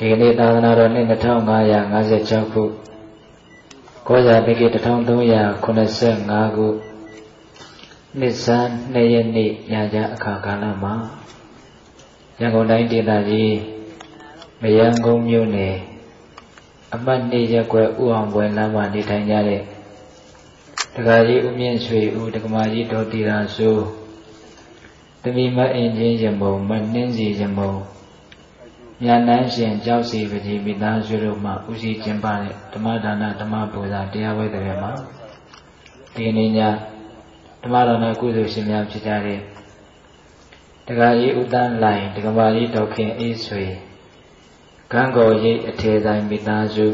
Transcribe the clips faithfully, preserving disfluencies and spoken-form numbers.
ဒီနေ့သာသနာတော်နှစ်two thousand five hundred fifty-sixခုကောဇာတိကိone thousand three hundred eighty-fiveခုနှစ်ဆန်းtwoရက်နေ့ညချအခါကာလမှာရန်ကုန်တိုင်းဒေသကြီးမရန်ကုန်မြို့နယ်အမှတ်twoရပ်ကွက်ဥအောင်ပွဲလမ်းမှာနေထိုင်ကြတဲ့ဒကာကြီးဦးမြင့်ဆွေဦးဒကမာကြီးဒေါ်တီရာဆိုးသမီးမအင်ချင်းရမုံမနှင်းစီရမုံညာနန်းရှင်ကြောက်စီပကြီးမိသားစုတို့မှဦးစီးကျင်းပတဲ့ဓမ္မဒါနဓမ္မပူဇာတရားဝဲတဲ့မှာဒီနေ့ညဓမ္မဒါနကုသိုလ်ရှင်များဖြစ်ကြတဲ့ဒကာကြီးဦးတန်းလိုင်ဒကမာကြီးဒေါခင်အေးဆွေကံကောရိပ်အထေဆိုင်မိသားစု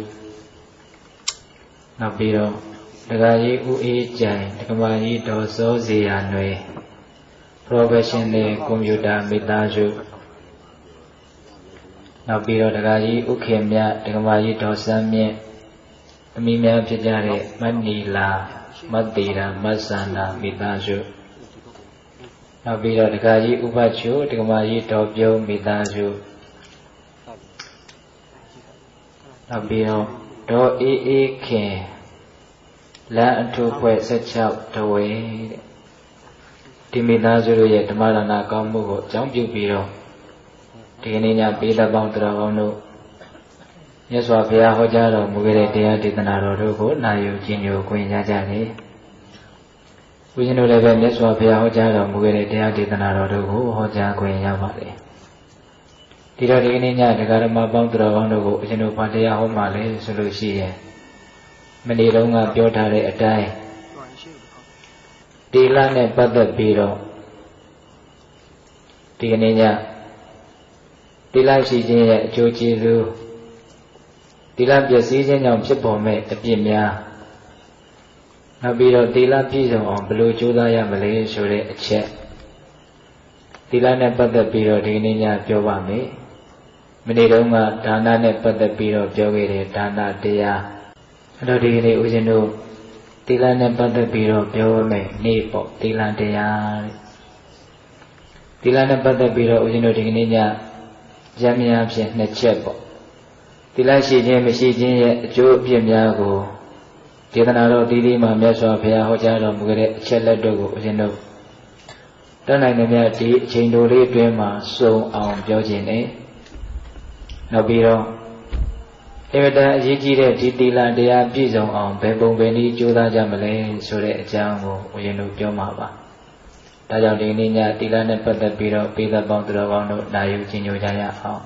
နောက်ပြီးတော့ဒကာကြီးဦးအေးကြိုင်ဒကမာကြီးဒေါ်စောစီယာနွယ် Professional Computer မိသားစုနောက်ပြီးတော့ဒကာကြီးဥခေမြဒကမာကြီးဒေါ်စန်းမြင့်သမီးများဖြစ်ကြတဲ့မနီလာမတ်တီရာမတ်စန္ဒာမိသားစုနောက်ပြီးတော့ဒကာကြီးဥပချိုဒကမာကြီးဒေါ်ပြုံးမိသားစုနောက်ပြီးတော့ဒေါ်အေးအေးခင်လမ်းအထုပ်ဖွဲ့sixteenတဝဲဒီမိသားစုရဲ့ဓမ္မဒါနကောင်းမှုကိုအကြောင်းပြုပြီးတော့ဒီနေ့ညပေးသက်ပေါင်းတော်ကောင်းတို့မြတ်စွာဘုရားဟောကြားတော်မူခဲ့တဲ့တရားဒေသနာတော်တို့ကိုနာယူကျင့်ကြံခွင့်ရကြတယ်။ဦးဇင်းတို့လည်းပဲမြတ်စွာဘုရားဟောကြားတော်မူခဲ့တဲ့တရားဒေသနာတော်တို့ကိုဟောကြားခွင့်ရပါတယ်။ဒီတော့ဒီနေ့ညဒကာဓမ္မပေါင်းတော်ကောင်းတို့ကိုဦးဇင်းတို့ဘာတရားဟောမှလဲဆိုလို့ရှိရင်မနေ့တုန်းကပြောထားတဲ့အတိုင်းတိလနဲ့ပတ်သက်ပြီးတော့ဒီနေ့ညတိလရှိခြင်းရဲ့အကျိုးကျေးဇူးတိလပျက်စီးခြင်းကြောင့်ဖြစ်ပေါ်မဲ့အပြစ်များနောက်ပြီးတော့တိလပြည့်စုံအောင်ဘယ်လိုကြိုးစားရမလဲဆိုတဲ့အချက်တိလနဲ့ပတ်သက်ပြီးတော့ဒီနေ့ညပြောပါမယ်မနေ့တုန်းကဒါနနဲ့ပတ်သက်ပြီးတော့ပြောခဲ့တဲ့ဒါနတရားအဲ့တော့ဒီနေ့ဦးဇင်းတို့တိလနဲ့ပတ်သက်ပြီးတော့ပြောမယ်နေ့ပေါ့တိလတရားတဲ့တိလနဲ့ပတ်သက်ပြီးတော့ဦးဇင်းတို့ဒီနေ့ညရမ်းများဖြင့်နှစ်ချက်ပေါ့တိလရှိခြင်းမရှိခြင်းရဲ့အကျိုးအပြစ်များကိုဒေသနာတော်ဒီဒီမှာမြတ်စွာဘုရားဟောကြားတော်မူခဲ့တဲ့အချက်လက်တို့ကိုဦးဇင်းတို့တတ်နိုင်တဲ့မြတ်ဒီအချိန်တိုလေးအတွင်းမှာစုံအောင်ပြောခြင်းနဲ့နောက်ပြီးတော့အင်မတန်အရေးကြီးတဲ့ဒီတိလတရားပြည့်စုံအောင်ဘယ်ပုံဘယ်နည်းကြိုးစားကြမလဲဆိုတဲ့အကြောင်းကိုဦးဇင်းတို့ပြောမှာပါဒါကြောင့်ဒီနေ့ညတိလနဲ့ပတ်သက်ပြီးတော့ပေးသက်ပေါင်းသူတော်ကောင်းတို့နာယူကျင့်ကြံကြရအောင်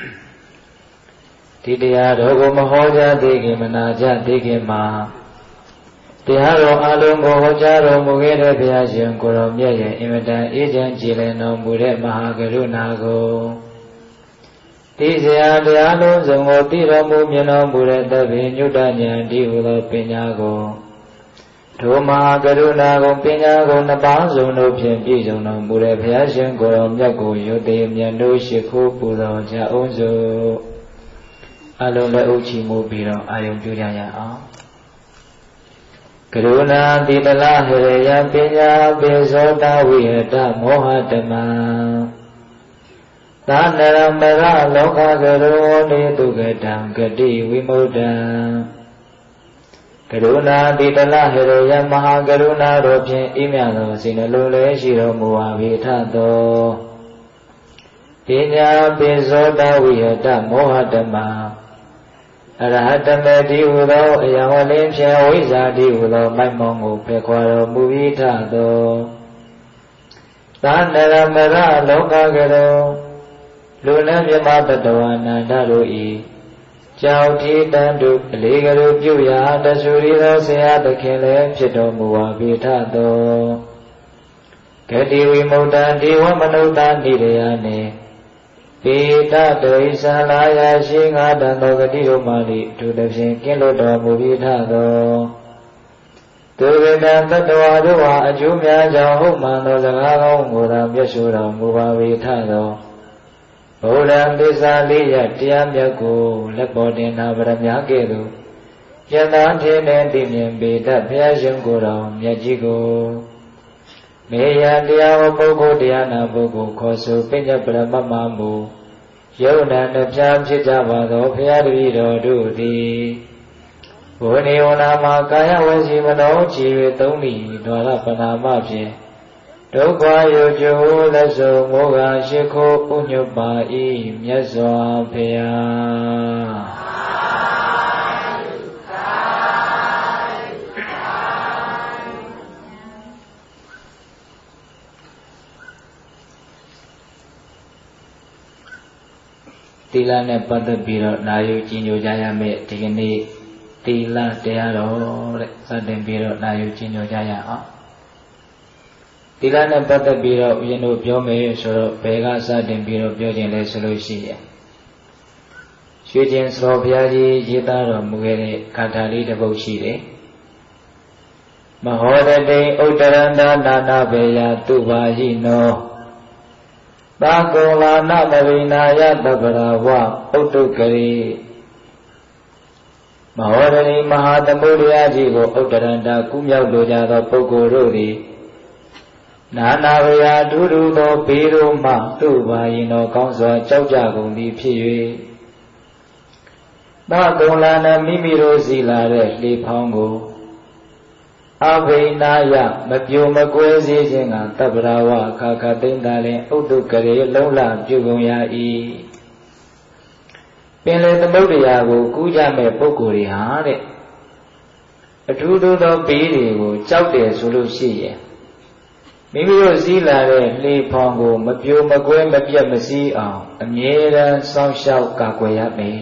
ဒီတရားတော်ကိုမဟောကြားသေးခင်မနာကြသေးခင်မှာတရားတော်အလုံးကိုဟောကြားတော်မူခဲ့တဲ့ဘုရားရှင်ကိုရောမြတ်ရဲ့အင်မတန်အေးချမ်းကြည်လင်တော်မူတဲ့မဟာကရုဏာကိုဒီစရာတရားလုံးစုံကိုသိတော်မူမြင်တော်မူတဲ့သဗ္ဗညုတဉာဏ်ဒီဟူသောပညာကိုဒုမဟာကရုဏာကိုပညာကိုနှစ်ပါးစုံတို့ဖြင့်ပြည့်စုံတော်မူတဲ့ဘုရားရှင်ကိုယ်တော်မြတ်ကိုယုတ်သေးမြတ်တို့ရှိခိုးပူဇော်ကြအောင်စို့အလုံးလည်းဥချီမှုပြီးတော့အာယုံပြုကြရအောင်ကရုဏာတိတလဟရေယပညာပိဇောတဝိဟတမောဟတမံသာနရမရလောကကရောနေတုကတံဂတိဝိမု ddံကရုဏာတိတလဟရေယမဟာကရုဏာတော်ဖြင့်ဤမြတ်သောစိတ်နှလုံးလည်းရှိတော်မူပါ၏ထသောပညာပိဇောတဝိဟတမောဟတမံအရဟတမေတိဟူသောအယံဝလင်းဖြင့်ဝိဇ္ဇာတိဟူသောမိုက်မောင်ကိုဖယ်ခွာတော်မူ၏ထသောသာနရမရလောကကရောလူလန်းမြမတတဝနန္ဒတို့ဤကြောက်တိတန်တို့အလေးကလေးပြုရာတဆူရီသောဆရာသခင်လည်းဖြစ်တော်မူပါ၏ထသောဂတိဝိမု ddံ ဒီဝမနုဿာနိရယနှင့်ပေတတရိသလာယရှိငါတန်သောဂတိတို့မှသည်သူတစ်ဖြင့်ကင်းလွတ်တော်မူ၏ထသောသူဝေဒံတတဝါတို့ဟာအကျိုးများကြောင့်ဟုတ်မှန်သောစကားကောင်းကိုသာမျက်ရှိတော်မူပါ၏ထသောဘုရားသစ္စာလေးရတရားမြတ်ကိုလက်ပေါ်တင်နာဗရမ ्या ကဲ့သို့ယထာထင်းနဲ့သိမြင်ပေတတ်ဘုရားရှင်ကိုယ်တော်မြတ်ကြီးကိုမေယတရားဝပုဂ္ဂိုလ်တရားနာပုဂ္ဂိုလ်ခေါ်ဆိုပညာပရမမမူယုံနာနှပြဖြစ်ကြပါသောဘုရားတပည့်တော်တို့သည်ဝိနေဝနာမှာကာယဝစီမနောကြည်၍သုံးလီဒွါရပနာမဖြင့်ဒုက္ခယောကျိုးလက်ဆုံမောဟရှိခိုးဥညွတ်ပါ၏မြတ်စွာဘုရားသီလနဲ့ပတ်သက်ပြီးတော့နာယူကြည်ညိုကြရမယ်ဒီကနေ့သီလတရားတော်တဲ့စတင်ပြီးတော့နာယူကြည်ညိုကြရအောင်သီလနဲ့ပတ်သက်ပြီးတော့ဦးဇင်းတို့ပြောမယ်ဆိုတော့ဘယ်ကစတင်ပြီးတော့ပြောခြင်းလဲဆိုလို့ရှိရင်ရွှေကျင်စောဘုရားကြီးရေးသားတော်မူခဲ့တဲ့ဂါထာလေးတစ်ပုဒ်ရှိတယ်မဟောတတိဥတ္တရန္တာနာနာဘေယသူပါဟိနောသာကောလာနမဝိနာယတပ္ပရာဝဥတ္တုကရိမဟောတတိမဟာသမုဒ္ဒရာကြီးကိုဥတ္တရန္တာကူးမြောက်လိုကြသောပုဂ္ဂိုလ်တို့သည်နာနာဝေယဒုဒုသောဘေးတို့မှသူ့ပါရင်တော်ကောင်းစွာကြောက်ကြကုန်သည်ဖြစ်၍သာကုံလာနမိမိတို့စီလာတဲ့လေဖောင်းကိုအဘိနာယမပြိုမကွဲစေခြင်းကတပ္ပရာဝခါခသိမ့်သာလင်ဥဒ္ဒုကရေလုံးလပြုကုန်ရ၏ပင်လေသမုဒ္ဒရာကိုကူးကြမဲ့ပုဂ္ဂိုလ်တွေဟာတဲ့အထူးသောဘေးတွေကိုကြောက်တယ်ဆိုလို့ရှိရင်မိမိတို့စည်းလာတဲ့လေဖောင်ကိုမပြိုမကွဲမပြတ်မစည်းအောင်အမြဲတမ်းစောင့်ရှောက်ကာကွယ်ရမယ်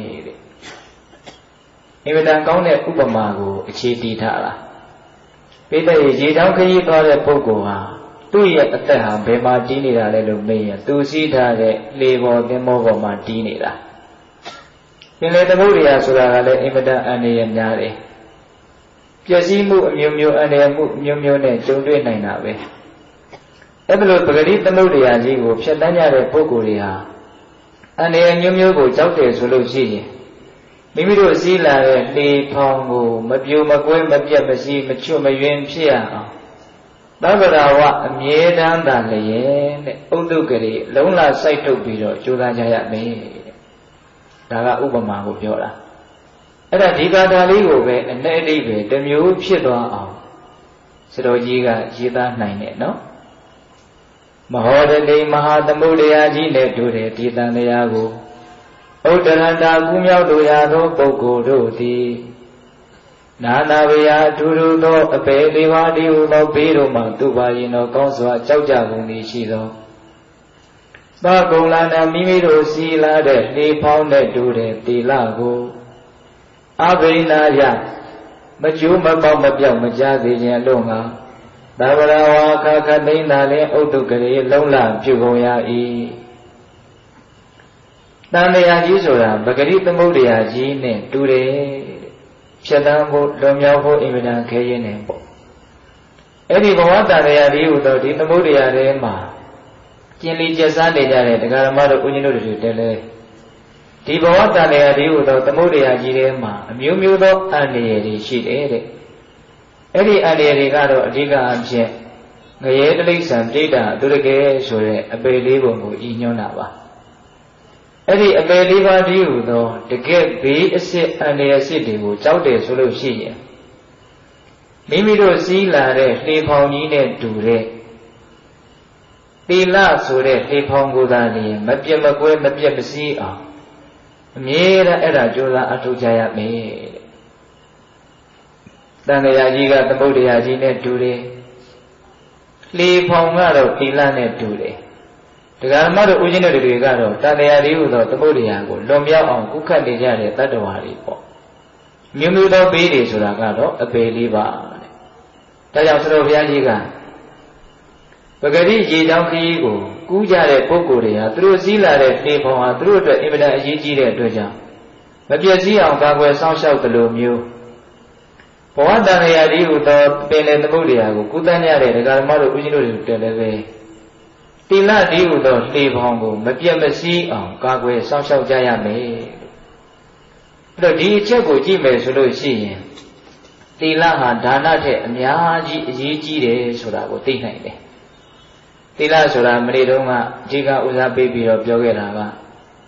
တဲ့အင်မတန်ကောင်းတဲ့ဥပမာကိုအခြေတည်ထားတာပိဋကရေချောင်းခရီးသွားတဲ့ပုဂ္ဂိုလ်ဟာသူ့ရဲ့အသက်ဟာဘယ်မှာတည်နေတာလဲလို့မေးရင်သူစည်းထားတဲ့လေပေါ်သင်္ဘောပေါ်မှာတည်နေတာပင်လေသမုဒ္ဒရာဆိုတာကလည်းအင်မတန်အန္တရာယ်များတယ်ပျက်စီးမှုအမျိုးမျိုးအန္တရာယ်မှုအမျိုးမျိုးနဲ့ကြုံတွေ့နိုင်တာပဲအဲ့ဒါလို့ပဂတိသမုဒ္ဒရာကြီးကိုဖြတ်တန်းကြတဲ့ပုဂ္ဂိုလ်တွေဟာအန္တရာယ်မျိုးမျိုးကိုကြောက်တယ်ဆိုလို့ရှိရင်မိမိတို့စည်းလာတဲ့လေဖောင်ကိုမပြိုမကွဲမပြတ်မစည်းမချွတ်မယွင်းဖြစ်ရအောင်သဗ္ဗရာဝအမြဲတမ်းသာလျက်တဲ့ဥဒ္ဒုကရေလုံးလာစိုက်ထုတ်ပြီးတော့ကြိုးစားကြရမယ်တဲ့ဒါကဥပမာကိုပြောတာအဲ့ဒါဒီကာထာလေးကိုပဲအ내အဓိပ္ပာယ်တစ်မျိုးဖြစ်သွားအောင်စတော်ကြီးကရေးသားနိုင်တယ်နော်မဟောတတိမဟာသမုဒ္ဒရာကြီးနဲ့တို့တဲ့ဒီတန်တရားကိုဥတ္တရန္တာကူးမြောက်လိုရာသောပုဂ္ဂိုလ်တို့သည်နာနာဝေယအထူးထူးသောအပေလေးပါးတည်းဟူသောဘေးတို့မှသူပါရင်တော်ကောင်းစွာကြောက်ကြကုန်သည်ရှိသောသာကုံလာနာမိမိတို့စီလာတဲ့လေဖောင်းတဲ့တူတဲ့တီလကိုအဘိနာယမကျိုးမပေါက်မပြောက်မကြားစေခြင်းအလို့ငါသဗ္ဗရာဝါခခသိမ့်သာလင်ဥဒ္ဒုကရေလုံးလပြုကုန်ရ၏တန်တရားကြီးဆိုတာပဂရိသမုဒ္ဒရာကြီးနဲ့တူတယ်ဖြတ်တန်းဖို့လွန်မြောက်ဖို့အင်မတန်ခဲရင်းနေပေါ့အဲ့ဒီဘဝတန်တရားကြီးဟူသောဒီသမုဒ္ဒရာထဲမှာကျင်လီကျက်စားနေကြတဲ့တရားဓမ္မတို့ဦးဇင်းတို့တွေတည်းလဲဒီဘဝတန်တရားကြီးဟူသောသမုဒ္ဒရာကြီးထဲမှာအမျိုးမျိုးသောအန္တရာယ်တွေရှိတယ်တဲ့အဲ့ဒီအန္တရာယ်တွေကတော့အဓိကအဖြစ်ငရဲတိရစ္ဆာန်ပြိတ္တာသူတကယ်ဆိုတဲ့အပေလေးပုံကိုဤညွှန်းတာပါအဲ့ဒီအပေလေးပါးတည်းဟူသောတကယ်ဘေးအစ်စ်အန္တရာယ်အစ်စ်တွေကိုကြောက်တယ်ဆိုလို့ရှိရင်မိမိတို့စည်းလာတဲ့လှေဖောင်ကြီးနဲ့တူတဲ့သီလဆိုတဲ့လှေဖောင်ကိုယ်သာလျင်မပြတ်မကွဲမပြတ်မစည်းအောင်အမြဲတမ်းအဲ့ဒါကြိုးစားအထောက်ကြရမယ်တဲ့တန်တရားကြီးကသမုဒ္ဒရာကြီးနဲ့တူတယ်လှေဖောင်ကတော့သီလနဲ့တူတယ်တရားဓမ္မတို့ဦးဇင်းတို့တွေကတော့တန်တရားလေးဟူသောသမုဒ္ဒရာကိုလွန်မြောက်အောင်ကုခတ်နေကြတဲ့တတ္တဝါတွေပေါ့မျိုးမျိုးသောဘေးတွေဆိုတာကတော့အပေလေးပါတဲ့ဒါကြောင့်သတော်ဘုရားကြီးကပဂတိရေချောင်းခရီးကိုကူးကြတဲ့ပုဂ္ဂိုလ်တွေဟာသူတို့စည်းလာတဲ့လှေဖောင်ဟာသူတို့အတွက်အင်မတန်အရေးကြီးတဲ့အတွက်ကြောင့်မပြည့်စည်အောင်ကာကွယ်စောင့်ရှောက်သလိုမျိုးဘဝတန်တရားလေးဟူသောပင်လယ်သမုဒ္ဒရာကိုကုသညတဲ့တရားဓမ္မတို့ဦးဇင်းတို့တွေတက်လည်းပဲတိလတည်းဟူသောလှေဖောင်ကိုမပြတ်မစည်းအောင်ကာကွယ်စောင့်ရှောက်ကြရမယ်အဲ့တော့ဒီအချက်ကိုကြည့်မယ်ဆိုလို့ရှိရင်တိလဟာဒါနထက်အများကြီးအရေးကြီးတယ်ဆိုတာကိုသိနိုင်တယ်တိလဆိုတာမနေ့တုန်းကအဓိကဦးစားပေးပြီးတော့ပြောခဲ့တာက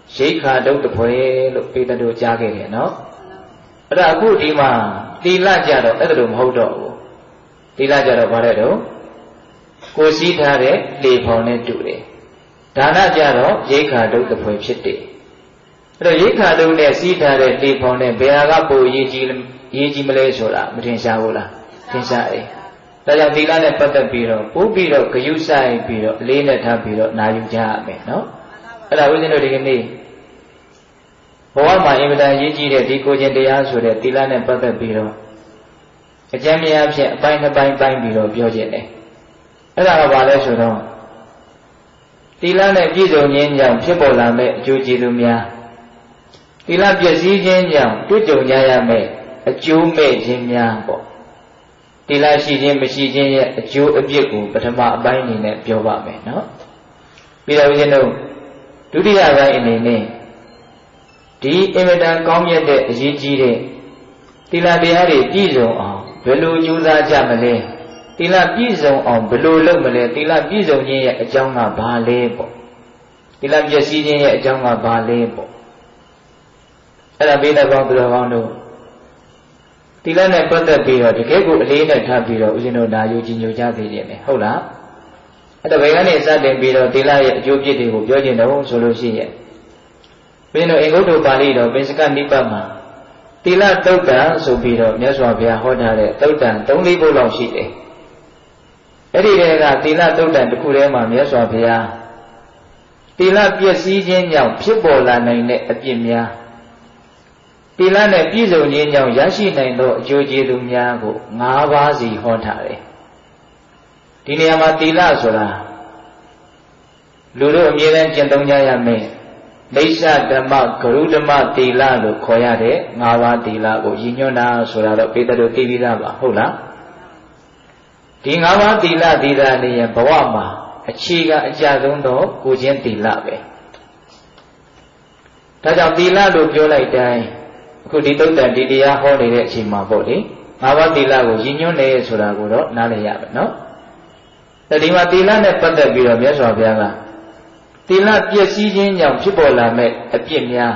ရိခါဒုတ်တဖွဲလို့ပေတတို့ကြားခဲ့တယ်နော်အဲ့ဒါအခုဒီမှာသီလကြတော့အဲ့ဒါလိုမဟုတ်တော့ဘူးသီလကြတော့ဘာလဲတော့ကိုစည်းထားတဲ့လေဖောင်နဲ့တူတယ်ဒါနကြတော့ရိခါဒုတ်တဖွဲဖြစ်တယ်အဲ့တော့ရိခါဒုတ်နဲ့စည်းထားတဲ့လေဖောင်နဲ့ဘယ်ဟာကပိုရေးကြီးရေးကြီးမလဲဆိုတာမထင်ရှားဘူးလားထင်ရှားတယ်ဒါကြောင့်သီလနဲ့ပတ်သက်ပြီးတော့ပို့ပြီးတော့ဂယုဆိုင်ပြီးတော့အလေးနဲ့ထားပြီးတော့နာယူကြရမယ်နော်အဲ့ဒါဦးဇင်းတို့ဒီကနေ့ဘဝမှာအင်မတန်ရေးကြီးတဲ့ဒီကိုကျင့်တရားဆိုတဲ့သီလနဲ့ပတ်သက်ပြီးတော့အကျဉ်းများဖြင့်အပိုင်းနှစ်ပိုင်းပိုင်းပြီးတော့ပြောခြင်းတယ်အဲ့ဒါကဘာလဲဆိုတော့သီလနဲ့ပြည့်စုံခြင်းကြောင့်ဖြစ်ပေါ်လာမဲ့အကျိုးကျေးဇူးများသီလပြည့်စည်ခြင်းကြောင့်တွေ့ကြုံကြရမယ့်အကျိုးမဲ့ခြင်းများပေါ့သီလရှိခြင်းမရှိခြင်းရဲ့အကျိုးအပြစ်ကိုပထမအပိုင်းအနေနဲ့ပြောပါမယ်နော်ပြီးတော့ဦးဇင်းတို့ဒုတိယပိုင်းအနေနဲ့ဒီအင်မတန်ကောင်းမြတ်တဲ့အရေးကြီးတဲ့သီလတရားတွေပြည့်စုံအောင်ဘယ်လိုကြိုးစားကြမလဲသီလပြည့်စုံအောင်ဘယ်လိုလုပ်မလဲသီလပြည့်စုံခြင်းရဲ့အကြောင်းကဘာလဲပေါ့သီလပြည့်စည်ခြင်းရဲ့အကြောင်းကဘာလဲပေါ့အဲ့ဒါဘိဓဘောင်းသူတော်ကောင်းတို့သီလနဲ့ပတ်သက်ပြီးတော့တကယ်ကိုအလေးနဲ့ထားပြီးတော့ဦးဇင်းတို့နာယူကြည်ညိုကြသေးတယ်လေဟုတ်လားအဲ့ဒါဘယ်ကနေစတင်ပြီးတော့သီလရဲ့အကျိုးပြစ်တွေကိုပြောခြင်းတော့ဆိုလို့ရှိရဲ့ဘင်းတို့အင်္ဂုတ္တပါဠိတော်ပင်စကနိပတ်မှာသီလတုတ်တံဆိုပြီးတော့မြတ်စွာဘုရားဟောထားတဲ့တုတ်တံ၃-၄ပုဒ်လောက်ရှိတယ်အဲ့ဒီတည်းကသီလတုတ်တံတစ်ခုထဲမှာမြတ်စွာဘုရားသီလပြည့်စည်ခြင်းကြောင့်ဖြစ်ပေါ်လာနိုင်တဲ့အပြစ်များသီလနဲ့ပြည့်စုံခြင်းကြောင့်ရရှိနိုင်သောအကျိုးကျေးဇူးများကို၅ပါးစီဟောထားတယ်ဒီနေရာမှာသီလဆိုတာလူတို့အမြဲတမ်းကျင့်သုံးကြရမယ်မိစ္ဆဓမ္မဂရုဓမ္မသီလလို့ခေါ်ရတဲ့၅ပါးသီလကိုရည်ညွှန်းတာဆိုတာတော့ပေတတို့သိပြီးသားပါဟုတ်လားဒီ၅ပါးသီလသီလလေးရဲ့ဘဝမှာအခြေခံအကျဆုံးသောကိုချင်းသီလပဲဒါကြောင့်သီလလို့ပြောလိုက်တိုင်းအခုဒီတုတ်တန်ဒီတရားဟောနေတဲ့အချိန်မှာပေါ့လေ၅ပါးသီလကိုရည်ညွှန်းတယ်ဆိုတာကိုတော့နားလည်ရမယ်နော်ဒီမှာသီလနဲ့ပတ်သက်ပြီးတော့မြတ်စွာဘုရားကသီလပြည့်စည်ခြင်းကြောင့်ဖြစ်ပေါ်လာမဲ့အပြစ်များ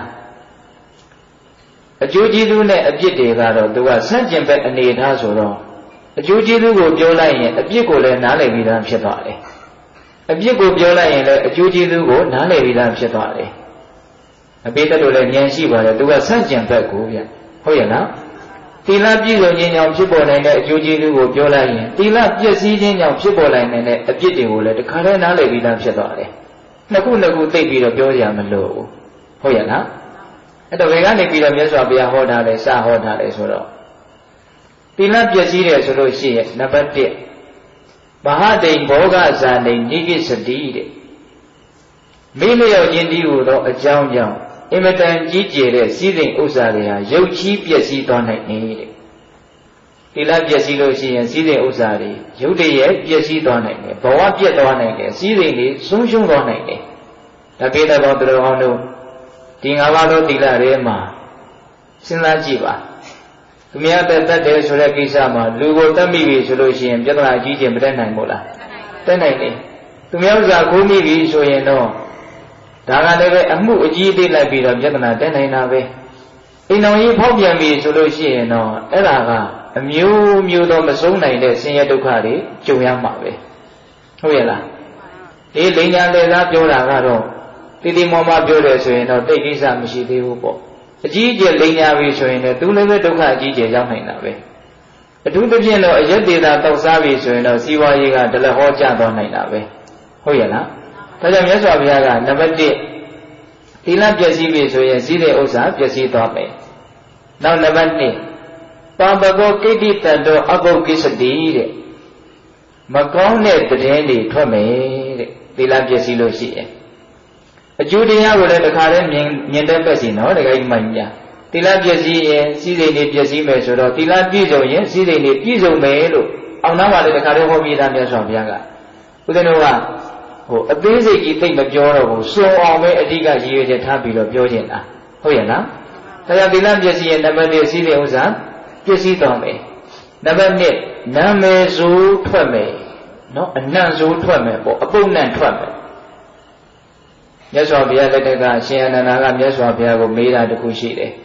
အကျိုးကျေးဇူးနဲ့အပြစ်တွေကတော့သူကဆန့်ကျင်ဘက်အနေထားဆိုတော့အကျိုးကျေးဇူးကိုပြောလိုက်ရင်အပြစ်ကိုလည်းနားလည်ပြီးသားဖြစ်သွားတယ်အပြစ်ကိုပြောလိုက်ရင်လည်းအကျိုးကျေးဇူးကိုနားလည်ပြီးသားဖြစ်သွားတယ်အပိတ္တတို့လည်းဉာဏ်ရှိပါတယ်သူကဆန့်ကျင်ဘက်ကိုဗျဟုတ်ရဲ့လားသီလပြည့်စုံခြင်းကြောင့်ဖြစ်ပေါ်နိုင်တဲ့အကျိုးကျေးဇူးကိုပြောလိုက်ရင်သီလပြည့်စည်ခြင်းကြောင့်ဖြစ်ပေါ်နိုင်တဲ့အပြစ်တွေကိုလည်းတခါတည်းနားလည်ပြီးသားဖြစ်သွားတယ်နှစ်ခုနှစ်ခုသိပြီးတော့ပြောကြမလို့ဟုတ်ရဲ့လားအဲ့တော့ဘယ်ကနေပြီးတော့မြတ်စွာဘုရားဟောထားလဲစဟောထားလဲဆိုတော့သီလပြည့်စည်တယ်ဆိုလို့ရှိရင်နံပါတ်တစ်မဟာတိန်ဘောဂဇာတိန်နိကိစတိတဲ့မိလျော့ခြင်းဒီဟူသောအကြောင်းကြောင့်အင်မတန်ကြီးကျယ်တဲ့စည်းစိမ်ဥစ္စာတွေဟာရုပ်ချီးပျက်စီးသွားနိုင်နေတဲ့သီလပျက်စီးလို့ရှိရင်စည်းစိမ်ဥစ္စာတွေရုပ်တရက်ပျက်စီးသွားနိုင်တယ်ဘဝပြတ်သွားနိုင်တယ်စည်းစိမ်တွေဆုံးရှုံးသွားနိုင်တယ်ဒါပေတဲ့ဘောသူတော်ကောင်းတို့ဒီ၅ပါးသောသီလတွေမှာစဉ်းစားကြည့်ပါသူများတက်တတ်တယ်ဆိုတဲ့ကိစ္စမှာလူကိုတတ်မိပြီဆိုလို့ရှိရင်ပြဿနာအကြီးကျယ်မတက်နိုင်ဘူးလားတက်နိုင်တယ်သူများဥစ္စာခိုးမိပြီဆိုရင်တော့ဒါကလည်းပဲအမှုအကြီးသေးလိုက်ပြီးတော့ပြဿနာတက်နိုင်တာပဲအိမ်တော်ကြီးဖောက်ပြန်ပြီဆိုလို့ရှိရင်တော့အဲ့ဒါကအမျိုးမျိုးသောမဆုံးနိုင်တဲ့ဆင်းရဲဒုက္ခတွေကြုံရမှာပဲဟုတ်ရဲ့လားဒီလိန်ညာလေသားပြောတာကတော့တိတိမောမပြောတယ်ဆိုရင်တော့တိတ်ကိစ္စမရှိသေးဘူးပေါ့အကြီးအကျယ်လိန်ညာပြီဆိုရင်လည်းသူလည်းပဲဒုက္ခအကြီးအကျယ်ရောက်နိုင်တာပဲအထူးသဖြင့်တော့အရက်သေးတာတောက်စားပြီဆိုရင်တော့စီးပွားရေးကဒလဟောကျသွားနိုင်တာပဲဟုတ်ရဲ့လားဒါကြောင့်မြတ်စွာဘုရားကနံပါတ်တစ်သီလပျက်စီးပြီဆိုရင်စည်းတဲ့ဥစ္စာပျက်စီးသွားမယ်နောက်နံပါတ်နှစ်ပါပကောကိဋ္တိတ္တောအပုဂ္ဂိစတိတဲ့မကောင်းတဲ့သတင်းတွေထွက်မယ်တဲ့သီလပျက်စီးလို့ရှိရင်အကျိုးတရားကိုလည်းတခါတည်းမြင်မြင်တတ်ပဲစီနော်တခါကြီးမှန်ကြသီလပျက်စီးရင်စည်းစိမ်တွေပျက်စီးမယ်ဆိုတော့သီလပြည့်စုံရင်စည်းစိမ်တွေပြည့်စုံမယ်လို့အောင်နာပါလေတခါတည်းဟောပြတာမြတ်စွာဘုရားကဦးဇင်းတို့ကဟိုအသေးစိတ်ကြီးသိမပြောတော့ဘူးစုံအောင်ပဲအဓိကရည်ရွယ်ချက်ထားပြီးတော့ပြောခြင်းလားဟုတ်ရဲ့လားဒါကြောင့်သီလပျက်စီးရင်နံပါတ်တစ်စည်းစိမ်ဥစ္စာပျက်စီးသွားမယ်နံပါတ်နှစ်နာမည်ဆိုးထွက်မယ်နော်အနံ့ဆိုးထွက်မယ်ပေါ့အပုပ်နံ့ထွက်မယ်မြတ်စွာဘုရားလက်ထက်ကရှင်အနန္ဒာကမြတ်စွာဘုရားကိုမေးတာတခုရှိတယ်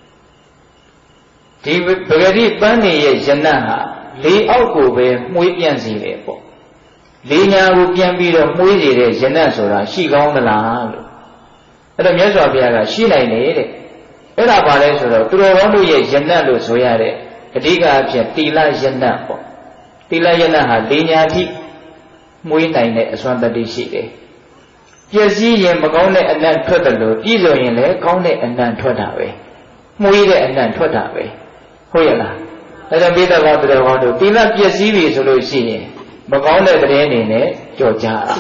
ဒီပဂတိပန်းနေရဲ့ယနတ်ဟာလေအောက်ကိုပဲမှုေးပြန့်စီတယ်ပေါ့လေညာကိုပြန်ပြီးတော့မှုေးစေတဲ့ယနတ်ဆိုတာရှိကောင်းသလားလို့အဲ့တော့မြတ်စွာဘုရားကရှိနိုင်တယ်တဲ့အဲ့ဒါပါလဲဆိုတော့သူတော်ကောင်းတို့ရဲ့ယနတ်လို့ဆိုရတဲ့အဓိကအဖြစ်သီလယနတ်ပေါ့သီလယနတ်ဟာလေညာထိမှုေးနိုင်တဲ့အစွမ်းတတ္တိရှိတယ်ပျက်စီးရင်မကောင်းတဲ့အနံ့ထွက်တယ်လို့ပြည်စုံရင်လည်းကောင်းတဲ့အနံ့ထွက်တာပဲမှုေးတဲ့အနံ့ထွက်တာပဲဟုတ်ရဲ့လားအဲ့တော့ပိဋကဘောသူတော်ကောင်းတို့သီလပျက်စီးပြီဆိုလို့ရှိရင်မကောင်းတဲ့သတင်းတွေနဲ့ကြော်ကြတာ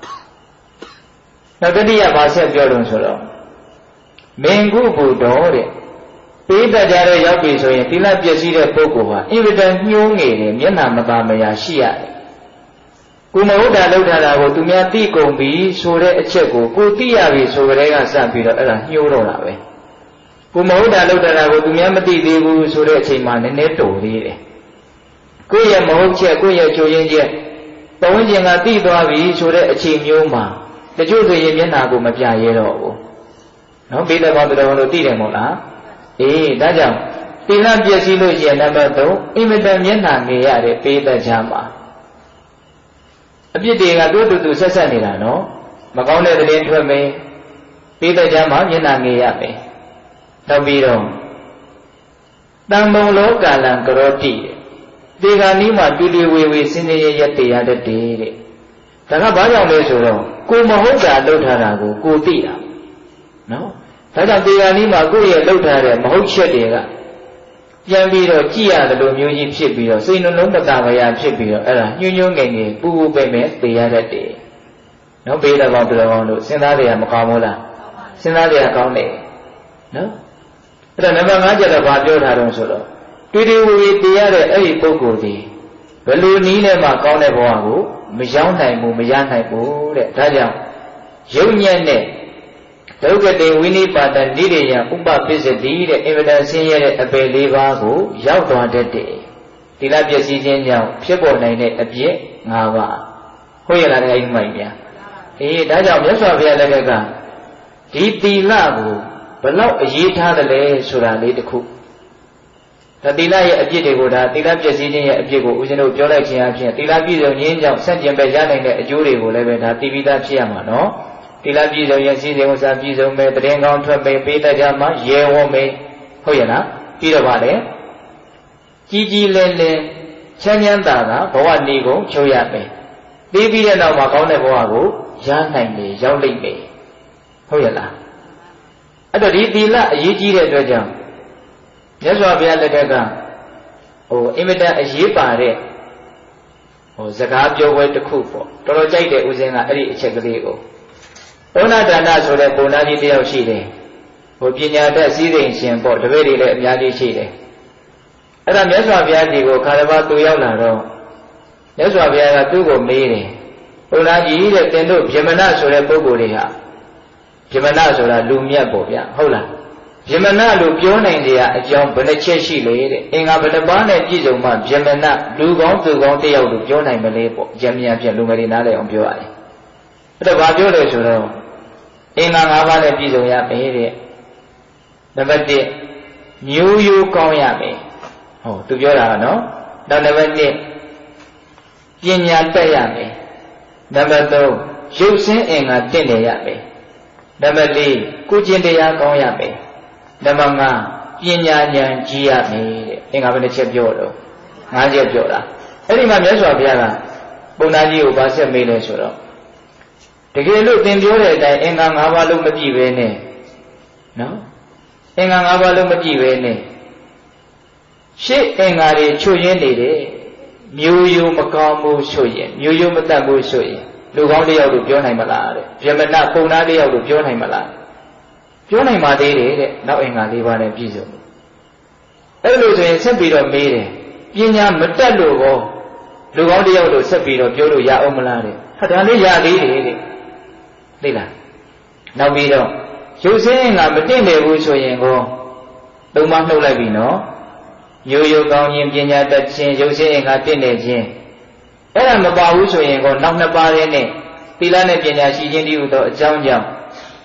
နောက်တတိယဘာဆက်ပြောလို့ဆိုတော့မင်္ဂုဘုဒ္ဓောတဲ့ပိဋကကြတဲ့ရောက်ပြီဆိုရင်သီလပျက်စီးတဲ့ပုဂ္ဂိုလ်ဟာအင်မတန်ညှိုးငယ်တယ်မျက်နှာမသာမရာရှိရတယ်ကိုမဟုတ်တာလောက်တာကိုသူများသိကုန်ပြီဆိုတဲ့အချက်ကိုကိုသိရပြီဆိုကြတဲ့ကစပြီးတော့အဲ့ဒါညှိုးတော့တာပဲကိုမဟုတ်တာလောက်တာကိုသူများမသိသေးဘူးဆိုတဲ့အချိန်မှာနည်းနည်းတော်သေးတယ်ကိုယ့်ရဲ့မဟုတ်ချက်ကိုယ့်ရဲ့ချိုးရင်းချက်ပဝန်းကျင်ကသိသွားပြီဆိုတဲ့အချိန်မျိုးမှာတချို့ဆိုရင်မျက်နှာကိုမပြရဲတော့ဘူးနော်ပိဋကဘောတော်တို့သိတယ်မို့လားအေးဒါကြောင့်သီလပျက်စီးလို့ရှိရင်နံပါတ်သုံးအင်မတန်မျက်နှာငယ်ရတဲ့ပိဋကချမ်းမှာအပြစ်တွေကတို့တူတူဆက်ဆက်နေတာနော်မကောင်းတဲ့သတင်းထွက်မယ်ပိဋကချမ်းမှာမျက်နှာငယ်ရမယ်နောက်ပြီးတော့တံမုံလောကာလံကရောတိဒီကနီးမှာတူတူဝေဝေစင်စင်ရရတရားတည်းတဲ့ဒါကဘာကြောင့်လဲဆိုတော့ကိုမဟုတ်တာလုပ်ထားတာကိုကိုသိတာနော်ဒါကြောင့်ဒီကနီးမှာကိုယ့်ရဲ့လုပ်ထားတဲ့မဟုတ်ချက်တွေကပြန်ပြီးတော့ကြည်ရတယ်လို့မျိုးကြီးဖြစ်ပြီးတော့စိတ်နှလုံးမသာမယာဖြစ်ပြီးတော့အဲ့ဒါညှို့ညွှန်းငယ်ငယ်ပူပူပဲ့မဲ့သိရတတ်တယ်နော်ဘေးတော်ကောင်တော်ကောင်တို့စဉ်းစားကြရမကောင်းဘူးလားစဉ်းစားကြရကောင်းတယ်နော်အဲ့တော့နံပါတ်ငါးကျတော့ဘာပြောထားတော့ဆိုတော့တွေ့တွေ့ဝေဝေတရားတဲ့အဲ့ဒီပုဂ္ဂိုလ်ဒီဘယ်လိုနည်းနဲ့မှကောင်းတဲ့ဘဝကိုမရောက်နိုင်ဘူးမရနိုင်ဘူးတဲ့ဒါကြောင့်ယုံညံ့တဲ့ဒုက္ခတေဝိနိပါဒနိရိယဥပပစ္စတိတဲ့အင်္ဂဒဆင်းရဲတဲ့အပေလေးပါးကိုရောက်သွားတတ်တယ်သီလပျက်စီးခြင်းကြောင့်ဖြစ်ပေါ်နိုင်တဲ့အပြစ်၅ပါးဟုတ်ရလားအဲ့ဒီမှန်ဗျာအေးဒါကြောင့်မြတ်စွာဘုရားလက်ကဒီသီလကိုဘလောက်အရေးထားတယ်လဲဆိုတာလေးတစ်ခုဒါသီလရဲ့အပြစ်တွေကိုဒါသီလပျက်စီးခြင်းရဲ့အပြစ်ကိုဦးဇင်းတို့ပြောလိုက်ခြင်းအပြင်သီလပြည့်စုံခြင်းကြောင့်ဆက်ကျင်ပဲရနိုင်တဲ့အကျိုးတွေကိုလည်းပဲဒါသိပြီးသားဖြစ်ရမှာနော်သီလပြည့်စုံရင်စည်းစိမ်ဥစ္စာပြည့်စုံမယ်တရင်ကောင်းထွက်မယ်ပေးတတ်ကြမှာရဲဝံ့မယ်ဟုတ်ရဲ့လားပြီးတော့ဗါလေကြီးကြီးလင်းလင်းချမ်းချမ်းသာသာဘဝနေကုန်ချုပ်ရမယ်ပြီးပြီးတဲ့နောက်မှာကောင်းတဲ့ဘဝကိုရနိုင်တယ်ရောက်လိမ့်မယ်ဟုတ်ရဲ့လားအဲ့တော့ဒီသီလအရေးကြီးတဲ့အတွက်ကြောင့်မြတ်စွာဘုရားလက်ထက်ကဟိုအင်မတန်အရေးပါတဲ့ဟိုစကားပြောပွဲတစ်ခုပေါ့တော်တော်ကြိုက်တဲ့ဦးဇင်းကအဲ့ဒီအချက်ကလေးကိုဩနာဒါနဆိုတဲ့ပုံနာကြီးတယောက်ရှိတယ်ဟိုပညာတတ်စည်းစိမ်ရှင်ပေါ့တပည့်တွေလည်းအများကြီးရှိတယ်အဲ့ဒါမြတ်စွာဘုရားဒီကိုခါရဘာသူရောက်လာတော့မြတ်စွာဘုရားကသူ့ကိုမေးတယ်ပုံနာကြီးတဲ့တင်တို့ဗြဟ္မဏဆိုတဲ့ပုဂ္ဂိုလ်တွေဟာဗြဟ္မဏဆိုတာလူမြတ်ပေါ့ဗျာဟုတ်လားဗြဟ္မဏလို့ပြောနိုင်ကြအကြောင်းဘယ်နှချက်ရှိလဲတဲ့အင်္ဂါဘယ်နှပါးနဲ့ပြည့်စုံမှဗြဟ္မဏလူကောင်းသူကောင်းတယောက်လို့ပြောနိုင်မလဲပေါ့ရမြန်းပြန်လူငယ်တွေနားလည်အောင်ပြောရတယ်အဲ့တော့ဘာပြောလဲဆိုတော့အင်္ဂါ၅ပါးနဲ့ပြည့်စုံရမယ်တဲ့နံပါတ်တစ်မျိုးရိုးကောင်းရမယ်ဟောသူပြောတာကနော်နောက်နံပါတ်နှစ်ပညာတတ်ရမယ်နံပါတ်သုံးရုပ်ဆင်းအင်္ဂါတင့်တယ်ရမယ်နံပါတ်လေးကိုကျင့်တရားကောင်းရမယ်နံပါတ်ငါးပညာဉာဏ်ကြီးရမယ်တဲ့အင်္ဂါဘယ်နှချက်ပြောတော့ငါးချက်ပြောတာအဲ့ဒီမှာမြတ်စွာဘုရားကပုံနာကြီးကိုဗာဆက်မေးလဲဆိုတော့တကယ်လို့သင်ပြောတဲ့အတိုင်းအင်္ဂါ၅ပါးလုံးမပြည့်ပဲနဲ့နော်အင်္ဂါ၅ပါးလုံးမပြည့်ပဲနဲ့ရှေ့အင်္ဂါတွေချွတ်ရင်းနေတယ်မျိုးရိုးမကောင်းဘူးဆိုရင်မျိုးရိုးမတတ်ဘူးဆိုရင်လူကောင်းတယောက်လို့ပြောနိုင်မလားတဲ့ဗြဟ္မဏပုံနာတယောက်လို့ပြောနိုင်မလားပြောနိုင်ပါသေးတယ်တဲ့နောက်အင်္ဂါ၄ပါးနဲ့ပြည့်စုံအဲ့လိုဆိုရင်ဆက်ပြီးတော့မေးတယ်ပညာမတတ်လို့ကောလူကောင်းတယောက်လို့ဆက်ပြီးတော့ပြောလို့ရအောင်မလားတဲ့ဟာဒါလေးရသေးတယ်တဲ့သိလားနောက်ပြီးတော့ရုပ်ဆင်းအင်္ဂါမတင့်တယ်ဘူးဆိုရင်ကောသုံးပါးနှုတ်လိုက်ပြီနော်မျိုးရိုးကောင်းခြင်းပညာတတ်ခြင်းရုပ်ဆင်းအင်္ဂါတင့်တယ်ခြင်းအဲ့ဒါမပါဘူးဆိုရင်ကောနောက်နှစ်ပါးရဲ့နဲ့သီလနဲ့ပညာရှိခြင်းတည်းဟူသောအကြောင်းကြောင့်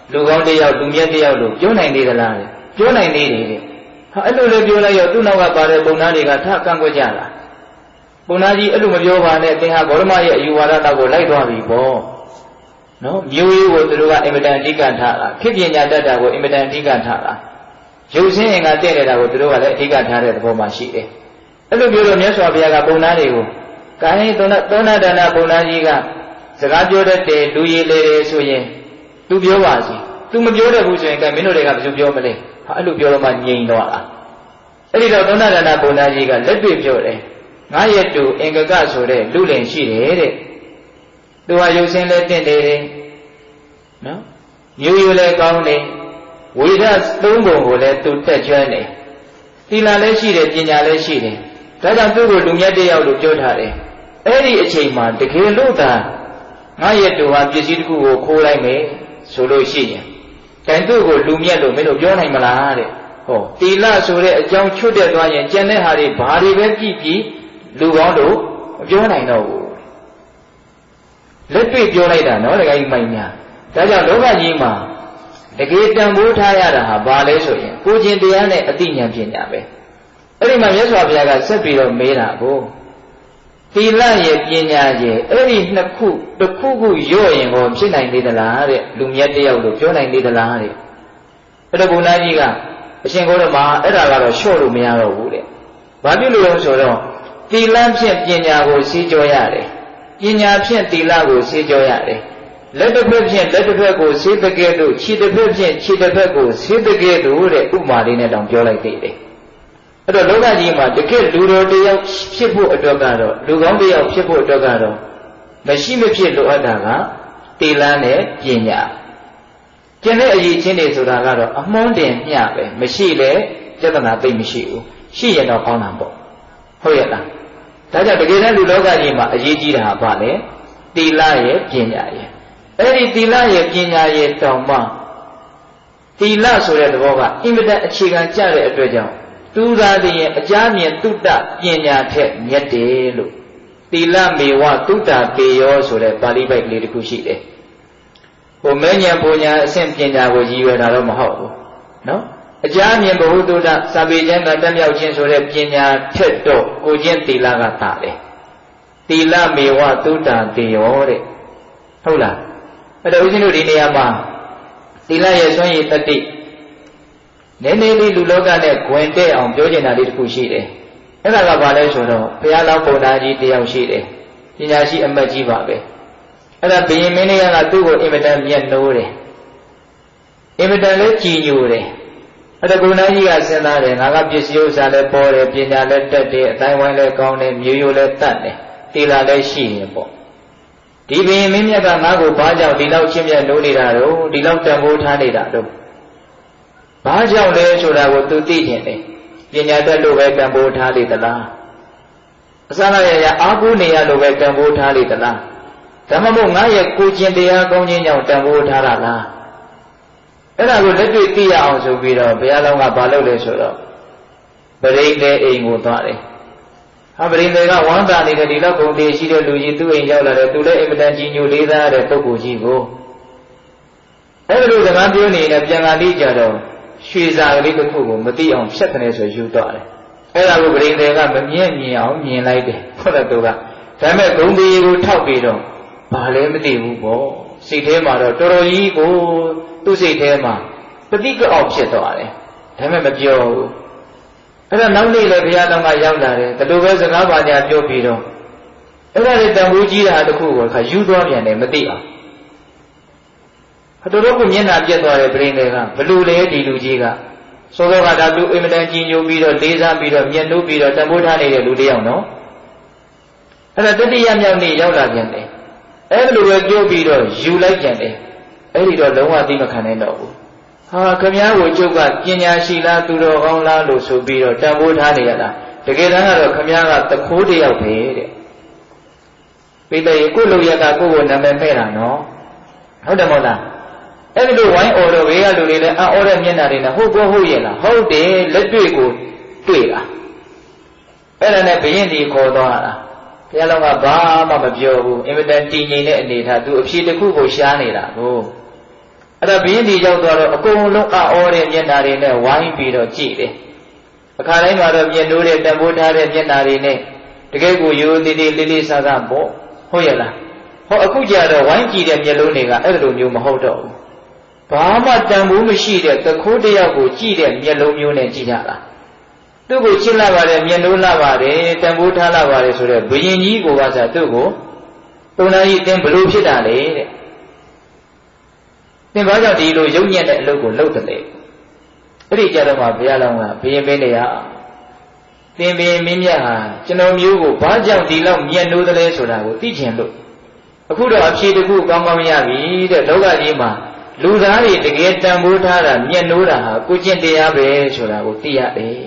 လူကောင်းတယောက်လူမြတ်တယောက်လို့ပြောနိုင်သေးသလားတဲ့ပြောနိုင်သေးတယ်တဲ့ဟာအဲ့လိုလေပြောလိုက်ရောသူ့နောက်ကပါတဲ့ပုံနာတွေကထကန့်ကွက်ကြလားပုံနာကြီးအဲ့လိုမပြောပါနဲ့သင်ဟာဂေါရမရဲ့အယူဝါဒတော့ကိုလိုက်သွားပြီပေါ့နော်မျိုးရိုးကိုသူတို့ကအင်မတန်အဓိကထားတာခေပညာတတ်တာကိုအင်မတန်အဓိကထားတာရုပ်ဆင်းအင်္ဂါတည့်နေတာကိုသူတို့ကလည်းအဓိကထားတဲ့သဘောမှရှိတယ်အဲ့လိုပြောလို့မြတ်စွာဘုရားကပုံနာတွေကိုကာယသောနာသောနာဒါနပုံနာကြီးကစကားပြောတတ်တယ်လူရည်လေတယ်ဆိုရင်သူပြောပါစီသူမပြောတတ်ဘူးဆိုရင်ကဲမင်းတို့တွေကဘယ်လိုပြောမလဲဟာအဲ့လိုပြောတော့မှငြိမ်တော့တာအဲ့ဒီတော့သောနာဒါနပုံနာကြီးကလက်တွေ့ပြောတယ်ငါရဲ့တူအင်္ဂကဆိုတဲ့လူလင်ရှိတယ်တဲ့သူဟာရုပ်ဆင်းလဲတင့်တယ်နော်မျိုးရိုးလဲကောင်းတယ်ဝိဒသုံးပုံကိုလည်းသူတက်ကျွမ်းတယ်သီလလည်းရှိတယ်ပညာလည်းရှိတယ်ဒါကြောင့်သူ့ကိုလူမြတ်တယောက်လို့ပြောထားတယ်အဲ့ဒီအချိန်မှာတကယ်လို့သာငါရဲ့တူဟာပစ္စည်းတစ်ခုကိုခိုးလိုက်မယ်ဆိုလို့ရှိရင်တန်သူ့ကိုလူမြတ်လို့မင်းတို့ပြောနိုင်မလားတဲ့ဟောသီလဆိုတဲ့အကြောင်းချွတ်တက်သွားရင်ကျန်တဲ့ဟာတွေဘာတွေပဲကြည့်ပြီးလူကောင်းတို့မပြောနိုင်တော့ဘူးလက်တွေ့ပြောလိုက်တာနော်တကယ်ကြီးမိုင်များဒါကြောင့်လောကကြီးမှာတကယ်တန်ဖိုးထားရတာဟာဘာလဲဆိုရင်ကိုကျင်တရားနဲ့အသိဉာဏ်ပညာပဲအဲ့ဒီမှာမြတ်စွာဘုရားကဆက်ပြီးတော့မေးတာကိုသီလရဲ့ပညာရဲ့အဲ့ဒီနှစ်ခုတစ်ခုခုရော့ရင်ကိုဖြစ်နိုင်သေးသလားတဲ့လူမြတ်တယောက်လို့ပြောနိုင်သေးသလားတဲ့အဲ့တော့ဘုရားကြီးကအရှင်ကိုရမအဲ့ဒါကတော့လျှော့လို့မရတော့ဘူးတဲ့ဘာဖြစ်လို့လဲဆိုတော့သီလဖြင့်ပညာကိုစီးကြောရတယ်ပညာဖြင့်သီလကိုစီးကြောရတယ်လက်တစ်ဖက်ဖြင့်လက်တစ်ဖက်ကိုဆေးတကဲ့သို့ခြေတစ်ဖက်ဖြင့်ခြေတစ်ဖက်ကိုဆေးတကဲ့သို့တဲ့ဥမာလေးနဲ့တောင်ပြောလိုက်သေးတယ်အဲ့တော့လောကကြီးမှာတကယ်လူတော်တယောက်ဖြစ်ဖို့အတွက်ကတော့လူကောင်းတယောက်ဖြစ်ဖို့အတွက်ကတော့မရှိမဖြစ်လိုအပ်တာကသီလနဲ့ပညာကျန်တဲ့အရေးချင်းတွေဆိုတာကတော့အမွှန်းတင်မျှပဲမရှိလေပြဿနာသိမရှိဘူးရှိရင်တော့ကောင်းတာပေါ့ဟုတ်ရဲ့လားဒါကြောင့်တကယ်တမ်းလူလောကကြီးမှာအရေးကြီးတာကဘာလဲသီလရဲ့ပညာရဲ့အဲ့ဒီသီလရဲ့ပညာရဲ့တောင်မှသီလဆိုတဲ့သဘောကအင်မတန်အခြေခံကျတဲ့အတွက်ကြောင့်သူသာတည်းအကြမြင်တုတ္တပညာထက်မြတ်တယ်လို့သီလမေဝတုတ္တပေယောဆိုတဲ့ပါဠိပိုက်ကလေးတစ်ခုရှိတယ်ဟိုမဲညာပူညာအဆင့်ပညာကိုရည်ရွယ်တာတော့မဟုတ်ဘူးနော်အကြမြင်ဘ ഹു တုတ္တစာပေကျမ်းကတက်မြောက်ခြင်းဆိုတဲ့ပညာထက်တော့ကိုချင်းသီလကတာတယ်သီလမေဝတုတ္တပေယောတဲ့ဟုတ်လားအဲ့တော့ဦးဇင်းတို့ဒီနေရာမှာသီလရဲ့စွမ်းရည်တတိနည်းနည်းလေးလူလောကနဲ့ဂွင်တဲ့အောင်ပြောချင်တာလေးတစ်ခုရှိတယ်အဲ့ဒါကဘာလဲဆိုတော့ဘုရားလောင်းပုံသားကြီးတယောက်ရှိတယ်ပညာရှိအမတ်ကြီးပါပဲအဲ့ဒါဘုရင်မင်းလေးကသူ့ကိုအင်မတန်မြတ်နိုးတယ်အင်မတန်လည်းကြည်ညိုတယ်အဲ့ဒါကုဏကြီးကစဉ်းစားတယ်ငါကပစ္စည်းဥစ္စာလည်းပေါ်တယ်ပညာလည်းတတ်တယ်အတိုင်းဝိုင်းလည်းကောင်းတယ်မျိုးရိုးလည်းတတ်တယ်သီလလည်းရှိရင်ပေါ့ဒီဘုရင်မင်းမြတ်ကငါ့ကိုဘာကြောင့်ဒီလောက်ချင်းမြတ်နိုးနေတာတော့ဒီလောက်တန်ဖိုးထားနေတာတော့ဘာကြောင့်လဲဆိုတာကိုသူသိကျင်တယ်ပညာတတ်လို့ပဲတန်ဖိုးထားလေသလားအစရရရအာဟုနေရလို့ပဲတန်ဖိုးထားလေသလားဓမ္မမို့ငါရဲ့ကိုကျင်တရားကောင်းခြင်းကြောင့်တန်ဖိုးထားတာလားအဲ့ဒါကိုလက်တွေ့သိရအောင်ဆိုပြီးတော့ဘုရားလောင်းကဘာလုပ်လဲဆိုတော့ပရိသေအိမ်ကိုသွားတယ်ဟာပရိသေကဝမ်းသာနေတဲ့ဒီလောက်ဂုဏ်တည်ရှိတဲ့လူကြီးသူ့အိမ်ရောက်လာတယ်သူလည်းအင်မတန်ကြီးညိုလေးသားတဲ့ပုဂ္ဂိုလ်ကြီးကိုအဲ့လိုစကားပြောနေရင်ပြန်လာပြီးကြတော့ရွှေစာကလေးတစ်ခုကိုမသိအောင်ဖြတ်တယ်ဆိုယူတော့တယ်အဲ့ဒါကိုပရိသေကမမြင်မြင်အောင်မြင်လိုက်တယ်ဟုတ်တယ်သူကဒါပေမဲ့ဂုံတီကိုထောက်ပြီးတော့ဘာလဲမသိဘူးပေါ့စိတ်ထဲမှာတော့တော်တော်ကြီးကိုသူ့စိတ်ထဲမှာပဋိကအောက်ဖြစ်သွားတယ်ဒါပေမဲ့မပြောဘူးအဲ့ဒါနောက်နေ့လည်းဘုရားတော်ကရောက်လာတယ်ဒီလိုပဲစကားပါညာပြောပြီးတော့အဲ့ဒါလေတန်ဖိုးကြီးတာတစ်ခုကိုခါယူသွားပြန်တယ်မသိအောင်တော်တော်ကိုမျက်နှာပြက်သွားတယ်ပရိသေကဘလူလေဒီလူကြီးကစောစောကဒါသူအင်မတန်ကြီးညိုပြီးတော့လေးစားပြီးတော့မျက်နှုတ်ပြီးတော့တန်ဖိုးထားနေတဲ့လူတစ်ယောက်နော်အဲ့ဒါတတိယမြောက်နေ့ရောက်လာပြန်တယ်အဲ့လိုပဲပြောပြီးတော့ယူလိုက်ပြန်တယ်အဲ့ဒီတော့လုံးဝသိမခံနိုင်တော့ဘူးဟာခမည်းကိုကျုပ်ကပညာရှိလားသူတော်ကောင်းလားလို့ဆိုပြီးတော့တန်ဖိုးထားနေရတာတကယ်တမ်းကတော့ခမည်းကတခိုးတစ်ယောက်ပဲတဲ့ပိတ္တိကိုလူရကကိုကိုနာမည်မဲ့တာနော်ဟုတ်တယ်မဟုတ်လားအဲ့ဒီလိုဝိုင်းအော်တော့ဘေးကလူတွေလည်းအော်တဲ့မျက်နှာတွေနဲ့ဟုတ်ကောဟုတ်ရဲ့လားဟုတ်တယ်လက်တွေ့ကိုတွေ့တာအဲ့ဒါနဲ့ဘယင်းဒီခေါ်သွားတာဘုရားလောင်းကဘာမှမပြောဘူးအင်မတန်တည်ငြိမ်တဲ့အနေထားသူအဖြေတစ်ခုကိုရှားနေတာကိုအဲ့ဒါဘင်းဒီရောက်သွားတော့အကုန်လုံးအော်တဲ့မျက်နှာတွေနဲ့ဝိုင်းပြီးတော့ကြည့်တယ်အခါတိုင်းမှာတော့မျက်နှိုးတဲ့တန်ဖိုးထားတဲ့မျက်နှာတွေနဲ့တကယ်ကိုရိုးသေးသေးလေးလေးစားစားပေါ့ဟုတ်ရဲ့လားဟောအခုကြတော့ဝိုင်းကြည့်တဲ့မျက်လုံးတွေကအဲ့လိုမျိုးမဟုတ်တော့ဘူးဘာမှတန်ဖိုးမရှိတဲ့သခိုးတယောက်ကိုကြည့်တဲ့မျက်လုံးမျိုးနဲ့ကြည့်ကြတာသူ့ကိုချစ်လာပါတယ်မျက်နှိုးလာပါတယ်တန်ဖိုးထားလာပါတယ်ဆိုတော့ဘုရင်ကြီးကိုကစားသူ့ကိုပုံနာကြီးတင်ဘလို့ဖြစ်တာလေတဲ့သင်ဘာကြောင့်ဒီလိုရုပ်ညက်တဲ့အလုပ်ကိုလုပ်တယ်လေအဲ့ဒီကြတော့မှဘုရားလောင်းကဘုရင်မင်းတရားသင်ပင်မင်းမြတ်ဟာကျွန်တော်မျိုးကိုဘာကြောင့်ဒီလောက်မျက်နှိုးသလဲဆိုတာကိုသိချင်လို့အခုတော့အဖြေတခုကောင်းကောင်းရပြီတဲ့လောကကြီးမှာလူသားတွေတကယ်တန်ဖိုးထားတာမျက်နှိုးတာဟာကိုကျင့်တရားပဲဆိုတာကိုသိရတယ်တဲ့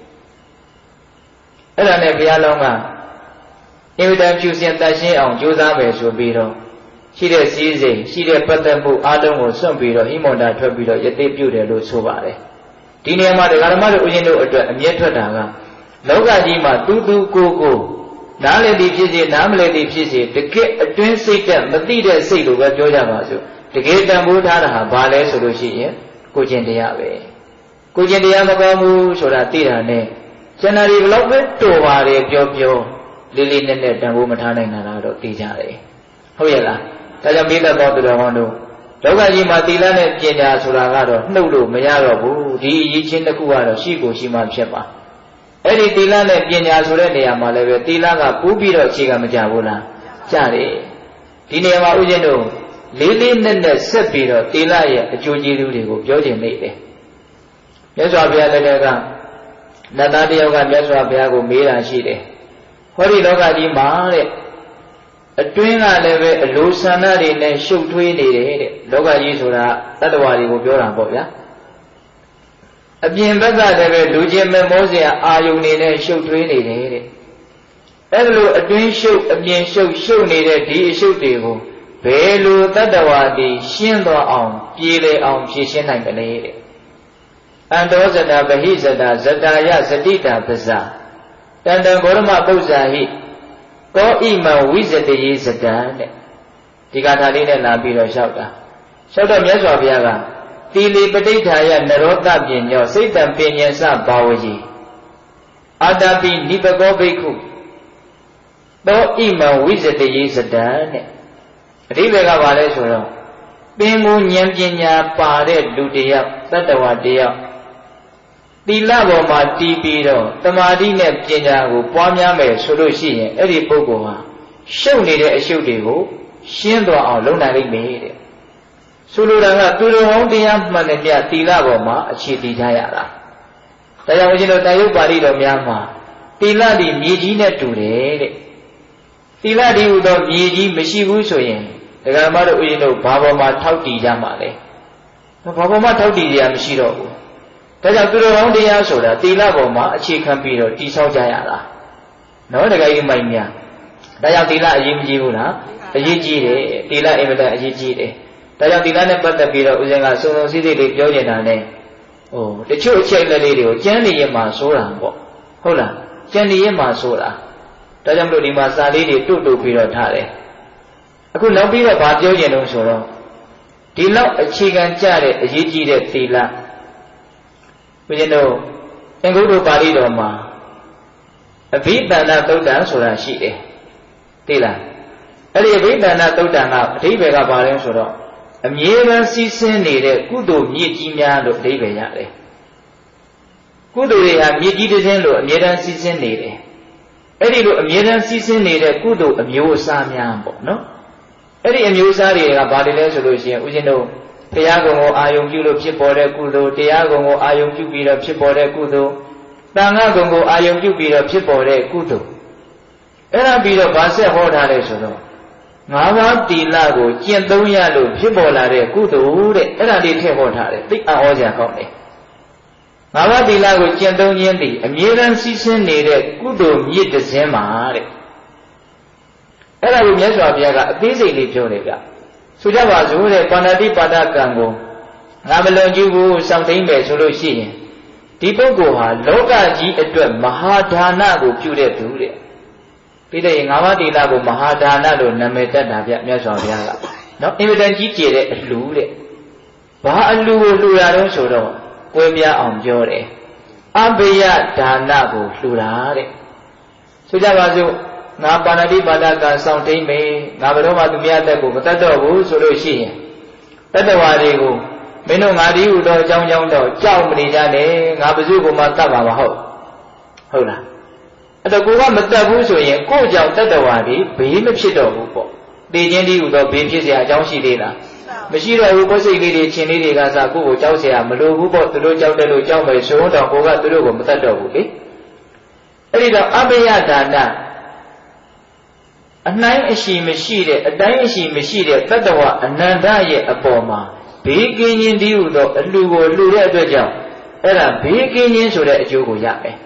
အဲ့ဒါနဲ့ဘုရားလောင်းကအင်ဝတန်ဖြူစင်တတ်ရှင်းအောင်ကြိုးစားမယ်ဆိုပြီးတော့ရှိတဲ့စည်းစိမ်ရှိတဲ့ပတ်သက်မှုအားလုံးကိုစွန့်ပြီးတော့ဟိမန္တာထွက်ပြီးတော့ယသိပြုတယ်လို့ဆိုပါတယ်ဒီနေရာမှာဒကာဓမ္မတို့ဦးဇင်းတို့အတွက်အမြဲထွက်တာကလောကကြီးမှာတူတူကိုကိုနားလည်သည်ဖြစ်စေနားမလည်သည်ဖြစ်စေတကယ်အတွင်းစိတ်တက်မသိတဲ့စိတ်လိုပဲပြောကြပါစို့တကယ်တန်ဖိုးထားတာဟာဘာလဲဆိုလို့ရှိရင်ကိုကျင့်တရားပဲကိုကျင့်တရားမကောင်းဘူးဆိုတာသိတာနဲ့ကျန်တာတွေဘလောက်ပဲတော်ပါတယ်ပြောပြောလေးလေးနက်နက်တန်ဖိုးမထားနိုင်တာတော့သိကြတယ်ဟုတ်ရဲ့လားဒါကြောင့်မိသက်တော်သူတော်ကောင်းတို့လောကကြီးမှာသီလနဲ့ပညာဆိုတာကတော့နှုတ်လို့မရတော့ဘူးဒီအရေးချင်းတစ်ခုကတော့ရှိကိုရှိမှဖြစ်ပါအဲ့ဒီသီလနဲ့ပညာဆိုတဲ့နေရာမှာလည်းပဲသီလကပူးပြီးတော့အခြေခံမကြဘူးလားကြတယ်ဒီနေရာမှာဦးဇင်းတို့လေးလေးနက်နက်ဆက်ပြီးတော့သီလရဲ့အကျိုးကျေးဇူးတွေကိုပြောခြင်းနေတယ်မြတ်စွာဘုရားတကယ်ကနတ်သားတယောက်ကမြတ်စွာဘုရားကိုမေးတာရှိတယ်ဟောဒီလောကကြီးမှာတဲ့အတွင်းကလည်းပဲအလိုဆန္ဒတွေနဲ့ရှုပ်ထွေးနေတယ်တဲ့လောကကြီးဆိုတာတတ္တဝါတွေကိုပြောတာပေါ့ဗျာအပြင်ဘက်ကလည်းပဲလူချင်းမမောစရာအာယုန်နေနဲ့ရှုပ်ထွေးနေတယ်တဲ့အဲ့လိုအတွင်းရှုပ်အပြင်ရှုပ်ရှုပ်နေတဲ့ဒီအရှုပ်တွေကိုဘယ်လိုတတ္တဝါတွေရှင်းသွားအောင်ပြေလည်အောင်ဖြည့်ရှင်းနိုင်မလဲတဲ့အန္တောဇတာဗဟိဇတာဇတာယဇတိတာပဇာတန်တံဂေါရမပု္ပ္ပဇာဟိကောဣမံဝိဇတယေဇတံတဲ့ဒီကထာလေးနဲ့လာပြီးတော့လျှောက်တာလျှောက်တော့မြတ်စွာဘုရားကတိလီပဋိဌာယနရောတပညောစိတ်တံပင်ညံစဘာဝကြီးအာတပိနိပကောဘိက္ခုသောဣမံဝိဇတယေဇတံတဲ့အဓိပ္ပာယ်ကဘာလဲဆိုတော့ပင်ကိုဉာဏ်ပညာပါတဲ့လူတယောက်တတ္တဝါတယောက်သီလပေါ်မှာတည်ပြီးတော့တမာတိနဲ့ပညာကိုပွားများမယ်ဆိုလို့ရှိရင်အဲ့ဒီပုဂ္ဂိုလ်ဟာရှုပ်နေတဲ့အရှုပ်တွေကိုရှင်းသွားအောင်လုပ်နိုင်လိမ့်မယ်တဲ့ဆိုလိုတာကသူတော်ကောင်းတရားမှန်တဲ့မြတ်သီလပေါ်မှာအခြေတည်ကြရတာဒါကြောင့်ဦးဇင်းတို့တာယုတ်ပါဠိတော်များမှာသီလဒီမြေကြီးနဲ့တူတယ်တဲ့သီလဒီဟူသောမြေကြီးမရှိဘူးဆိုရင်ဒကာမတို့ဦးဇင်းတို့ဘာပေါ်မှာထောက်တည်ကြမှာလဲဘာပေါ်မှာထောက်တည်ကြရမရှိတော့ဘူးဒါကြောင့်သူတော်ကောင်းတရားဆိုတာသီလပေါ်မှာအခြေခံပြီးတော့တည်ဆောက်ကြရတာနော်တကယ်ကြီးမိုက်များဒါကြောင့်သီလအရေးမကြီးဘူးလားအရေးကြီးတယ်သီလအင်မတန်အရေးကြီးတယ်ဒါကြောင့်သီလနဲ့ပတ်သက်ပြီးတော့ဦးဇင်းကစုံစုံစည်းစည်းလေးပြောနေတာ ਨੇ ဟိုတချို့အချက်လက်လေးတွေကိုကျမ်းနေရင်မှဆိုတာပေါ့ဟုတ်လားကျမ်းနေရင်မှဆိုတာဒါကြောင့်မလို့ဒီမှာစာလေးတွေတုတ်တုတ်ပြီးတော့ထားတယ်အခုနောက်ပြီးတော့ဗာပြောကျင်လို့ဆိုတော့ဒီလောက်အခြေခံကြတဲ့အရေးကြီးတဲ့သီလဘုရားတို့သင်္ကုတ္တပါဠိတော်မှာအဘိဓမ္မာသုတ်တံဆိုတာရှိတယ်သိလားအဲ့ဒီအဘိဓမ္မာသုတ်တံကအဓိပ္ပာယ်ကဘာလဲဆိုတော့အမြဲတမ်းစီးဆင်းနေတဲ့ကုသိုလ်မြစ်ကြီးများလို့အဓိပ္ပာယ်ရတယ်ကုသိုလ်တွေဟာမြစ်ကြီးတစ်စင်းလို့အမြဲတမ်းစီးဆင်းနေတယ်အဲ့ဒီလိုအမြဲတမ်းစီးဆင်းနေတဲ့ကုသိုလ်အမျိုးအစားများပေါ့နော်အဲ့ဒီအမျိုးအစားတွေကဘာတွေလဲဆိုလို့ရှိရင်ဦးဇင်းတို့ဘုရားကုံကိုအာယုံပြုလို့ဖြစ်ပေါ်တဲ့ကုသိုလ်တရားကုံကိုအာယုံပြုပြီးတော့ဖြစ်ပေါ်တဲ့ကုသိုလ်သံဃာကုံကိုအာယုံပြုပြီးတော့ဖြစ်ပေါ်တဲ့ကုသိုလ်အဲ့ဒါပြီးတော့ဗာဆက်ဟောထားလဲဆိုတော့ငါးပါးတိလကိုကျင့်သုံးရလို့ဖြစ်ပေါ်လာတဲ့ကုသိုလ်တဲ့အဲ့ဒါလေးထည့်ဟောထားတယ်သိအဟောစရာကောင်းတယ်ငါးပါးတိလကိုကျင့်သုံးခြင်းသည်အမြဲတမ်းစီးဆင်းနေတဲ့ကုသိုလ်မြစ်တစ်စင်းမှာတဲ့အဲ့ဒါကိုမြတ်စွာဘုရားကအသေးစိတ်လေးပြောတယ်ဗျဆိုကြပါစို့တဲ့ပါဏာတိပါဒကံကိုငါမလွန်ကျူးဘူးစောင့်သိမ့်မယ်ဆိုလို့ရှိရင်ဒီပုဂ္ဂိုလ်ဟာလောကကြီးအတွက်မဟာဒါနကိုပြုတဲ့သူတဲ့ပြီးတဲ့ငါးပါးတိလကိုမဟာဒါနလို့နာမည်တက်တာဗျမြတ်စွာဘုရားကနော်အင်မတန်ကြီးကျယ်တဲ့အလှူတဲ့ဘာအလူကိုလှူတာတော့ဆိုတော့ကွဲပြားအောင်ပြောတယ်အဘိယဒါနကိုလှူတာတဲ့ဆိုကြပါစို့ငါပါဏာတိပါဒကစောင့်တိမ့်မယ်ငါဘယ်တော့မှသူများတက်ကိုမတတ်တော့ဘူးဆိုလို့ရှိရင်တတ္တဝါတွေကိုမင်းတို့ငါဒီဟုတော့အကြောင်းကြောင်းတော့ကြောက်မနေကြနဲ့ငါဘယ်သူကိုမှတတ်ပါမဟုတ်ဟုတ်လားအဲ့တော့ကိုကမတတ်ဘူးဆိုရင်ကို့ကြောင့်တတ္တဝါတွေဘေးမဖြစ်တော့ဘူးပေါ့တေခြင်းဒီဟုတော့ဘေးဖြစ်เสียအကြောင်းရှိသေးလားမရှိတော့ဘူးကိုယ်စိတ်လေးတွေချင်းလေးတွေကစားကိုယ့်ကိုကြောက်เสียမလိုဘူးပေါ့သူတို့ကြောက်တယ်လို့ကြောက်မယ်ဆိုတော့ကိုကသူတို့ကိုမတတ်တော့ဘူးလေအဲ့ဒီတော့အဘိယဒါနအနှိုင်းအရှိမရှိတဲ့အတိုင်းအရှိမရှိတဲ့တတ္တဝအနန္တရဲ့အပေါ်မှာဘေးကင်းခြင်းတည်းဟုသောအလှူကိုလှူတဲ့အတွက်ကြောင့်အဲ့ဒါဘေးကင်းခြင်းဆိုတဲ့အကျိုးကိုရမယ်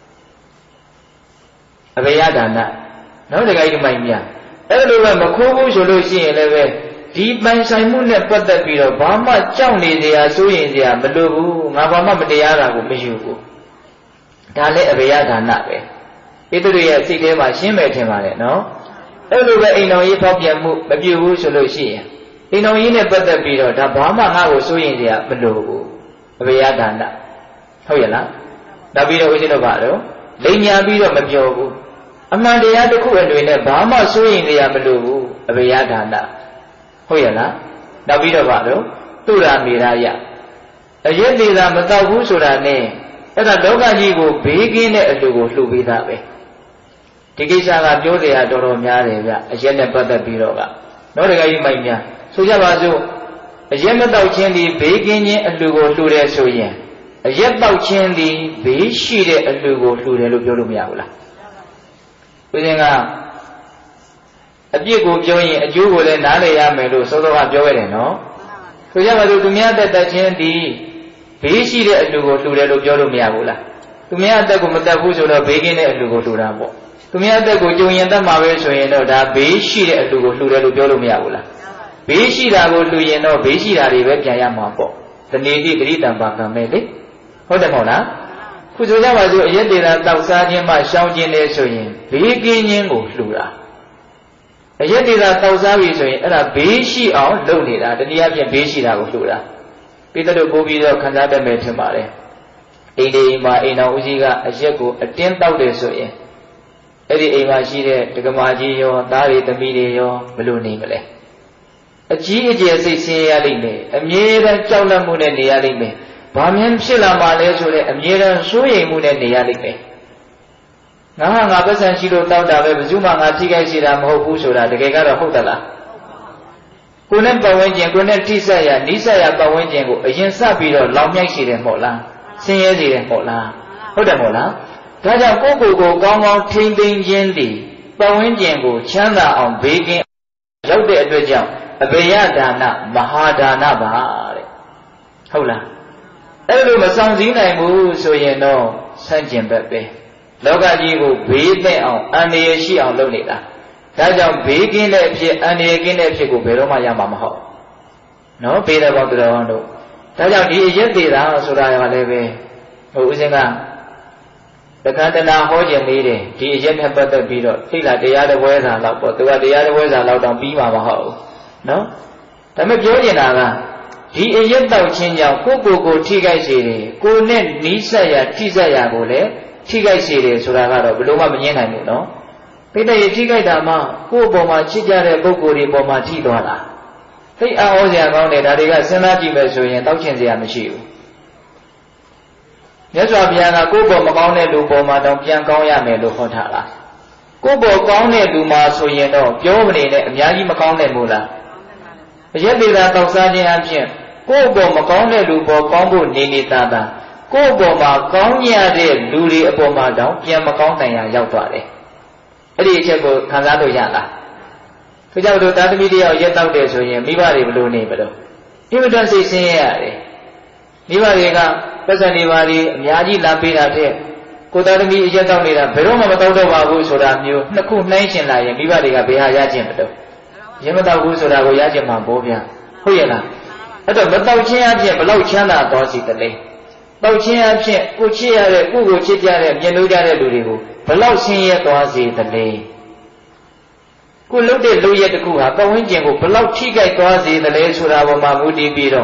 အဘိယဒါနနောက်တခါဒီမိုင်းများအဲ့လိုပဲမခိုးဘူးဆိုလို့ရှိရင်လည်းပဲဒီပိုင်ဆိုင်မှုနဲ့ပတ်သက်ပြီးတော့ဘာမှကြောက်နေစရာစိုးရင်စရာမလိုဘူးငါဘာမှမတရားတာကိုမယူဘူးဒါလည်းအဘိယဒါနပဲဣတိရိရဲ့စိတ်ထဲမှာရှင်းမယ်ထင်ပါတယ်နော်အဲ့လိုပဲအိမ်တော်ကြီးဖောက်ပြန်မှုမပြုဘူးဆိုလို့ရှိရင်အိမ်တော်ကြီးနဲ့ပတ်သက်ပြီးတော့ဒါဘာမှငါ့ကိုစိုးရင်စရာမလိုဘူးအဘိယဒါနဟုတ်ရဲ့လားနောက်ပြီးတော့ဦးဇင်းတို့ကတော့လိမ်ညာပြီးတော့မပြောဘူးအမှန်တရားတစ်ခုအတွေ့နဲ့ဘာမှစိုးရင်စရာမလိုဘူးအဘိယဒါနဟုတ်ရဲ့လားနောက်ပြီးတော့ကတော့သူရာမေရယအရက်သေးတာမတော့ဘူးဆိုတာနဲ့အဲ့ဒါလောကကြီးကိုဘေးကင်းတဲ့အလူကိုလှူပေးတာပဲဒီကိစ္စကပြောเสียတော်တော်များတယ်ဗျအရက်နဲ့ပတ်သက်ပြီးတော့ကနောက်တကကြီးမိုက်များဆိုကြပါစို့အရက်မတော့ချင်းဒီဘေးကင်းခြင်းအလူကိုလှူတယ်ဆိုရင်အရက်တော့ချင်းဒီဘေးရှိတဲ့အလူကိုလှူတယ်လို့ပြောလို့မရဘူးလားဦးဇင်းကအပြစ်ကိုပြောရင်အကျိုးကိုလည်းနားလည်ရမယ်လို့သောတော်ကပြောခဲ့တယ်နော်ဆိုကြပါစို့သူများတက်တက်ချင်းဒီဘေးရှိတဲ့အလူကိုလှူတယ်လို့ပြောလို့မရဘူးလားသူများအသက်ကိုမတက်ဘူးဆိုတော့ဘေးကင်းတဲ့အလူကိုလှူတာပေါ့သူများအသက်ကိုကြုံရင်တတ်မှာပဲဆိုရင်တော့ဒါဘေးရှိတဲ့အလူကိုလှူတယ်လို့ပြောလို့မရဘူးလားဘေးရှိတာကိုလှူရင်တော့ဘေးရှိတာတွေပဲပြန်ရမှာပေါ့တဏှိတိပရိတံပါကံပဲလေဟုတ်တယ်မဟုတ်လားခုဆိုကြပါစို့အရက်တေတာတောက်စားခြင်းမှရှောင်ခြင်းလေဆိုရင်ဘေးကင်းခြင်းကိုလှူတာအရက်တေတာတောက်စားပြီဆိုရင်အဲ့ဒါဘေးရှိအောင်လုပ်နေတာတနည်းအားဖြင့်ဘေးရှိတာကိုလှူတာပိတ္တတို့ပို့ပြီးတော့ခံစားတတ်မယ်ထင်ပါတယ်အိမ်ဒီမှာအိမ်တော်ဦးကြီးကအရက်ကိုအတင်းတောက်တယ်ဆိုရင်အဲ့ဒီအိမ်မှာရှိတဲ့ဒကမာကြီးရောသားတွေသမီးတွေရောဘယ်လိုနေမလဲအကြီးအကျယ်စိတ်ဆင်းရဲရလိမ့်မယ်အမြဲတမ်းကြောက်လန့်မှုနဲ့နေရလိမ့်မယ်ဘာမှန်းဖြစ်လာမှလဲဆိုတဲ့အမြဲတမ်းစိုးရိမ်မှုနဲ့နေရလိမ့်မယ်ငါဟာငါပတ်စံရှိလို့တောက်တာပဲဘယ်သူမှငါထိခိုက်စေတာမဟုတ်ဘူးဆိုတာတကယ်ကတော့ဟုတ်သလားကိုယ်နဲ့ပတ်ဝန်းကျင်ကိုယ်နဲ့ထိဆက်ရနိဆက်ရပတ်ဝန်းကျင်ကိုအရင်စပြီးတော့လောင်မြိုက်စေတယ်မဟုတ်လားဆင်းရဲစေတယ်မဟုတ်လားဟုတ်တယ်မဟုတ်လားဒါကြောင့်ကိုယ့်ကိုယ်ကိုကောင်းကောင်းထိမ့်သိမ်းခြင်းသည်ပတ်ဝန်းကျင်ကိုချမ်းသာအောင်ဘေးကင်းရောက်တဲ့အတွက်ကြောင့်အဘိယဒါနမဟာဒါနပါတဲ့ဟုတ်လားအဲ့လိုမဆောင်စည်းနိုင်ဘူးဆိုရင်တော့ဆန့်ကျင်ဘက်ပဲလောကကြီးကိုဘေးသက်အောင်အန္တရာယ်ရှိအောင်လုပ်နေတာဒါကြောင့်ဘေးကင်းတဲ့အဖြစ်အန္တရာယ်ကင်းတဲ့အဖြစ်ကိုဘယ်တော့မှရမှာမဟုတ်နော်ဘေးတဲ့ဘောက်တော်တို့ဒါကြောင့်ဒီအရက်သေးတာဆိုတာကလည်းပဲဟိုဦးစင်းကတခါတနာဟောခြင်းလေးတယ်ဒီအရက်နဲ့ပတ်သက်ပြီးတော့သိလားတရားတစ်ပွဲစာလောက်ပေါ့သူကတရားတစ်ပွဲစာလောက်တောင်ပြီးမှာမဟုတ်ဘူးနော်ဒါပေမဲ့ပြောနေတာကဒီအရက်တောက်ခြင်းကြောင့်ကိုယ့်ကိုယ်ကိုထိခိုက်စေတယ်ကိုယ်နဲ့နီးစပ်ရာထိစပ်ရာကိုလည်းထိခိုက်စေတယ်ဆိုတာကတော့ဘယ်လိုမှမငြင်းနိုင်ဘူးနော်ပိဋကရေထိခိုက်တာမှကိုယ့်အပေါ်မှာချစ်ကြတဲ့ပုဂ္ဂိုလ်တွေပေါ်မှာထိသွားတာသိအားဟောစရာကောင်းတယ်ဒါတွေကစဉ်းစားကြည့်မယ်ဆိုရင်တောက်ချင်စရာမရှိဘူးမြတ်စွာဘုရားကကိုယ့်ပေါ်မကောင်းတဲ့လူပေါ်မှာတောင်ပြန်ကောင်းရမယ်လို့ဟောထားတာကိုယ့်ပေါ်ကောင်းတဲ့လူမှာဆိုရင်တော့ပြောမနေနဲ့အများကြီးမကောင်းနိုင်ဘူးလားအရက်သေးတာတောက်စားခြင်းအပြင်ကိုယ့်ပေါ်မကောင်းတဲ့လူပေါ်ကောင်းဖို့နေနေတာတာကိုယ့်ပေါ်မှာကောင်းရတဲ့လူတွေအပေါ်မှာတောင်ပြန်မကောင်းနိုင်ရရောက်သွားတယ်အဲ့ဒီအချက်ကိုခံစားလို့ရလားဆိုကြလို့တာသမီတယောက်ရက်တောက်တယ်ဆိုရင်မိဘတွေဘယ်လိုနေမလို့အင်မတန်စိတ်ဆင်းရဲရတယ်မိဘတွေကပတ်စံနေပါလေအများကြီးလာပေးတာတဲ့ကိုတာသမီအရက်တောက်နေတာဘယ်တော့မှမတောက်တော့ပါဘူးဆိုတာမျိုးနှစ်ခုနှိုင်းရှင်လာရင်မိဘတွေကဘယ်ဟာရခြင်းမလို့ရင်မတောက်ဘူးဆိုတာကိုရခြင်းမှာပိုးဗျာဟုတ်ရဲ့လားအဲ့တော့မတောက်ခြင်းအပြင်ဘလောက်ချမ်းသာတော်စီတလဲတောက်ခြင်းအပြင်ကိုချစ်ရတဲ့ကိုကိုချစ်ကြတဲ့မြင်လို့ကြတဲ့လူတွေကိုဘလောက်ဆင်းရဲသွားစေတလဲကိုလှုပ်တဲ့လူရဲ့တခုဟာပတ်ဝန်းကျင်ကိုဘလောက်ထိခိုက်သွားစေတလဲဆိုတာပေါ်မှာမူတည်ပြီးတော့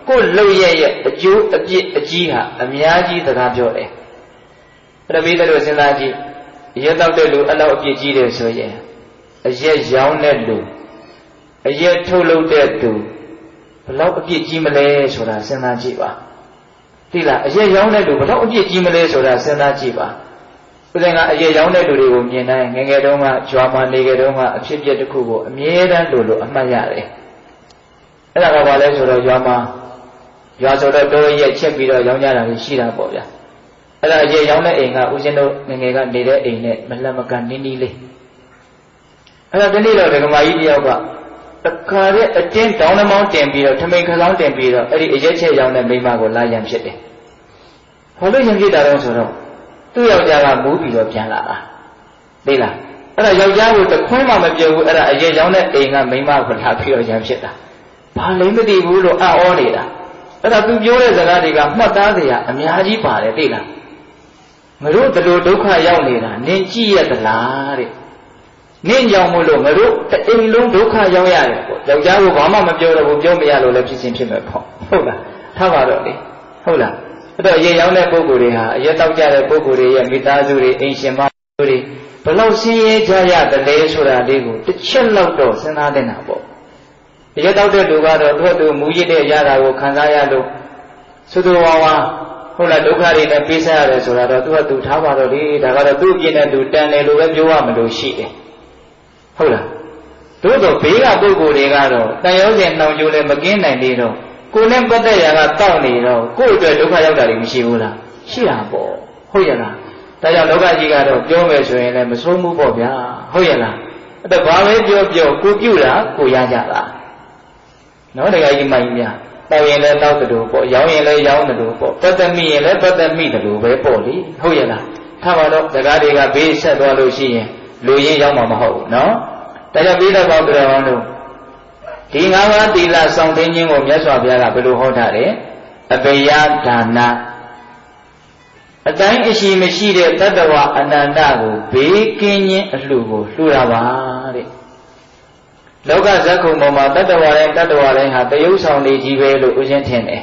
ကိုလှုပ်ရဲ့ရဲ့အကျိုးအပြစ်အကြီးဟာအများကြီးစကားပြောတယ်အဲ့ဒါပြီးတော့စဉ်းစားကြည့်ရက်တော့တဲ့လူအဲ့လောက်အပြစ်ကြီးတယ်ဆိုရင်အရက်ရောင်းတဲ့လူအရက်ထုတ်လုပ်တဲ့သူဘလောက်အပြစ်ကြီးမလဲဆိုတာစဉ်းစားကြည့်ပါသိလားအရက်ရောင်းတဲ့လူဘလောက်အပြစ်ကြီးမလဲဆိုတာစဉ်းစားကြည့်ပါဥစဉ်ကအရက်ရောင်းတဲ့လူတွေကိုမြင်တိုင်းငယ်ငယ်တုန်းကကြွားမနေကြတုန်းကအဖြစ်ပြက်တစ်ခုကိုအမြဲတမ်းလို့လို့အမှတ်ရတယ်အဲ့ဒါကဘာလဲဆိုတော့ကြွားမရွာဆိုတော့တိုးရက်ချက်ပြီးတော့ရောင်းကြတာရှိတာပေါ့ဗျာအဲ့ဒါအရက်ရောင်းတဲ့အိမ်ကဦးဇင်းတို့ငငယ်ကနေတဲ့အိမ်နဲ့မလှမ်းမကန်းနင်းနီးလေးအဲ့ဒါဒီနေ့တော့ဒကမာကြီးတယောက်ကတခါတည်းအတင်းတောင်းနှမောင်းတင်ပြီးတော့ထမိန်ခလောင်းတင်ပြီးတော့အဲ့ဒီအရက်ချက်ရောင်းတဲ့မိန်းမကိုလာရန်ဖြစ်တယ်ဘာလို့ရန်ဖြစ်တာလဲဆိုတော့သူ့ယောက်ျားကမူးပြီးတော့ပြန်လာတာသိလားအဲ့ဒါယောက်ျားကိုတခွန်းမှမပြုတ်ဘူးအဲ့ဒါအရက်ရောင်းတဲ့အိမ်ကမိန်းမကိုလာပြီးတော့ရန်ဖြစ်တာဘာလိမ့်မသိဘူးလို့အံ့ဩနေတာအဲ့ဒါသူပြောတဲ့စကားတွေကမှတ်သားစရာအများကြီးပါတယ်သိလားငါတို့ဒီလိုဒုက္ခရောက်နေတာနင်ကြည့်ရသလားတဲ့နင့်ကြောင့်မို့လို့ငါတို့တအိမ်လုံးဒုက္ခရောက်ရတယ်ပေါ့ယောက်ျားကိုဘာမှမပြောတော့ဘူးပြောမရလို့လည်းဖြစ်ချင်းဖြစ်မဲ့ပေါ့ဟုတ်လားထားပါတော့လေဟုတ်လားအဲ့တော့ရေရောက်တဲ့ပုဂ္ဂိုလ်တွေဟာအရက်တောက်ကြတဲ့ပုဂ္ဂိုလ်တွေရဲ့မိသားစုတွေအိမ်ရှင်မတွေဘလောက်ဆင်းရဲကြရတယ်လဲဆိုတာလေးကိုတစ်ချက်လောက်တော့စဉ်းစားနေတာပေါ့အရက်တောက်တဲ့လူကတော့သူ့သူမူရစ်တဲ့ရတာကိုခံစားရလို့သုတဝါဝါဟုတ်လားဒုက္ခတွေနဲ့ပေးစားရတယ်ဆိုတာတော့သူကသူထားပါတော့လေဒါကတော့သူ့ပြင်းတဲ့သူတန်တယ်လို့ပဲပြောရမလို့ရှိတယ်ဟုတ်လားတို့တော့ဘေးကပုဂ္ဂိုလ်တွေကတော့တန်ရုံးစင်နှောင်ကြိုးလည်းမကင်းနိုင်သေးတော့ကိုယ်နဲ့ပတ်သက်ရာကတောက်နေတော့ကိုယ့်အတွက်ဒုက္ခရောက်တာတွေမရှိဘူးလားရှိတာပေါ့ဟုတ်ရဲ့လားဒါကြောင့်လောကကြီးကတော့ပြောမယ်ဆိုရင်လည်းမဆုံးဘူးပေါ့ဗျာဟုတ်ရဲ့လားအဲ့တော့ဘာပဲပြောပြောကိုပြုတာကိုရကြတာနော်တကယ်ကြီးမှန်ကြီးများတောက်ရင်လည်းတောက်တယ်လို့ပေါ့ရောင်းရင်လည်းရောင်းတယ်လို့ပေါ့ပတ်သက်မိရင်လည်းပတ်သက်မိတယ်လို့ပဲပေါ့လေဟုတ်ရဲ့လားထားပါတော့စကားတွေကဘေးဆက်သွားလို့ရှိရင်လူရင်းရောက်မှာမဟုတ်ဘူးနော်ဒါကြောင့်ပြီးတော့ပေါင်းတော်အောင်လို့ဒီငါးပါးသီလဆောင်သိခြင်းကိုမြတ်စွာဘုရားကဘယ်လိုဟောထားတယ်အပေယဒါနအတိုင်းအရှိမရှိတဲ့တတ္တဝအနန္တကိုဘေးကင်းခြင်းအလှကိုလှူတာပါတဲ့လောကဇက်ခုံပေါ်မှာတတ္တဝတိုင်းတတ္တဝတိုင်းဟာတယုတ်ဆောင်နေကြီးပဲလို့ဦးဇင်းထင်တယ်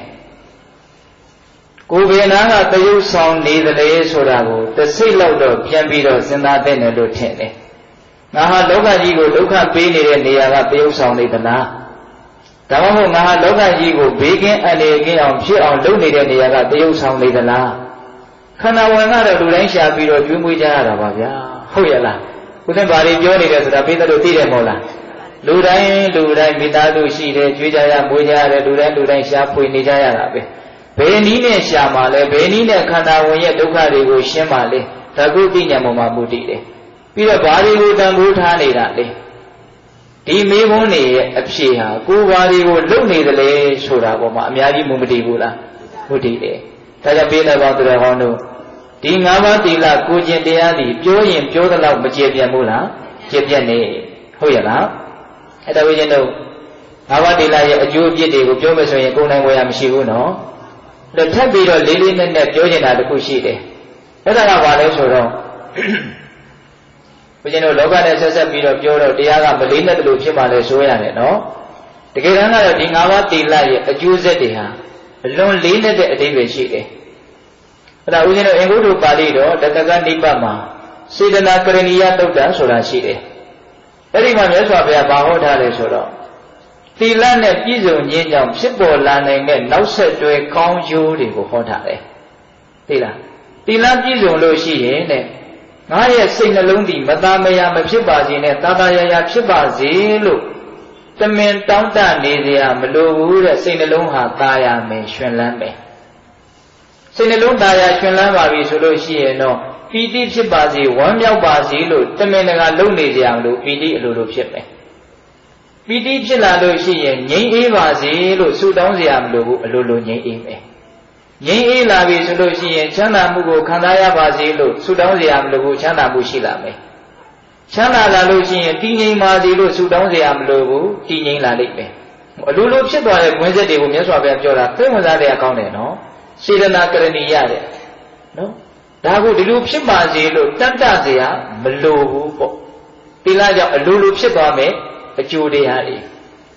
ကိုယ်ဘယ်နာကတယုတ်ဆောင်နေသလဲဆိုတာကိုတစ်စိတ်လောက်တော့ပြန်ပြီးတော့စဉ်းစားသင့်တယ်လို့ထင်တယ်ငါဟာလောကကြီးကိုဒုက္ခပေးနေတဲ့နေရာကတယုတ်ဆောင်နေသလားဒါမှမဟုတ်ငါဟာလောကကြီးကိုဘေးကင်းအန္တရာယ်ကင်းအောင်ဖြစ်အောင်လုပ်နေတဲ့နေရာကတယုတ်ဆောင်နေသလားခန္ဓာဝင်ကတော့လူတိုင်းရှာပြီးတော့ကျွေးမွေးကြရတာပါဗျာဟုတ်ရဲ့လားဦးဇင်းဘာတွေပြောနေတယ်ဆိုတာပိဿတို့သိတယ်မဟုတ်လားလူတိုင်းလူတိုင်းမိသားစုရှိတယ်ကျွေးကြရမွေးကြရတယ်လူတိုင်းလူတိုင်းရှာဖွေနေကြရတာပဲဘယ်နည်းနဲ့ရှာမှာလဲဘယ်နည်းနဲ့ခန္ဓာဝင်ရဲ့ဒုက္ခတွေကိုရှင်းမှာလဲဒါကုသိဉာဏ်ပေါ်မှာမူတည်တယ်ပြီးတော့ဘာတွေကိုတန်ဖိုးထားနေတာလဲဒီမေဘုန်းတွေရဲ့အဖြစ်ဟာကိုယ်ဘာတွေကိုလုံနေတယ်လေဆိုတာပေါ်မှာအများကြီးမမတည်ဘူးလားမတည်တယ်ဒါကြောင့်ပေးတဲ့ဘောင်းသူတော်ကောင်းတို့ဒီငါးပါးသီလကိုကျင့်တရားသည်ပြောရင်ပြောသလောက်မကျေပြတ်ဘူးလားကျေပြတ်နေဟုတ်ရဲ့လားအဲ့ဒါဝိဇ္ဇတို့ငါးပါးသီလရဲ့အကျိုးအပြစ်တွေကိုပြောမယ်ဆိုရင်ကိုယ်နိုင်ဝယ်ရမရှိဘူးနော်ဒါထပ်ပြီးတော့လေးလေးနက်နက်ပြောချင်တာတခုရှိတယ်အဲ့ဒါကဘာလဲဆိုတော့ဘုရားတို့လောကနဲ့ဆက်ဆက်ပြီးတော့ပြောတော့တရားကမလေးနဲ့တလို့ဖြစ်မှလဲဆိုရတယ်နော်တကယ်တမ်းကတော့ဒီငါးပါးသီလရဲ့အကျိုးဆက်တွေဟာအလွန်လေးနဲ့တဲ့အဓိပ္ပာယ်ရှိတယ်အဲ့ဒါဦးဇင်းတို့အင်္ဂုတ္တပါဠိတော်တတကနိပတ်မှာစေတနာကရဏီယတုတ်တံဆိုတာရှိတယ်အဲ့ဒီမှာမြတ်စွာဘုရားဘာဟောထားလဲဆိုတော့သီလနဲ့ပြည့်စုံခြင်းကြောင့်ဖြစ်ပေါ်လာနိုင်တဲ့နောက်ဆက်တွဲကောင်းကျိုးတွေကိုဟောထားတယ်သိလားသီလပြည့်စုံလို့ရှိရင်တဲ့ငါရဲ့စိတ်နှလုံးဒီမသားမယာမဖြစ်ပါစေနဲ့တာတာယာယာဖြစ်ပါစေလို့တမင်တောင်းတနေစရာမလိုဘူးတဲ့စိတ်နှလုံးဟာตายရမယ်ရှင်လန်းမယ်စိတ်နှလုံးตายရရှင်လန်းပါပြီဆိုလို့ရှိရင်တော့ပီတိဖြစ်ပါစေဝမ်းမြောက်ပါစေလို့တမင်တကာလုပ်နေကြအောင်လို့ပီတိအလိုလိုဖြစ်မယ်ပီတိဖြစ်လာလို့ရှိရင်ငြိမ်းအေးပါစေလို့ဆုတောင်းစရာမလိုဘူးအလိုလိုငြိမ်းအေးမယ်ငြိမ်းအေးလာပြီဆိုလို့ရှိရင်ချမ်းသာမှုကိုခံစားရပါစေလို့ဆုတောင်းစရာမလိုဘူးချမ်းသာမှုရှိလာမယ်ချမ်းသာလာလို့ရှိရင်တည်ငြိမ်ပါစေလို့ဆုတောင်းစရာမလိုဘူးတည်ငြိမ်လာလိမ့်မယ်အလိုလိုဖြစ်သွားတဲ့ဝင်ဆက်တွေကိုမြတ်စွာဘုရားပြောတာသိဝင်စားတဲ့အကောင်းတယ်နော်စေတနာကရဏီရတဲ့နော်ဒါကိုဒီလိုဖြစ်ပါစေလို့တတ်တစရာမလိုဘူးပေါ့သီလကြောင့်အလိုလိုဖြစ်သွားမယ်အကျိုးတရားတွေ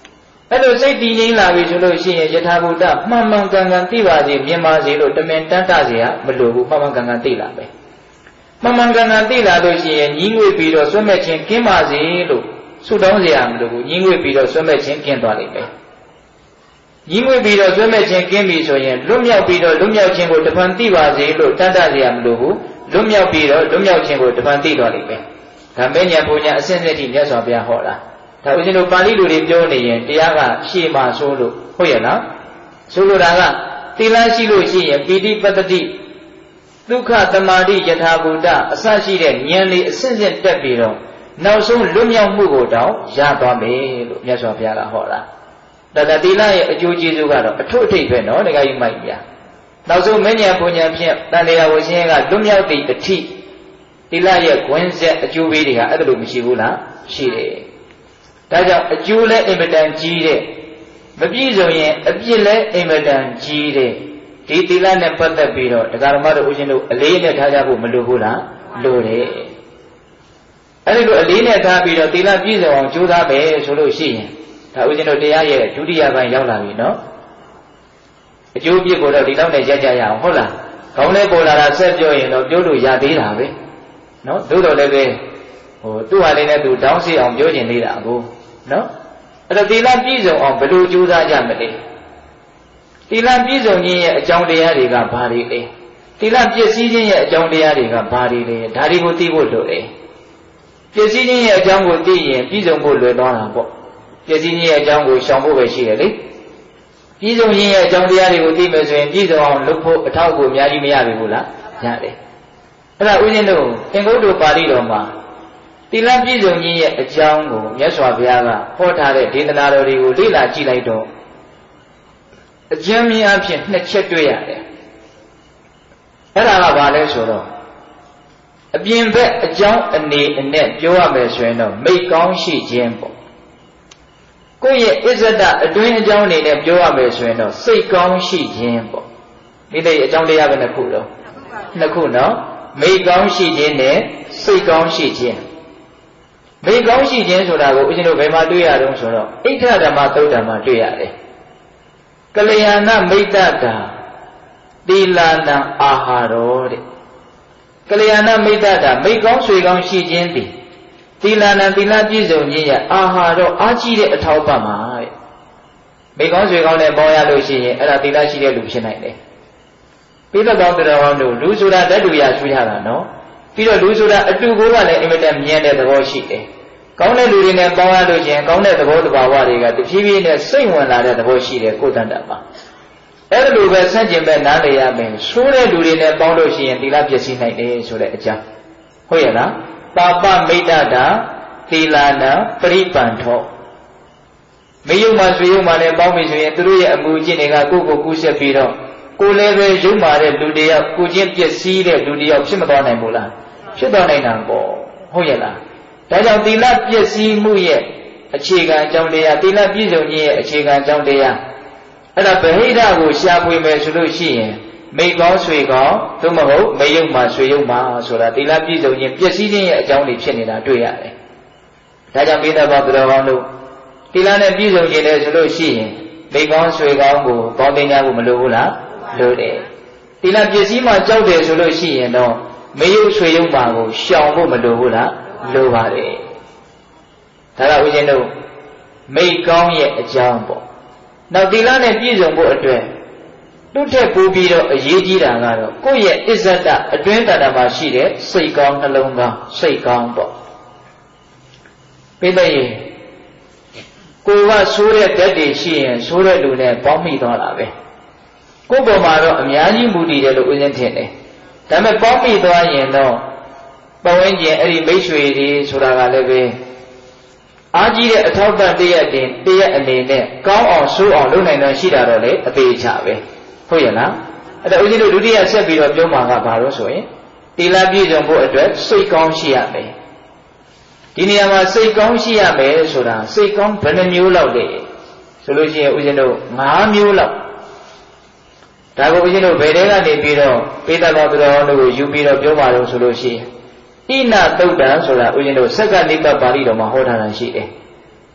အဲ့လိုစိတ်တည်ငြိမ်လာပြီဆိုလို့ရှိရင်ယထာဘုဒ္ဓမှန်မှန်ကန်ကန်သိပါစေမြင်ပါစေလို့တမင်တန်းတစေရမလိုဘူးမှန်မှန်ကန်ကန်သိလာပဲမှန်မှန်ကန်ကန်သိလာလို့ရှိရင်ညီးငွေပြီးတော့ဆွဲမဲ့ခြင်းကင်းပါစေလို့ဆုတောင်းเสียရမလို့ဘူးညီးငွေပြီးတော့ဆွဲမဲ့ခြင်းကင်းသွားလိမ့်မယ်ညီးငွေပြီးတော့ဆွဲမဲ့ခြင်းကင်းပြီဆိုရင်လွတ်မြောက်ပြီးတော့လွတ်မြောက်ခြင်းကိုတပံသိပါစေလို့တန်းတစေရမလို့ဘူးလွတ်မြောက်ပြီးတော့လွတ်မြောက်ခြင်းကိုတပံသိသွားလိမ့်မယ်ဒါမဲ့ညာပူညာအစဉ်စဉ်ထိမြတ်စွာဘုရားဟောတာဒါဦးဇင်းတို့ပါဠိလိုတွေပြောနေရင်တရားကရှေ့မှာဆိုလို့ဟုတ်ရဲ့လားဆိုလိုတာကသီလရှိလို့ရှိရင်ပီတိပတ္တိဒုက္ခသမာဓိယထာဘုဒ္ဓအစရှိတဲ့ဉာဏ်လေးအစဉ်စဉ်တက်ပြီးတော့နောက်ဆုံးလွတ်မြောက်မှုကိုတောင်ရသွားမယ်လို့မြတ်စွာဘုရားကဟောတာဒါကသီလရဲ့အကျိုးကျေးဇူးကတော့အထွတ်အထိပ်ပဲနော်တခါကြီးမိုက်ပြနောက်ဆုံးမဉ္ဇဉ်ပူညာဖြင့်တန်တရားဝရှင်ကလွတ်မြောက်သည့်အထိသီလရဲ့ခွင့်ဆက်အကျိုးပေးတွေကအဲ့ဒါလိုမရှိဘူးလားရှိတယ်ဒါကြောင့်အကျိုးလည်းအင်မတန်ကြီးတဲ့မပြည့်စုံရင်အပြစ်လည်းအင်မတန်ကြီးတဲ့ဒီသီလနဲ့ပတ်သက်ပြီးတော့တရားဓမ္မတို့ဦးဇင်းတို့အလေးနဲ့ထားကြဖို့မလိုဘူးလားလိုတယ်အဲ့ဒီလိုအလေးနဲ့ထားပြီးတော့သီလပြည့်စုံအောင်ကြိုးစားပဲဆိုလို့ရှိရင်ဒါဦးဇင်းတို့တရားရဲ့ဒုတိယပိုင်းရောက်လာပြီနော်အကျိုးပြည့်ကိုတော့ဒီလောက်နဲ့ရက်ကြရအောင်ဟုတ်လားခေါင်းလေးပေါ်လာတာဆက်ပြောရင်တော့ပြောလို့ရသေးတာပဲနော်သို့တော်လည်းပဲဟိုသူ့ဟာလေးနဲ့သူတောင်းစီအောင်ပြောကျင်သေးတာကိုနော်အဲ့တော့သီလပြည့်စုံအောင်ဘယ်လိုကြိုးစားကြမလဲသီလပြည့်စုံခြင်းရဲ့အကြောင်းတရားတွေကဘာတွေလဲသီလပြည့်စည်ခြင်းရဲ့အကြောင်းတရားတွေကဘာတွေလဲဒါတွေကိုသိဖို့လိုတယ်ပြည့်စည်ခြင်းရဲ့အကြောင်းကိုသိရင်ပြည့်စုံဖို့လွယ်သွားတာပေါ့ပြည့်စည်ခြင်းရဲ့အကြောင်းကိုရှောင်ဖို့ပဲရှိတယ်လေပြည့်စုံခြင်းရဲ့အကြောင်းတရားတွေကိုသိမယ်ဆိုရင်ပြည့်စုံအောင်လုပ်ဖို့အထောက်အကူအများကြီးမရပြီဘူးလားရတယ်အဲ့ဒါဦးဇင်းတို့သင်္ကုတ္တပါဠိတော်မှာသီလပြည့်စုံခြင်းရဲ့အကြောင်းကိုမြတ်စွာဘုရားကဟောထားတဲ့ဒေသနာတော်တွေကိုလေ့လာကြည့်လိုက်တော့အကျဉ်းမြင်အဖြစ်နှစ်ချက်တွေ့ရတယ်အဲ့ဒါကဘာလဲဆိုတော့အပြင်ဘက်အကြောင်းအနေနဲ့ပြောရမယ်ဆိုရင်တော့မိတ်ကောင်းရှိခြင်းပေါ့ကိုယ့်ရဲ့အစ္ဆဒအတွင်းအကြောင်းအနေနဲ့ပြောရမယ်ဆိုရင်တော့စိတ်ကောင်းရှိခြင်းပေါ့ဒီတဲ့အကြောင်းတရားပဲနှစ်ခုတော့နှစ်ခုနော်မိတ်ကောင်းရှိခြင်းနဲ့စိတ်ကောင်းရှိခြင်းမိတ်ကောင်းရှိခြင်းဆိုတာကိုဦးဇင်းတို့ဘယ်မှာတွေ့ရတော့ဆိုတော့ဣဋ္ဌဓမ္မသုတ်တံမှာတွေ့ရတယ်ကလျာဏမိတ်တတာသီလနာအာဟာရောတဲ့ကလျာဏမိတ်တတာမိတ်ကောင်းဆွေကောင်းရှိခြင်းသည်သီလနာသီလပြည့်စုံခြင်းရဲ့အာဟာရောအားကြီးတဲ့အထောက်ပံ့ပါတဲ့မိတ်ကောင်းဆွေကောင်းနဲ့ပေါင်းရလို့ရှိရင်အဲ့ဒါသီလရှိတဲ့လူဖြစ်နိုင်တယ်ပိဋကကောင်းတရားကောင်းတို့လူဆိုတာတတ်တူရရှုရတာနော်ပြီးတော့လူဆိုတာအတူကိုကလည်းအင်မတန်မြင်တဲ့သဘောရှိတယ်ကောင်းတဲ့လူတွေနဲ့ပေါင်းရလို့ရှိရင်ကောင်းတဲ့သဘောတဘာဝတွေကတဖြည်းဖြည်းနဲ့စိတ်ဝင်လာတဲ့သဘောရှိတယ်ကိုယ်တန်တာပါအဲ့ဒါလိုပဲဆန့်ကျင်ဘက်နားလည်ရမယ်ဆိုးတဲ့လူတွေနဲ့ပေါင်းလို့ရှိရင်သီလပျက်စီးနိုင်တယ်ဆိုတဲ့အကြောင်းဟုတ်ရဲ့လားပါပမိတ်တတာသီလနာပရိပန္ထောမေယုံမှာဆွေယုံမှာလည်းပေါင်းပြီဆိုရင်သူတို့ရဲ့အမှုအကျင့်တွေကကိုယ့်ကိုကူးဆက်ပြီးတော့ကိုယ်လည်းပဲယုံမာတဲ့လူတယောက်ကိုချင်းပျက်စီးတဲ့လူတယောက်ဖြစ်မသွားနိုင်ဘူးလားဖြစ်သွားနိုင်တာပေါ့ဟုတ်ရဲ့လားဒါကြောင့်သီလပျက်စီးမှုရဲ့အခြေခံအကြောင်းတရားသီလပြည့်စုံခြင်းရဲ့အခြေခံအကြောင်းတရားအဲ့ဒါဗဟိတကိုရှာဖွေမယ်ဆိုလို့ရှိရင်မိကောင်းဆွေကောင်းသို့မဟုတ်မေယုံမှာဆွေယုံမှာဆိုတာသီလပြည့်စုံခြင်းပျက်စီးခြင်းရဲ့အကြောင်းတွေဖြစ်နေတာတွေ့ရတယ်ဒါကြောင့်ပိဋကဘောသူတော်ကောင်းတို့သီလနဲ့ပြည့်စုံခြင်းလဲဆိုလို့ရှိရင်မိကောင်းဆွေကောင်းကိုပေါင်းသိကြဖို့မလိုဘူးလားလိုတယ်သီလပျက်စီးမှကြောက်တယ်ဆိုလို့ရှိရင်တော့မေယုံဆွေယုံမှာကိုရှောင်ဖို့မလိုဘူးလားလိုပါတယ်ဒါကဦးဇင်းတို့မိကောင်းရဲ့အကြောင်းပေါ့နောက်သီလနဲ့ပြည့်စုံဖို့အတွက်သူ့ထက်ပိုပြီးတော့အရေးကြီးတာကတော့ကိုယ့်ရဲ့အစ္ဆဒအတွင်းတဏ္ဍာမှာရှိတဲ့စိတ်ကောင်းနှလုံးကောင်းစိတ်ကောင်းပေါ့ပြည့်တဲ့ရင်ကိုယ်ကဆိုးတဲ့ဓာတ်တွေရှိရင်ဆိုးတဲ့လူနဲ့ပေါင်းမိသွားတာပဲကိုယ့်ပေါ်မှာတော့အများကြီးမူတည်တယ်လို့ဦးဇင်းထင်တယ်ဒါပေမဲ့ပေါင်းမိသွားရင်တော့ပတ်ဝန်းကျင်အဲ့ဒီမိတ်ဆွေတွေဆိုတာကလည်းပဲအားကြီးတဲ့အထောက်ပံ့တရက်တင်တရက်အနေနဲ့ကောင်းအောင်ဆိုးအောင်လုပ်နိုင်တော့ရှိတာတော့လေအသေးချပဲဟုတ်ရဲ့လားအဲ့ဒါဦးဇင်းတို့ဒုတိယဆက်ပြီးတော့ပြောမှာကဘာလို့ဆိုရင်သီလပြည့်စုံဖို့အတွက်စိတ်ကောင်းရှိရမယ်ဒီနေရာမှာစိတ်ကောင်းရှိရမယ်ဆိုတာစိတ်ကောင်းဘယ်နှမျိုးလောက်လဲဆိုလို့ရှိရင်ဦးဇင်းတို့၅မျိုးလောက်ဒါကိုဦးဇင်းတို့ဘယ်တဲကနေပြီးတော့ပေတတော်သူတော်တို့ကိုယူပြီးတော့ပြောပါလို့ဆိုလို့ရှိရင်ဣနသုတ်တံဆိုတာဦးဇင်းတို့စက္ကနိပတ်ပါဠိတော်မှာဟောထားတာရှိတယ်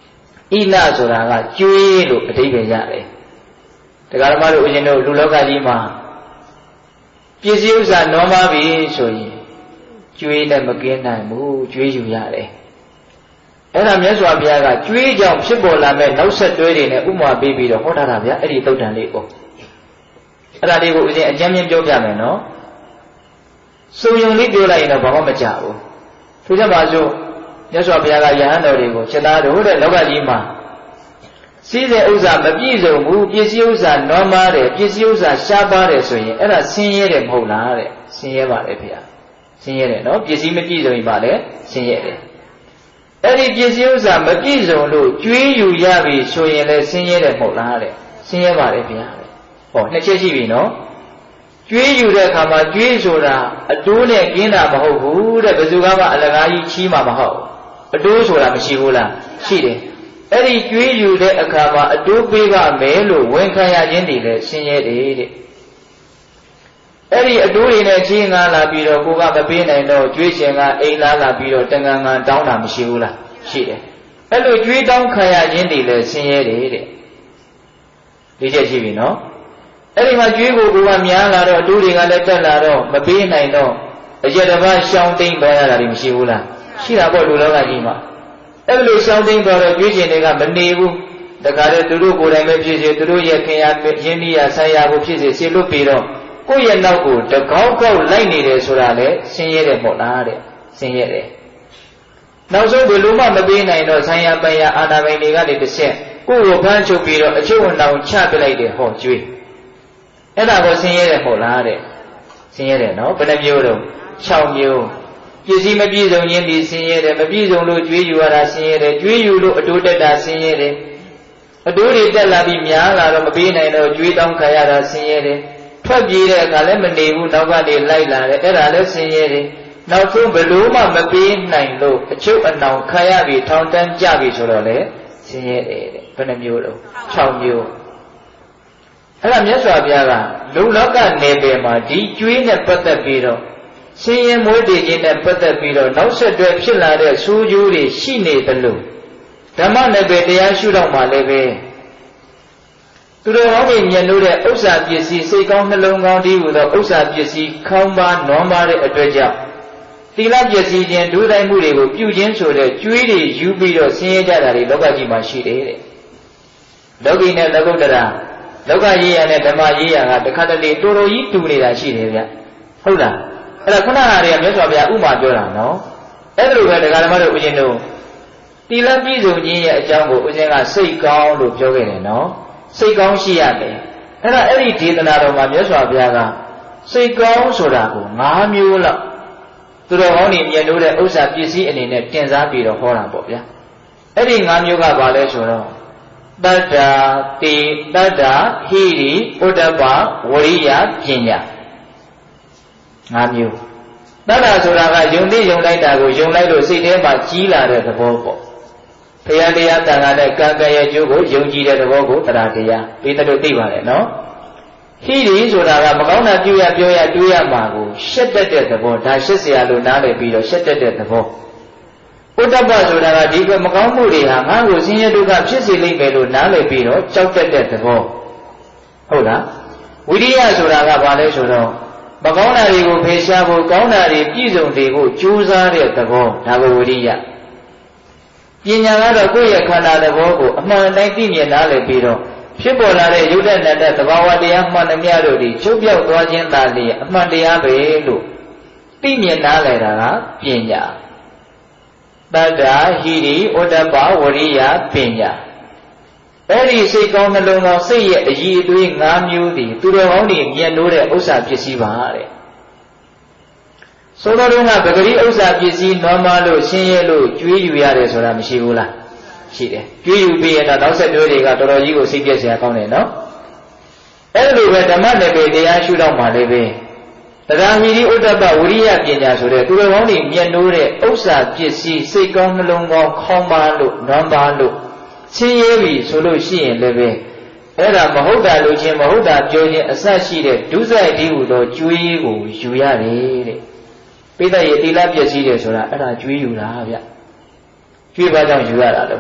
ina ဆိုတာကကျွေးလို့အဓိပ္ပာယ်ရတယ်တရားဓမ္မတို့ဦးဇင်းတို့လူလောကကြီးမှာပစ္စည်းဥစ္စာနောမပြီဆိုရင်ကျွေးနဲ့မကင်းနိုင်ဘူးကျွေးယူရတယ်အဲ့ဒါမြတ်စွာဘုရားကကျွေးကြောင့်ဖြစ်ပေါ်လာမဲ့နောက်ဆက်တွဲတွေနဲ့ဥပမာပေးပြီးတော့ဟောထားတာဗျာအဲ့ဒီသုတ်တန်လေးကိုအဲ့ဒါလေးကိုဦးဇင်းအကျဉ်းချင်းပြောပြမယ်နော်စုံယုံလေးပြောလိုက်ရင်တော့ဘာမှမကြဘူးထို့ကြောင့်ပါစို့မြတ်စွာဘုရားကယဟန်တော်တွေကိုချက်သားတို့တဲ့လောကကြီးမှာစီးတဲ့ဥစ္စာမပြည့်စုံဘူးပစ္စည်းဥစ္စာနွမ်းမားတယ်ပစ္စည်းဥစ္စာရှားပါးတယ်ဆိုရင်အဲ့ဒါဆင်းရဲတယ်မဟုတ်လားတဲ့ဆင်းရဲပါတယ်ဖေ။ဆင်းရဲတယ်နော်ပစ္စည်းမပြည့်စုံရင်ပါလေဆင်းရဲတယ်အဲ့ဒီပစ္စည်းဥစ္စာမပြည့်စုံလို့ကျွေးယူရပြီဆိုရင်လည်းဆင်းရဲတယ်မဟုတ်လားတဲ့ဆင်းရဲပါတယ်ဖေ။ဟောနှစ်ချက်ရှိပြီနော်ကျွေးယူတဲ့အခါမှာကျွေးဆိုတာအတိုးနဲ့กินတာမဟုတ်ဘူးတဲ့ဘယ်သူကမှအလကားကြီးချီးမှာမဟုတ်အတိုးဆိုတာမရှိဘူးလားရှိတယ်အဲ့ဒီကျွေးယူတဲ့အခါမှာအတိုးပေးပါမယ်လို့ဝန်ခံရခြင်းတည်းလည်းဆင်းရဲတယ်တဲ့အဲ့ဒီအတိုးတွေနဲ့ချင်းငါလာပြီးတော့ကိုကမပေးနိုင်တော့ကျွေးချင်ကအိမ်လာလာပြီးတော့တန်ကန်ကန်တောင်းတာမရှိဘူးလားရှိတယ်အဲ့လိုကျွေးတောင်းခံရခြင်းတည်းလည်းဆင်းရဲတယ်တဲ့ဒီချက်ရှိပြီနော်အဲ့ဒီမှာကျွေးကိုကိုကများလာတော့အတိုးတွေကလည်းတက်လာတော့မပေးနိုင်တော့အကြတစ်ပါးရှောင်းတိန်သွားရတာတွေမရှိဘူးလားရှိတာပေါ့လူလောကကြီးမှာအဲ့လိုရှောင်းတိန်သွားတော့ကျွေးချင်တွေကမနေဘူးတခါတည်းသူတို့ကိုယ်တိုင်ပဲဖြစ်စေသူတို့ရဲ့ခင်ရရင်းနှီးရဆိုင်ရာကိုဖြစ်စေဆေလွတ်ပြီးတော့ကိုယ့်ရဲ့နောက်ကိုတကောက်ကောက်လိုက်နေတယ်ဆိုတာလေဆင်းရဲတယ်မဟုတ်လားတဲ့ဆင်းရဲတယ်နောက်ဆုံးဘယ်လိုမှမပေးနိုင်တော့ဆိုင်ရာပိုင်ရာအာနာပိုင်တွေကနေတစ်ချက်ကိုယ့်ကိုဖမ်းချုပ်ပြီးတော့အချုပ်အနှောင်ချပစ်လိုက်တယ်ဟောကျွေးအဲ့ဒါကိုဆင်းရဲတယ်မဟုတ်လားတဲ့ဆင်းရဲတယ်နော်ဘယ်နှမျိုးတော့၆မျိုးပစ္စည်းမပြည့်စုံခြင်းဒီဆင်းရဲတယ်မပြည့်စုံလို့ကျွေးယူရတာဆင်းရဲတယ်ကျွေးယူလို့အတိုးတက်တာဆင်းရဲတယ်အတိုးတွေတက်လာပြီးများလာတော့မပေးနိုင်တော့ကျွေးတောင်းခံရတာဆင်းရဲတယ်ထွက်ပြေးတဲ့အခါလည်းမနေဘူးနောက်ကနေလိုက်လာတယ်အဲ့ဒါလည်းဆင်းရဲတယ်နောက်ဆုံးဘယ်လိုမှမပေးနိုင်လို့အချုပ်အနှောင်ခံရပြီးထောင်တန်းကြပြီဆိုတော့လေဆင်းရဲတယ်တဲ့ဘယ်နှမျိုးတော့၆မျိုးအဲ့ဒါမြတ်စွာဘုရားကလူလောကနယ်ပယ်မှာဒီကျွေးနဲ့ပတ်သက်ပြီးတော့ဆင်းရဲမွေးတည်ခြင်းနဲ့ပတ်သက်ပြီးတော့နောက်ဆက်တွဲဖြစ်လာတဲ့ဆိုးကျိုးတွေရှိနေတယ်လို့ဓမ္မနယ်ပယ်တရားရှုတော့မှလည်းပဲသူတော်ကောင်းတွေမြင်လို့တဲ့ဥစ္စာပစ္စည်းစိတ်ကောင်းနှလုံးကောင်းဒီဟူသောဥစ္စာပစ္စည်းခေါင်းပါနွမ်းပါတဲ့အတွက်ကြောင့်သီလပစ္စည်းခြင်းဒုတိုင်းမှုတွေကိုပြုခြင်းဆိုတဲ့ကျွေးတွေယူပြီးတော့ဆင်းရဲကြတာတွေလောကကြီးမှာရှိတယ်တဲ့လောကီနဲ့လောကုတ္တရာလောကရေးရနဲ့ဓမ္မရေးရကတခါတလေတော်တော်ကြီးတူနေတာရှိတယ်ဗျဟုတ်လားအဲ့ဒါခုနကတည်းကမြတ်စွာဘုရားဥမာပြောတာနော်အဲ့ဒါလိုပဲတရားဓမ္မတို့ဦးဇင်းတို့သီလပြည့်စုံခြင်းရဲ့အကြောင်းကိုဦးဇင်းကစိတ်ကောင်းလို့ပြောခဲ့တယ်နော်စိတ်ကောင်းရှိရတယ်အဲ့ဒါအဲ့ဒီဒေသနာတော်မှာမြတ်စွာဘုရားကစိတ်ကောင်းဆိုတာကို၅မျိုးလောက်သူတော်ကောင်းတွေမြင်လို့တဲ့ဥစ္စာပစ္စည်းအနေနဲ့တင်စားပြီးတော့ဟောတာပေါ့ဗျာအဲ့ဒီ၅မျိုးကဘာလဲဆိုတော့တတ္တာတိတတ္တာဟိရိဥဒ္ဒပဝရိယပညာ၅မျိုးတတ္တာဆိုတာကယုံသိယုံလိုက်တာကိုယုံလိုက်လို့စိတ်ထဲမှာကြီးလာတဲ့သဘောပေါ့ဘုရားတရားတန်ခါတဲ့ကံကံရဲ့ကျိုးကိုယုံကြည်တဲ့သဘောကိုတရားတရားပြီးတဲ့လို့သိပါလေနော်ဟိရိဆိုတာကမကောင်းတာပြုရပြောရတွေးရမှာကိုရှက်တတ်တဲ့သဘောဒါရှက်เสียလို့နားလည်ပြီးတော့ရှက်တတ်တဲ့သဘောဥဒ္ဒပဆိုတာကဒီကမကောင်းမှုတွေဟာငါ့ကိုဆင်းရဲဒုက္ခဖြစ်စေလိမ့်မယ်လို့နားလည်ပြီးတော့ကြောက်တတ်တဲ့သဘောဟုတ်လားဝိရိယဆိုတာကဘာလဲဆိုတော့မကောင်းတာတွေကိုဖယ်ရှားဖို့ကောင်းတာတွေပြည့်စုံစေဖို့ကြိုးစားတဲ့သဘောဒါကိုဝိရိယပညာကတော့ကိုယ့်ရဲ့ခန္ဓာသဘောကိုအမှန်တိုင်းသိမြင်နားလည်ပြီးတော့ဖြစ်ပေါ်လာတဲ့ယုတ်တဲ့နတ်တဲ့သဘာဝတရားမှန်သမျှတို့ဒီချုပ်ပြောက်သွားခြင်းသာလျက်အမှန်တရားပဲလို့သိမြင်နားလည်တာကပညာတတ္တာဟိရိဥဒ္ဒပဝရိယပညာအဲ့ဒီစိတ်ကောင်းနှလုံးကောင်းစိတ်ရဲ့အည်အသွေး၅မျိုးတည်သူတော်ကောင်းတွေမြင်လို့တဲ့ဥစ္စာပစ္စည်းပါတဲ့ဆိုတော့ကပဂရိဥစ္စာပစ္စည်းနွမ်းမလို့ရှင်းရဲလို့ကျွေးယူရတယ်ဆိုတာမရှိဘူးလားရှိတယ်ကျွေးယူပြီးရတော့နောက်ဆက်တွဲတွေကတော်တော်ကြီးကိုစိတ်ပြည့်စရာကောင်းတယ်နော်အဲ့လိုပဲဓမ္မနယ်ပယ်တရားရှုတော့မှလည်းပဲတရားဟိရိဥဒ္ဒပဝရိယပညာဆိုတဲ့သူတော်ကောင်းတွေမြင်လို့တဲ့ဥစ္စာပစ္စည်းစိတ်ကောင်းနှလုံးကောင်းခေါင်းပါလို့နွမ်းပါလို့ရှင်းရဲပြီဆိုလို့ရှိရင်လည်းပဲအဲ့ဒါမဟုတ်တာလို့ချင်းမဟုတ်တာပြောခြင်းအစရှိတဲ့ဒုစရိုက်ဒီဟုသောကျွေးကိုယူရတယ်တဲ့ပိဋကရဲ့သီလပျက်စီးတယ်ဆိုတာအဲ့ဒါကျွေးယူတာဗျကျွေးပါကြောင့်ယူရတာလို့ဆ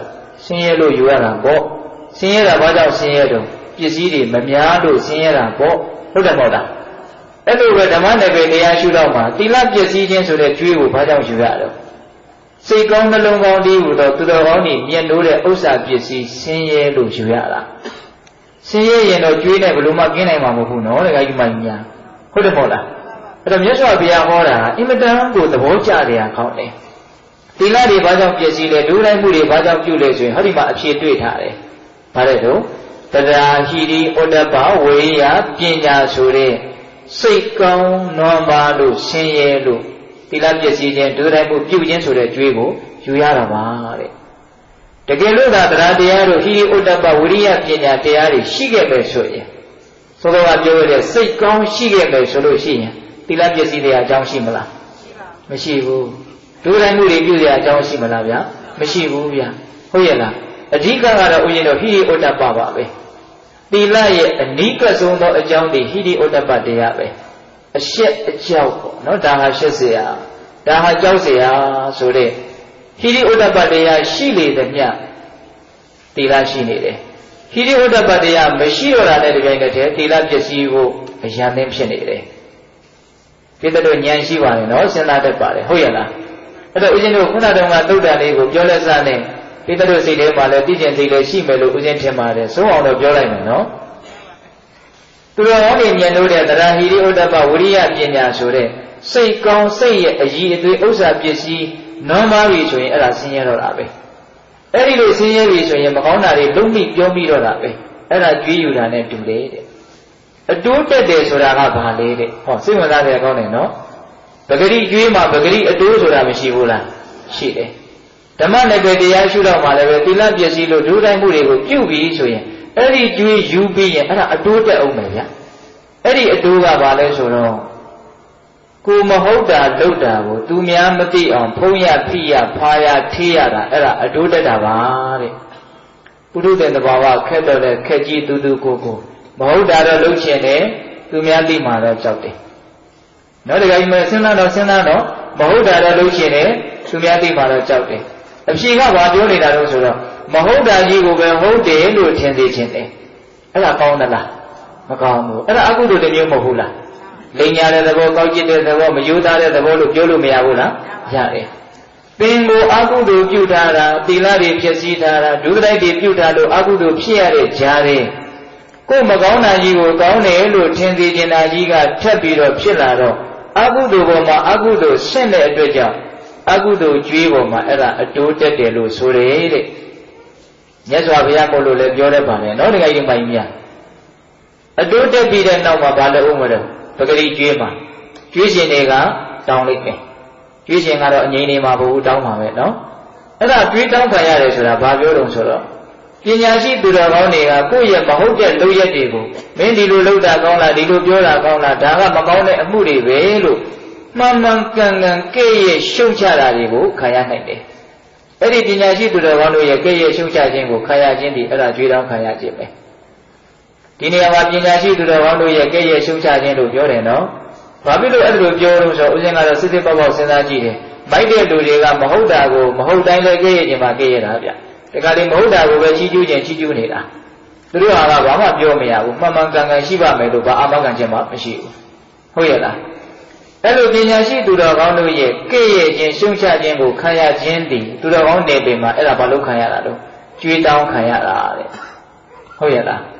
င်းရဲလို့ယူရတာပေါ့ဆင်းရဲတာဘာကြောင့်ဆင်းရဲတော့ပစ္စည်းတွေမများလို့ဆင်းရဲတာပေါ့ဟုတ်တယ်မဟုတ်လားအဲ့လိုပဲဓမ္မနယ်ပယ်တရားရှုတော့မှာသီလပစ္စည်းချင်းဆိုတဲ့ကျွေးကိုဘာကြောင့်ယူရတော့စိတ်ကောင်းနှလုံးကောင်းဒီဟူသောသူတော်ကောင်းတွေမြတ်လို့တဲ့ဥစ္စာပစ္စည်းဆင်းရဲလို့ယူရတာဆင်းရဲရင်တော့ကျွေးနဲ့ဘယ်လိုမှကင်းနိုင်မှာမဟုတ်ဘူးနော်တခါကြီးမှညာဟုတ်တယ်မဟုတ်လားအဲ့တော့မြတ်စွာဘုရားဟောတာအင်မတန်ကိုသဘောကျတယ်ကောင်းတယ်သီလတွေဘာကြောင့်ပစ္စည်းလဲဒုတိုင်းမှုတွေဘာကြောင့်ပြုလဲဆိုရင်ဟောဒီမှာအဖြေတွေ့ထားတယ်ဗါတဲ့တော့တရားဟိရိဩတ္တပဝေယပညာဆိုတဲ့စိတ်ကောင်းနွမ်းပါလို့ဆင်းရဲလို့သီလပစ္စည်းချင်းဒုတိုင်းမှုပြုခြင်းဆိုတဲ့ကြွေးကိုယူရတာပါတဲ့တကယ်လို့သာတရားတရားတို့ဟိရိဩတ္တပဝိရိယပညာတရားတွေရှိခဲ့မယ်ဆိုရင်သောတော်ကပြောရတဲ့စိတ်ကောင်းရှိခဲ့မယ်ဆိုလို့ရှိရင်သီလပစ္စည်းတွေအကြောင်းရှိမလားမရှိဘူးဒုတိုင်းမှုတွေပြုရအကြောင်းရှိမလားဗျာမရှိဘူးဗျာဟုတ်ရဲ့လားအဓိကကတော့ဦးဇင်းတို့ဟိရိဩတ္တပပါပဲသီလရဲ့အနိကဆုံးသောအကြောင်းဒီဟိရိဩတ္တပတရားပဲအရှက်အကြောက်ပေါ့နော်ဒါဟာရှက်เสียဒါဟာကြောက်เสียဆိုတဲ့ဟိရိဩတ္တပတရားရှိလေတဲ့မြတ်သီလရှိနေတယ်ဟိရိဩတ္တပတရားမရှိတော့တာနဲ့တပြိုင်တည်းသီလပစ္စည်းကိုအရန်သိမ်းဖြစ်နေတယ်ပြည့်တဲ့ဉာဏ်ရှိပါတယ်နော်စဉ်းစားတတ်ပါတယ်ဟုတ်ရဲ့လားအဲ့တော့ဦးဇင်းတို့ခုနတုန်းကသုတ်တန်လေးကိုပြောလက်စနဲ့ပြည့်တဲ့စိတ်ထဲမှာလည်းသိကျင်သိလည်းရှိမယ်လို့ဦးဇင်းထင်ပါတယ်ဆုံးအောင်တော့ပြောလိုက်မယ်နော်သူတော်ကောင်းတွေမြင်လို့တဲ့တရားဟိရိဩတ္တပဝိရိယပညာဆိုတဲ့စိတ်ကောင်းစိတ်ရဲ့အည်အသွေးဥစ္စာပစ္စည်းနွမ်းပါပြီဆိုရင်အဲ့ဒါဆင်းရဲတော့တာပဲအဲ့ဒီလိုဆင်းရဲပြီဆိုရင်မကောင်းတာတွေလုံးမိပြောပြီးတော့တာပဲအဲ့ဒါကြွေးယူတာနဲ့တူတယ်တဲ့အတိုးတက်တယ်ဆိုတာကဘာလဲတဲ့ဟောစိတ်ဝင်စားတယ်ကောင်းတယ်နော်ပဂရိကြွေးမှာပဂရိအတိုးဆိုတာမရှိဘူးလားရှိတယ်ဓမ္မနယ်ပယ်တရားရှုတော့မှလည်းပဲသီလပစ္စည်းလို့ဒုတိုင်းမှုတွေကိုပြုပြီးဆိုရင်အဲ့ဒီကြွေးယူပြီးရင်အဲ့ဒါအတိုးတက်အောင်မယ်ဗျအဲ့ဒီအတိုးကဘာလဲဆိုတော့ကိုမဟုတ်တာလုပ်တာကိုသူများမသိအောင်ဖုံးရဖိရဖားရထေးရတာအဲ့ဒါအတိုးတက်တာပါတဲ့ပုထုတဲ့သဘာဝခက်တော့တဲ့ခက်ကြီးတူတူကိုကိုမဟုတ်တာတော့လုပ်ချင်တယ်သူများသိမှတော့ကြောက်တယ်နော်တခါကြီးမစဉ်းစားတော့စဉ်းစားတော့မဟုတ်တာတော့လုပ်ချင်တယ်သူများသိမှတော့ကြောက်တယ်အဖြေကဘာပြောနေတာတော့ဆိုတော့မဟုတ်တာကြီးကိုပဲဟုတ်တယ်လို့ထင်သေးခြင်းတယ်အဲ့ဒါကောင်းသလားမကောင်းဘူးအဲ့ဒါအကုသိုလ်တစ်မျိုးမဟုတ်ဘူးလားလိမ်ညာတဲ့သဘောကောက်ကျစ်တဲ့သဘောမယိုးသားတဲ့သဘောလို့ပြောလို့မရဘူးလားရတယ်ပင်ကိုအကုသိုလ်ပြုထားတာသီလတွေဖြစ်စည်းထားတာဒုစရိုက်တွေပြုထားလို့အကုသိုလ်ဖြစ်ရတဲ့ကြားတဲ့ကိုယ်မကောင်းတာကြီးကိုကောင်းတယ်လို့ထင်သေးခြင်းတာကြီးကထပ်ပြီးတော့ဖြစ်လာတော့အကုသိုလ်ပေါ်မှာအကုသိုလ်ဆင့်တဲ့အတွက်ကြောင့်အကုသိုလ်ကြွေးပေါ်မှာအဲ့ဒါအတိုးတက်တယ်လို့ဆိုတယ်တဲ့မြတ်စွာဘုရားကိုလို့လည်းပြောတတ်ပါလေနော်တခါကြီးမိုင်းမြအတိုးတက်ပြီးတဲ့နောက်မှာဘာလို့ဦးမလို့ပဂရိကျွေးမှာကျွေးရှင်တွေကတောင်းလိုက်တယ်ကျွေးရှင်ကတော့အငြိမ့်နေမှာဘူးတောင်းမှာပဲနော်အဲ့ဒါကျွေးတောင်းခံရတယ်ဆိုတာဘာပြောတုံဆိုတော့ပညာရှိသူတော်ကောင်းတွေကကိုယ့်ရဲ့မဟုတ်တဲ့လုပ်ရက်တွေကိုမင်းဒီလိုလုပ်တာကောင်းလားဒီလိုပြောတာကောင်းလားဒါကမကောင်းတဲ့အမှုတွေပဲလို့မှန်မှန်ကန်ကန်ကဲ့ရဲ့ရှုံချတာတွေကိုခံရနိုင်တယ်အဲ့ဒီပညာရှိသူတော်ကောင်းတို့ရဲ့ကဲ့ရဲ့ရှုံချခြင်းကိုခံရခြင်းဒီအဲ့ဒါကြွေးတောင်းခံရခြင်းပဲဒီနေရာမှာပညာရှိသူတော်ကောင်းတို့ရဲ့ကဲ့ရဲ့ရှုံချခြင်းလို့ပြောတယ်နော်ဘာဖြစ်လို့အဲ့ဒါလိုပြောလို့ဆိုတော့ဦးဇင်းကတော့စစ်စစ်ပေါက်ပေါက်စဉ်းစားကြည့်တယ်မိုက်တဲ့လူတွေကမဟုတ်တာကိုမဟုတ်တိုင်းလည်းကဲ့ရဲ့ခြင်းမှာကဲ့ရဲ့တာဗျတခါလေမဟုတ်တာကိုပဲချီးကျူးခြင်းချီးကျူးနေတာသူတို့ဟာကဘာမှပြောမရဘူးမှန်မှန်ကန်ကန်ရှိပါမယ်လို့ဘာအာမခံခြင်းမှမရှိဘူးဟုတ်ရဲ့လားအဲ့လိုပညာရှိသူတော်ကောင်းတို့ရဲ့ကဲ့ရဲ့ခြင်းရှုံချခြင်းကိုခံရခြင်းသည်သူတော်ကောင်းနေပင်မှာအဲ့ဒါဘာလို့ခံရတာလို့ကြွေးတောင်းခံရတာတဲ့ဟုတ်ရဲ့လား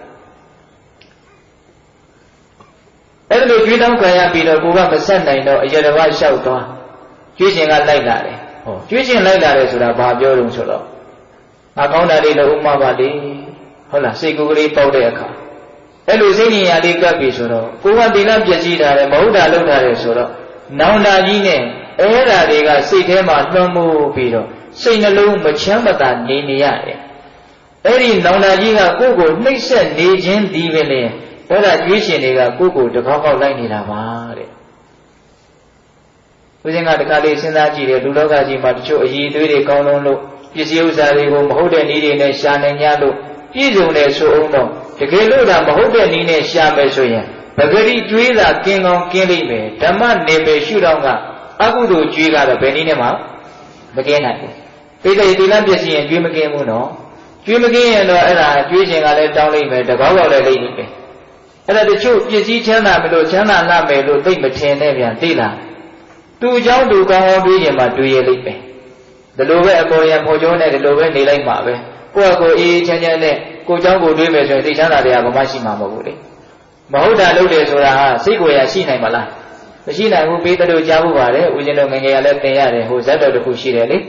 အဲ့လိုကြွေးတောင်းခံရပြီးတော့ကိုကမဆက်နိုင်တော့အရတဘလျှောက်သွားကြွေးခြင်းကလိုက်လာတယ်ဟောကြွေးခြင်းလိုက်လာတယ်ဆိုတာဘာပြောလို့ဆိုတော့ငါကောင်းတာလေးလို့ဥမာပါလေဟုတ်လားစိတ်ကူးကလေးပေါက်တဲ့အခါအဲ့လိုစိတ်ဉာဏ်လေးကပ်ပြီဆိုတော့ကိုကတိလပြည့်စည်တာတယ်မဟုတ်တာလုပ်တာတယ်ဆိုတော့နောင်တာကြီးနဲ့အဲ့ဓာတွေကစိတ်ထဲမှာလွှမ်းမိုးပြီးတော့စိတ်နှလုံးမချမ်းမသာနေနေရတယ်အဲ့ဒီနောင်တာကြီးကကိုယ့်ကိုနှိပ်စက်နေခြင်းဒီပဲလေအဲ့ဒါကျွေးရှင်တွေကကိုယ့်ကိုတကောက်ကောက်လိုက်နေတာပါတဲ့ဦးဇင်းကတခါလေးစဉ်းစားကြည့်တယ်လူလောကကြီးမှာတချို့အည်အသွေးတွေကောင်းလုံးလို့ပစ္စည်းဥစ္စာတွေကိုမဟုတ်တဲ့နည်းတွေနဲ့ရှာနေကြလို့ပြည့်စုံတယ်ဆိုအောင်တော့တကယ်လို့ဒါမဟုတ်တဲ့နည်းနဲ့ရှာမယ်ဆိုရင်ပဂရိကျွေးတာကင်းကောင်းကင်းလိမ့်မယ်ဓမ္မနေပေရှုတော့ကအကုသိုလ်ကျွေးကတော့ဘယ်နည်းနဲ့မှမကင်းနိုင်ဘူးပိဋကတိလပစ္စည်းရင်ကျွေးမကင်းဘူးနော်ကျွေးမကင်းရင်တော့အဲ့ဒါကျွေးခြင်းကလည်းတောင်းလိုက်မယ်တကောက်ကောက်လည်းလိမ့်နေပဲအဲ့ဒါတချို့ပစ္စည်းချမ်းသာမလို့ချမ်းသာလာမယ်လို့သိမထင်နဲ့ဗျာသိလားသူเจ้าသူကောင်းကောင်းတွေးခြင်းမှာတွေးရလိမ့်မယ်ဒီလိုပဲအပေါ်ရံဖော်ကျိုးနဲ့ဒီလိုပဲနေလိုက်မှာပဲကိုယ့်အကိုအေးချမ်းချမ်းနဲ့ကိုเจ้าကိုတွေးမယ်ဆိုရင်သိချမ်းသာတရားဘာမှရှိမှာမဟုတ်ဘူးလေမဟုတ်တာလုပ်တယ်ဆိုတာဟာစိတ်ကိုယ်ရရှိနိုင်မလားမရှိနိုင်ဘူးပေးတယ်လို့ကြားဖို့ပါတယ်ဦးဇင်းတို့ငယ်ငယ်ကလည်းသင်ရတယ်ဟိုဇတ်တော်တစ်ခုရှိတယ်လေ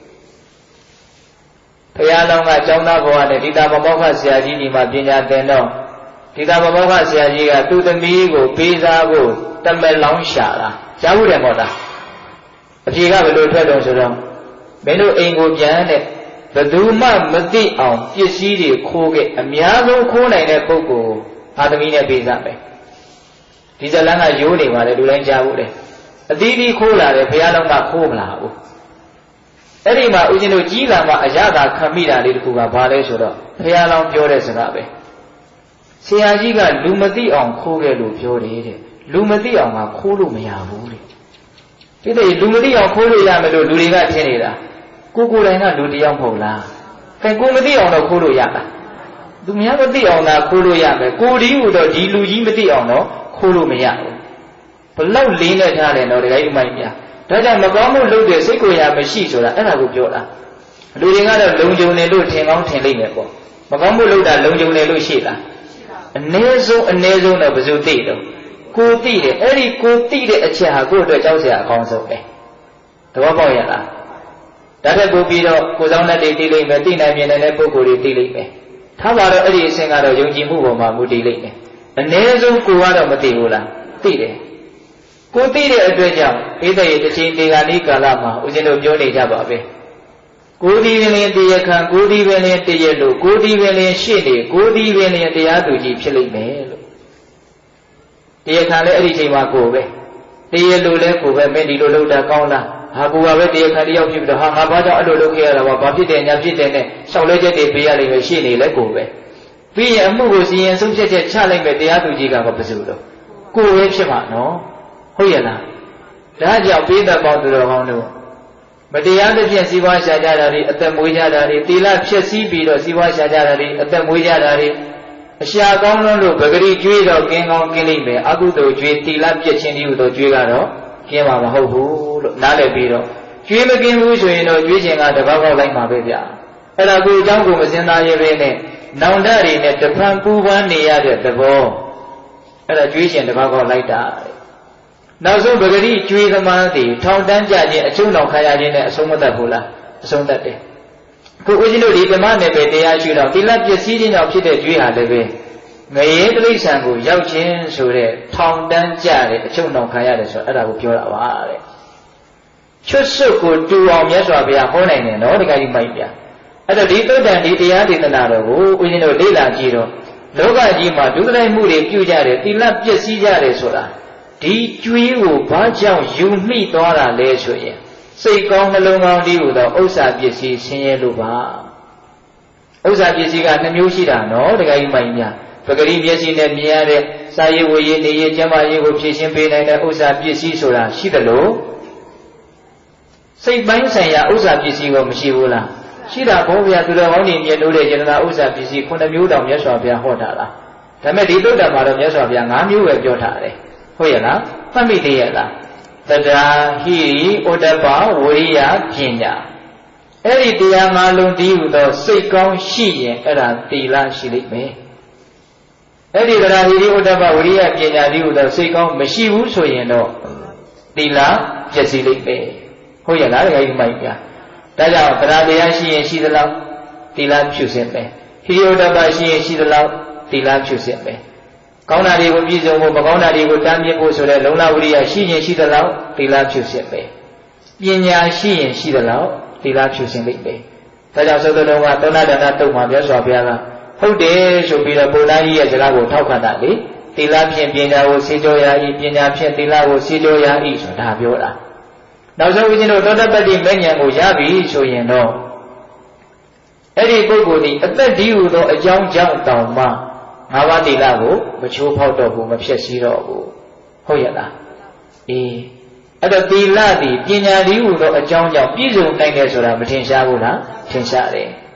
ဘုရားတော်ကကျောင်းသားဘဝနဲ့ဒီတာဘမောက္ခဆရာကြီးဒီမှာပညာသင်တော့ဒီတာဘမောက္ခဆရာကြီးကသူ့သမီးကိုပေးစားဖို့တမက်လောင်းရှာတာကြားဘူးတယ်မဟုတ်လားအဖြေကဘယ်လိုထွက်တော့ဆိုတော့မင်းတို့အိမ်ကိုပြန်တဲ့ဘယ်သူမှမသိအောင်ပစ္စည်းတွေခိုးခဲ့အများဆုံးခိုးနိုင်တဲ့ပုဂ္ဂိုလ်အာသမီးနဲ့ပေးစားမယ်ဒီဇလန်းကရိုးနေပါလေလူတိုင်းကြားဘူးတယ်အသီးသီးခိုးလာတယ်ဘုရားတော်ကခိုးမလာဘူးအဲ့ဒီမှာဦးဇင်းတို့ကြီးလာမှအရသာခံမိတာလေးတခုကဘာလဲဆိုတော့ဘုရားတော်ပြောတဲ့စကားပဲဆရာကြီးကလူမသိအောင်ခိုးခဲ့လို့ပြောတယ်တဲ့လူမသိအောင်ကခိုးလို့မရဘူးတဲ့ဒီတည်းလူမသိအောင်ခိုးလို့ရမယ်လို့လူတွေကထင်နေတာကိုကိုယ်တိုင်ကလူတယောက်မဟုတ်လားအဲကိုမသိအောင်တော့ခိုးလို့ရလားသူများမသိအောင်သာခိုးလို့ရမယ်ကိုဒီဟူတော့ဒီလူကြီးမသိအောင်တော့ခိုးလို့မရဘူးဘလောက်လေးနဲ့ထားတယ်တော့ဒကာကြီးမိုင်းများဒါကြောင့်မကောင်းမှုလုပ်တဲ့စိတ်ကိုယ်ရာမရှိဆိုတာအဲ့ဒါကိုပြောတာလူတွေကတော့လုံခြုံတယ်လို့ထင်ကောင်းထင်လိမ့်မယ်ပေါ့မကောင်းမှုလုပ်တာလုံခြုံတယ်လို့ရှိလားအ ਨੇ ဆုံးအ ਨੇ ဆုံးတော့ဘယ်သူသိတော့ကိုသိတယ်အဲ့ဒီကိုသိတဲ့အချက်ဟာကိုယ့်အတွက်ကြောက်စရာအကောင်းဆုံးပဲသဘောပေါက်ရလားဒါထက်ပိုပြီးတော့ကိုယ်ဆောင်တဲ့သိလိမ့်မယ်သိနိုင်မြင်နိုင်တဲ့ပုဂ္ဂိုလ်တွေသိလိမ့်မယ်ထားပါတော့အဲ့ဒီအစဉ်ကတော့ယုံကြည်မှုပေါ်မှာမူတည်လိမ့်မယ်အ ਨੇ ဆုံးကိုကတော့မသိဘူးလားသိတယ်ကိုသိတဲ့အတွက်ကြောင့်ဣသေယတစ်ချိန်ဒီကနေ့ကာလမှာဦးဇင်းတို့ပြောနေကြပါပဲကိုဒီပင်လင်တရားခံကိုဒီပင်လင်တရားလို့ကိုဒီပင်လင်ရှေ့နေကိုဒီပင်လင်တရားသူကြီးဖြစ်လိမ့်မယ်လို့တရားခံလည်းအဲ့ဒီချိန်မှာကိုပဲတရားလို့လည်းကိုပဲမင်းဒီလိုလုပ်တာကောင်းလားဟာကိုကပဲတရားခံတယောက်ဖြစ်ပြီးတော့ဟာငါဘာကြောင့်အဲ့လိုလုပ်ခဲ့ရတာပါဘာဖြစ်တယ်ညာဖြစ်တယ်နဲ့ရှောက်လဲချက်တွေပေးရလိမ့်မယ်ရှေ့နေလည်းကိုပဲပြီးရင်အမှုကိုစီရင်ဆုံးဖြတ်ချက်ချလိုက်မယ်တရားသူကြီးကဘာဖြစ်လို့ကိုပဲဖြစ်မှာနော်ဟုတ်ရလားဒါကြောင့်ပေးတတ်ပေါင်းသူတော်ကောင်းတို့မတရားသဖြင့်စီးပွားရှာကြတာတွေအသက်မွေးကြတာတွေသီလဖြစ်စည်းပြီးတော့စီးပွားရှာကြတာတွေအသက်မွေးကြတာတွေအရှာကောင်းလွန်းလို့ပဂရိကျွေးတော့ကင်းကောင်းကင်းလိမ့်မယ်အကုသိုလ်ကျွေးသီလပြည့်ခြင်းဒီဟုသောကျွေးကတော့ကင်းမှာမဟုတ်ဘူးလို့နားလည်ပြီးတော့ကျွေးမကင်းဘူးဆိုရင်တော့ကျွေးခြင်းကတကောက်ကောက်လိုက်မှာပဲဗျာအဲ့ဒါကိုအကြောင်းကိုမစင်သားရဲပဲနဲ့နောင်တတွေနဲ့တဖန်ပူပန်းနေရတဲ့သဘောအဲ့ဒါကျွေးခြင်းတကောက်ကောက်လိုက်တာနောက်ဆုံးပဂရိကျွေးသမားတွေထောင်တန်းကြခြင်းအချုံတော်ခါရခြင်းနဲ့အဆုံးမတတ်ဘူးလားအဆုံးတတ်တယ်ခုဦးဇင်းတို့ဒီဓမ္မနယ်ပယ်တရားရှိတော့သီလပျက်စီးခြင်းကြောင့်ဖြစ်တဲ့ကျွေးဟာလည်းပဲငရေတိဋ္ဌံကိုရောက်ခြင်းဆိုတဲ့ထောင်တန်းကြတဲ့အချုံတော်ခါရတယ်ဆိုအဲ့ဒါကိုပြောတာပါတဲ့ချွတ်စွတ်ကိုတူအောင်မြတ်စွာဘုရားဟောနိုင်တယ်နော်ဒီကကြီးမိုက်ပြအဲ့တော့ဒီသုတ်တန်ဒီတရားဒေသနာတော်ကိုဦးဇင်းတို့လေ့လာကြည့်တော့လောကကြီးမှာဒုက္ခလိုက်မှုတွေပြုကြတယ်သီလပျက်စီးကြတယ်ဆိုတာဒီကျွေးကိုဘာကြောင့်ယူမိသွားတာလဲဆိုရင်စိတ်ကောင်းနှလုံးကောင်းဒီဟူသောဥစ္စာပစ္စည်းဆင်းရဲလို့ပါဥစ္စာပစ္စည်းကနှမျိုးရှိတာနော်တခါကြီးမိုင်းများပဂရိမျက်စိနဲ့မြင်ရတဲ့စာရေးဝေရေးနေရေးကျမ်းမာရေးကိုဖြည့်ရှင်းပေးနိုင်တဲ့ဥစ္စာပစ္စည်းဆိုတာရှိသလိုစိတ်ပိုင်းဆိုင်ရာဥစ္စာပစ္စည်းကမရှိဘူးလားရှိတာဘုရားသူတော်ကောင်းတွေမြင်လို့တဲ့ယတနာဥစ္စာပစ္စည်းခုနှစ်မျိုးတောင်မြတ်စွာဘုရားဟောတာလားဒါပေမဲ့ဒီသုတ္တမှာတော့မြတ်စွာဘုရား၅မျိုးပဲပြောထားတယ်ဟုတ်ရဲ့လားမှတ်မိသေးရဲ့လားတဒါဟိရိဩတ္တပဝိရိယပညာအဲ့ဒီတရား၅လုံးတည်းဟူသောစိတ်ကောင်းရှိရင်အဲ့ဒါသီလရှိလိမ့်မယ်အဲ့ဒီတဒါဟိရိဩတ္တပဝိရိယပညာတည်းဟူသောစိတ်ကောင်းမရှိဘူးဆိုရင်တော့သီလပျက်စီးလိမ့်မယ်ဟုတ်ရဲ့လားတခါကြီးမိုက်ပြဒါကြောင့်တဒါတရားရှိရင်ရှိသလောက်သီလဖြူစင်မယ်ဟိရိဩတ္တပရှိရင်ရှိသလောက်သီလဖြူစင်မယ်ကောင်းတာတွေကိုပြည့်စုံဖို့မကောင်းတာတွေကိုတမ်းမြစ်ဖို့ဆိုတဲ့လုံလဝိရိယရှိရင်ရှိသလောက်သီလဖြူစင်ပဲပညာရှိရင်ရှိသလောက်သီလဖြူစင်လိမ့်မယ်ဒါကြောင့်သုတ္တတော်ကသောဏဒါနတုတ်မှာမြတ်စွာဘုရားကဟုတ်တယ်ဆိုပြီးတော့ဘုရားကြီးရဲ့စကားကိုထောက်ခံတာလေသီလဖြင့်ပညာကိုစေကြောရာဤပညာဖြင့်သီလကိုစေကြောရာဤဆိုတာပြောတာနောက်ဆုံးဦးဇင်းတို့သောတပတ္တိမဉ္ဇဉ်ကိုရပြီဆိုရင်တော့အဲ့ဒီပုဂ္ဂိုလ်ဒီအသက်ဒီဟုသောအကြောင်းကြောင့်တောင်မှငါးပါးသီလကိုမချိုးဖောက်တော့ဘူးမဖျက်ဆီးတော့ဘူးဟုတ်ရဲ့လားအေးအဲ့တော့သီလသည်ပညာဒီဟုသောအကြောင်းကြောင့်ပြည့်စုံနိုင်တယ်ဆိုတာမထင်ရှားဘူးလားထင်ရှားတယ်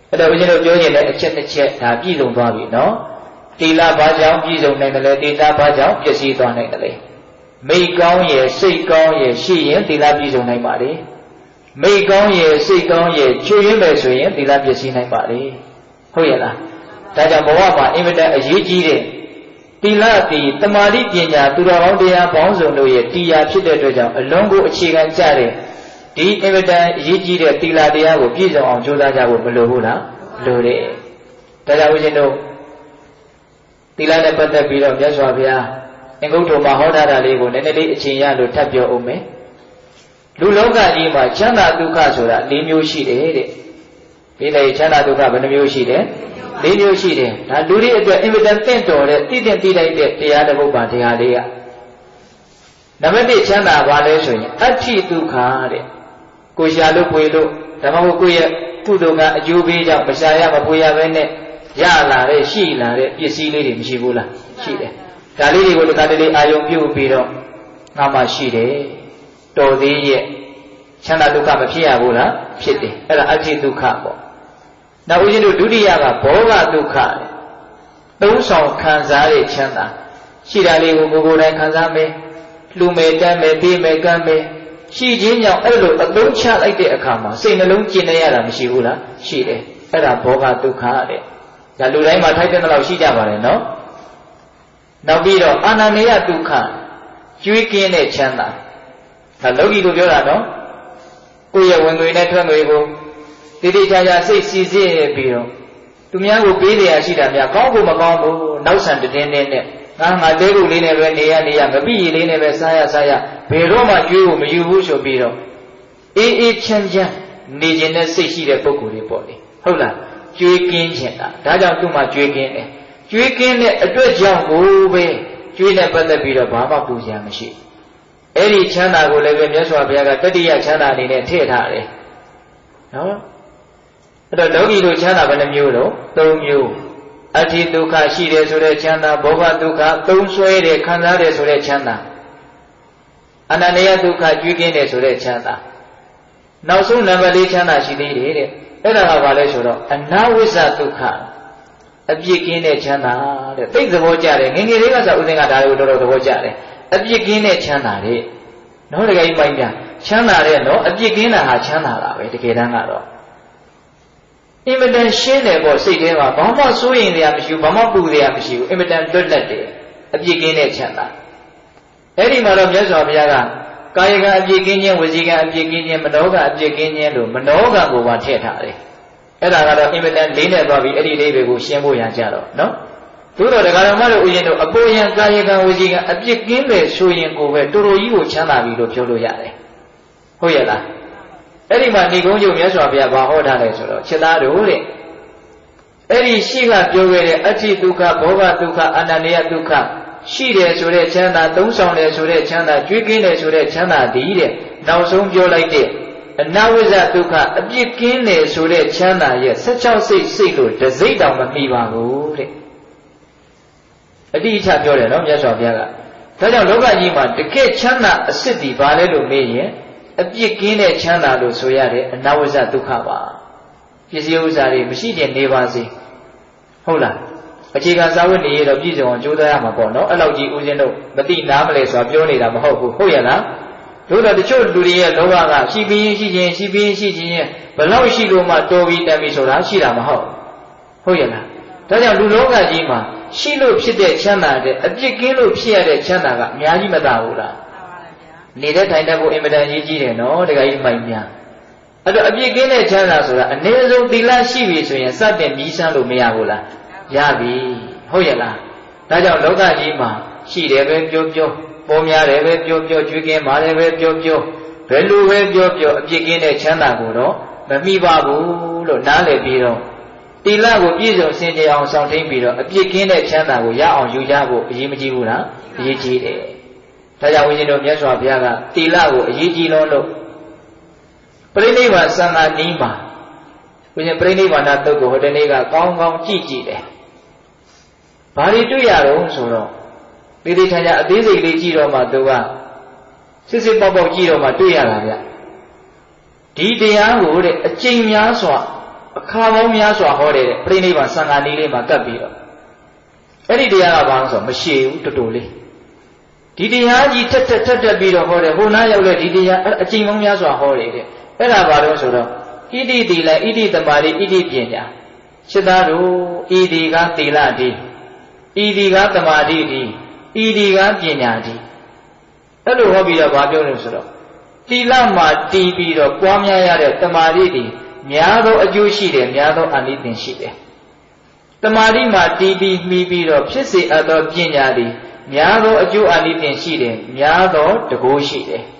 အဲ့တော့ဦးဇင်းတို့ပြောရင်လည်းအချက်တစ်ချက်ဒါပြည့်စုံသွားပြီနော်တီလာဘာကြောင့်ပြည့်စုံနိုင်တယ်လဲတီလာဘာကြောင့်ပျက်စီးသွားနိုင်တယ်လဲမိတ်ကောင်းရဲ့စိတ်ကောင်းရဲ့ရှိရင်တီလာပြည့်စုံနိုင်ပါလေမိတ်ကောင်းရဲ့စိတ်ကောင်းရဲ့ချွေရင်းပဲဆိုရင်တီလာပျက်စီးနိုင်ပါလေဟုတ်ရဲ့လားဒါကြောင့်ဘဝမှာအင်မတန်အရေးကြီးတဲ့တီလာတီတမာတိပညာသူတော်ကောင်းတရားပေါင်းစုံတို့ရဲ့တရားဖြစ်တဲ့အတွက်ကြောင့်အလုံးကိုအခြေခံကြတဲ့ဒီအင်မတန်အရေးကြီးတဲ့တီလာတရားကိုပြည့်စုံအောင်ကြိုးစားကြဖို့မလိုဘူးလားလိုတယ်ဒါကြောင့်ဦးဇင်းတို့တီလာနဲ့ပတ်သက်ပြီးတော့မြတ်စွာဘုရားအင်္ဂုတ္တမှာဟောထားတာလေးကိုနည်းနည်းလေးအချိန်ရလို့ထပ်ပြောအောင်မယ်လူလောကကြီးမှာချမ်းသာဒုက္ခဆိုတာ၄မျိုးရှိတယ်တဲ့ဒီလေချမ်းသာဒုက္ခဘယ်နှမျိုးရှိတယ်၄မျိုးရှိတယ်ဒါလူတွေအတွက်အင်မတန်တင့်တော်တဲ့တည်တည်တည်လိုက်တဲ့တရားတစ်ပုဒ်ပါတရားလေးကနံပါတ်၁ချမ်းသာပါလဲဆိုရင်အဋ္ဌိဒုက္ခတဲ့ကိုရှာလို့ပွေလို့ဒါမှမဟုတ်ကိုယ့်ရဲ့ကုသိုလ်ကအကျိုးပေးကြောင့်မရှာရမပွေရဘဲနဲ့ရလာတဲ့ရှိလာတဲ့ပစ္စည်းလေးတွေမရှိဘူးလားရှိတယ်ဒါလေးတွေကိုတခါတလေအာယုံပြုတ်ပြီးတော့ငါမှရှိတယ်တော်သေးရဲ့ချမ်းသာဒုက္ခမဖြစ်ရဘူးလားဖြစ်တယ်အဲ့ဒါအဋ္ဌိဒုက္ခပေါ့နောက်ဦးဇင်းတို့ဒုတိယကဘောဂဒုက္ခသုံးဆောင်ခံစားတဲ့ချမ်းသာရှိတာလေးကိုကိုယ်ကိုယ်တိုင်ခံစားမယ်လူမယ်တမ်းမယ်ပြေးမယ်ကမ်းမယ်ရှိခြင်းကြောင့်အဲ့လိုအသုံးချလိုက်တဲ့အခါမှာစိတ်နှလုံးကျင်နေရတာမရှိဘူးလားရှိတယ်အဲ့ဒါဘောဂဒုက္ခတဲ့ဒါလူတိုင်းမှာထိုက်တဲ့လောက်ရှိကြပါတယ်နော်နောက်ပြီးတော့အာနန္ဒယဒုက္ခကျွေးကင်းတဲ့ချမ်းသာဒါလောကီလိုပြောတာနော်ကိုယ့်ရဲ့ဝင်ငွေနဲ့ထွက်ငွေကိုတိတိကျကျစိတ်စီစစ်ပြီးတော့သူများကိုပေးနေရရှိတာများကောင်းဖို့မကောင်းဘူးနောက်ဆန်တင်းတင်းနဲ့ငါငါတဲခုလေးနဲ့ပဲနေရနေရမပြည့်ရည်လေးနဲ့ပဲစားရစားရဘယ်တော့မှကျွေးဖို့မယူဘူးဆိုပြီးတော့အေးအေးချမ်းချမ်းနေခြင်းနဲ့စိတ်ရှိတဲ့ပုဂ္ဂိုလ်တွေပေါ့လေဟုတ်လားကျွေးကင်းခြင်းတာဒါကြောင့်သူ့မှာကျွေးကင်းတယ်ကျွေးကင်းတဲ့အတွက်ကြောင့်ကိုပဲကျွေးနဲ့ပတ်သက်ပြီးတော့ဘာမှပူစရာမရှိအဲ့ဒီချမ်းသာကိုလည်းပဲမြတ်စွာဘုရားကတတိယချမ်းသာအနေနဲ့ထည့်ထားတယ်နော်အဲ့တော့လောကီလိုချမ်းသာဘယ်နှမျိုးတော့၃မျိုးအဋ္ဌိဒုက္ခရှိတယ်ဆိုတဲ့ချမ်းသာဘောဂဒုက္ခသုံးဆွဲတယ်ခံစားတယ်ဆိုတဲ့ချမ်းသာအနန္တယဒုက္ခကျွေးကင်းတယ်ဆိုတဲ့ချမ်းသာနောက်ဆုံးနံပါတ်၄ချမ်းသာရှိသေးတယ်တဲ့အဲ့ဒါကဘာလဲဆိုတော့အနာဝိဇ္ဇဒုက္ခအပြစ်ကင်းတဲ့ချမ်းသာတဲ့သိသဘောကျတယ်ငယ်ငယ်လေးကဆိုဥစဉ်ကဒါတွေကိုတော်တော်သဘောကျတယ်အပြစ်ကင်းတဲ့ချမ်းသာတဲ့နော်တကယ်ကြီးပိုင်းပြန်ချမ်းသာတဲ့နော်အပြစ်ကင်းတာဟာချမ်းသာတာပဲတကယ်တမ်းကတော့အင်မတန်ရှင်းတယ်ပေါ့စိတ်ထဲမှာဘာမှစိုးရင်တရားမရှိဘူးဘာမှပူတရားမရှိဘူးအင်မတန်လွတ်လပ်တယ်အပြစ်ကင်းတဲ့ချမ်းသာအဲ့ဒီမှာတော့မြတ်စွာဘုရားကကာယကအပြစ်ကင်းခြင်းဝစီကအပြစ်ကင်းခြင်းမနောကအပြစ်ကင်းခြင်းလို့မနောကကိုပါထည့်ထားတယ်အဲ့ဒါကတော့အင်မတန်လေးနဲ့သွားပြီးအဲ့ဒီလေးတွေကိုရှင်းဖို့ရကြတော့နော်သို့တော့ဒကာတော်မတို့ဥယျာဉ်တို့အပေါ်ယံကာယကံဝစီကံအပြစ်ကင်းတယ်ဆိုရင်ကိုပဲတော်တော်ကြီးကိုချမ်းသာပြီလို့ပြောလို့ရတယ်ဟုတ်ရဲ့လားအဲ့ဒီမှာဏိကုံးကျုပ်မြတ်စွာဘုရားဘာဟောထားလဲဆိုတော့ခြေသားတို့တဲ့အဲ့ဒီရှိကပြောခဲ့တဲ့အဋ္ဌိဒုက္ခဘောဂဒုက္ခအနန္တယဒုက္ခရှိတယ်ဆိုတဲ့ချမ်းသာသုံးဆောင်တယ်ဆိုတဲ့ချမ်းသာကျွေးကင်းတယ်ဆိုတဲ့ချမ်းသာဒီတဲ့နောက်ဆုံးပြောလိုက်တဲ့အနဝိဇ္ဇဒုက္ခအပြစ်ကင်းတယ်ဆိုတဲ့ချမ်းသာရဲ့၁၆စိတ်စိတ်လို့တစိတ်တောင်မမိပါဘူးတဲ့အတိအကျပြောတယ်နော်မြတ်စွာဘုရားကဒါကြောင့်လောကကြီးမှာတကယ့်ချမ်းသာအစစ်ဒီဘာလဲလို့မေးရင်အပြစ်ကင်းတဲ့ချမ်းသာလို့ဆိုရတဲ့အနဝိဇ္ဇဒုက္ခပါပစ္စည်းဥစ္စာတွေမရှိတဲ့နေပါစေဟုတ်လားအခြေခံစာဝတ်နေရတော့ပြည့်စုံအောင်ကြိုးစားရမှာပေါ့နော်အဲ့လောက်ကြီးဦးဇင်းတို့မတိနားမလဲဆိုတာပြောနေတာမဟုတ်ဘူးဟုတ်ရဲ့လားတို့တော့တချို့လူတွေရဲ့လောဘကရှိပြီးရင်ရှိခြင်းရှိပြီးရင်ရှိခြင်းဘလောက်ရှိလို့မှတော်ပြီးတတ်ပြီးဆိုတာရှိတာမဟုတ်ဟုတ်ရဲ့လားဒါကြောင့်လူလောကကြီးမှာရှိလို့ဖြစ်တဲ့ချမ်းသာတဲ့အပြစ်ကင်းလို့ဖြစ်ရတဲ့ချမ်းသာကအများကြီးမသာဘူးလားနေတဲ့ထိုင်တဲ့ကိုအင်မတန်ရေးကြီးတယ်နော်တခါကြီးမိုင်များအဲ့တော့အပြစ်ကင်းတဲ့ချမ်းသာဆိုတာအနည်းဆုံးသီလရှိပြီဆိုရင်စတင်မြည်ဆန်းလို့မရဘူးလားရပြီဟုတ်ရဲ့လားဒါကြောင့်လောကကြီးမှာရှိတယ်ပဲပြောပြောပေါ်များတယ်ပဲပြောပြောကျွေးကင်းပါတယ်ပဲပြောပြောဘယ်လိုပဲပြောပြောအပြစ်ကင်းတဲ့ချမ်းသာကိုတော့မမိပါဘူးလို့နားလည်ပြီးတော့တိလကိုပြည့်စုံစင်ကြယ်အောင်ဆောင်ထိန်ပြီးတော့အပြစ်ကင်းတဲ့ချမ်းသာကိုရအောင်ယူကြဖို့အရေးမကြီးဘူးလားအရေးကြီးတယ်ဒါကြောင့်ဝိညာဉ်တော်မြတ်စွာဘုရားကတိလကိုအရေးကြီးလုံးလို့ပရိနိဗ္ဗာန်သံဃာနီးမှာဝိညာဉ်ပရိနိဗ္ဗာန်တုတ်ကိုဟိုတနေ့ကကောင်းကောင်းကြည့်ကြည့်တယ်ဘာတွေတွေ့ရတော့ဆိုတော့ဒီဒီထိုင်ကြအသေးစိတ်လေးကြည့်တော့မှသူကစစ်စစ်ပေါက်ပေါက်ကြည့်တော့မှတွေ့ရတာဗျဒီတရားကိုတဲ့အကျင့်များစွာအခါပေါင်းများစွာဟောတယ်ပြိဋိဘံသံဃာနည်းလေးမှာကပ်ပြီးတော့အဲ့ဒီတရားကဘာလို့ဆိုမရှိဘူးတူတူလေးဒီတရားကြီးထက်ထက်ထက်တက်ပြီးတော့ဟောတယ်ဟိုနားရောက်လဲဒီတရားအကျဉ်းပေါင်းများစွာဟောတယ်တဲ့အဲ့ဒါဘာလို့ဆိုတော့ဣတိတိလဣတိတမာတိဣတိပညာစိတ္တတို့ဣတိကသီလတိဣတိကတမာတိတိဣတိကပညာတိအဲ့လိုဟောပြီးတော့ဘာပြောလို့ဆိုတော့သီလမှာတည်ပြီးတော့ပွားများရတဲ့တမာတိတိများသောအကျိုးရှိတယ်များသောအနိသင်ရှိတယ်တမာတိမှာတည်ပြီးမှီပြီးတော့ဖြစ်စေအပ်သောပညာတိများသောအကျိုးအနိသင်ရှိတယ်များသောတကိုးရှိတယ်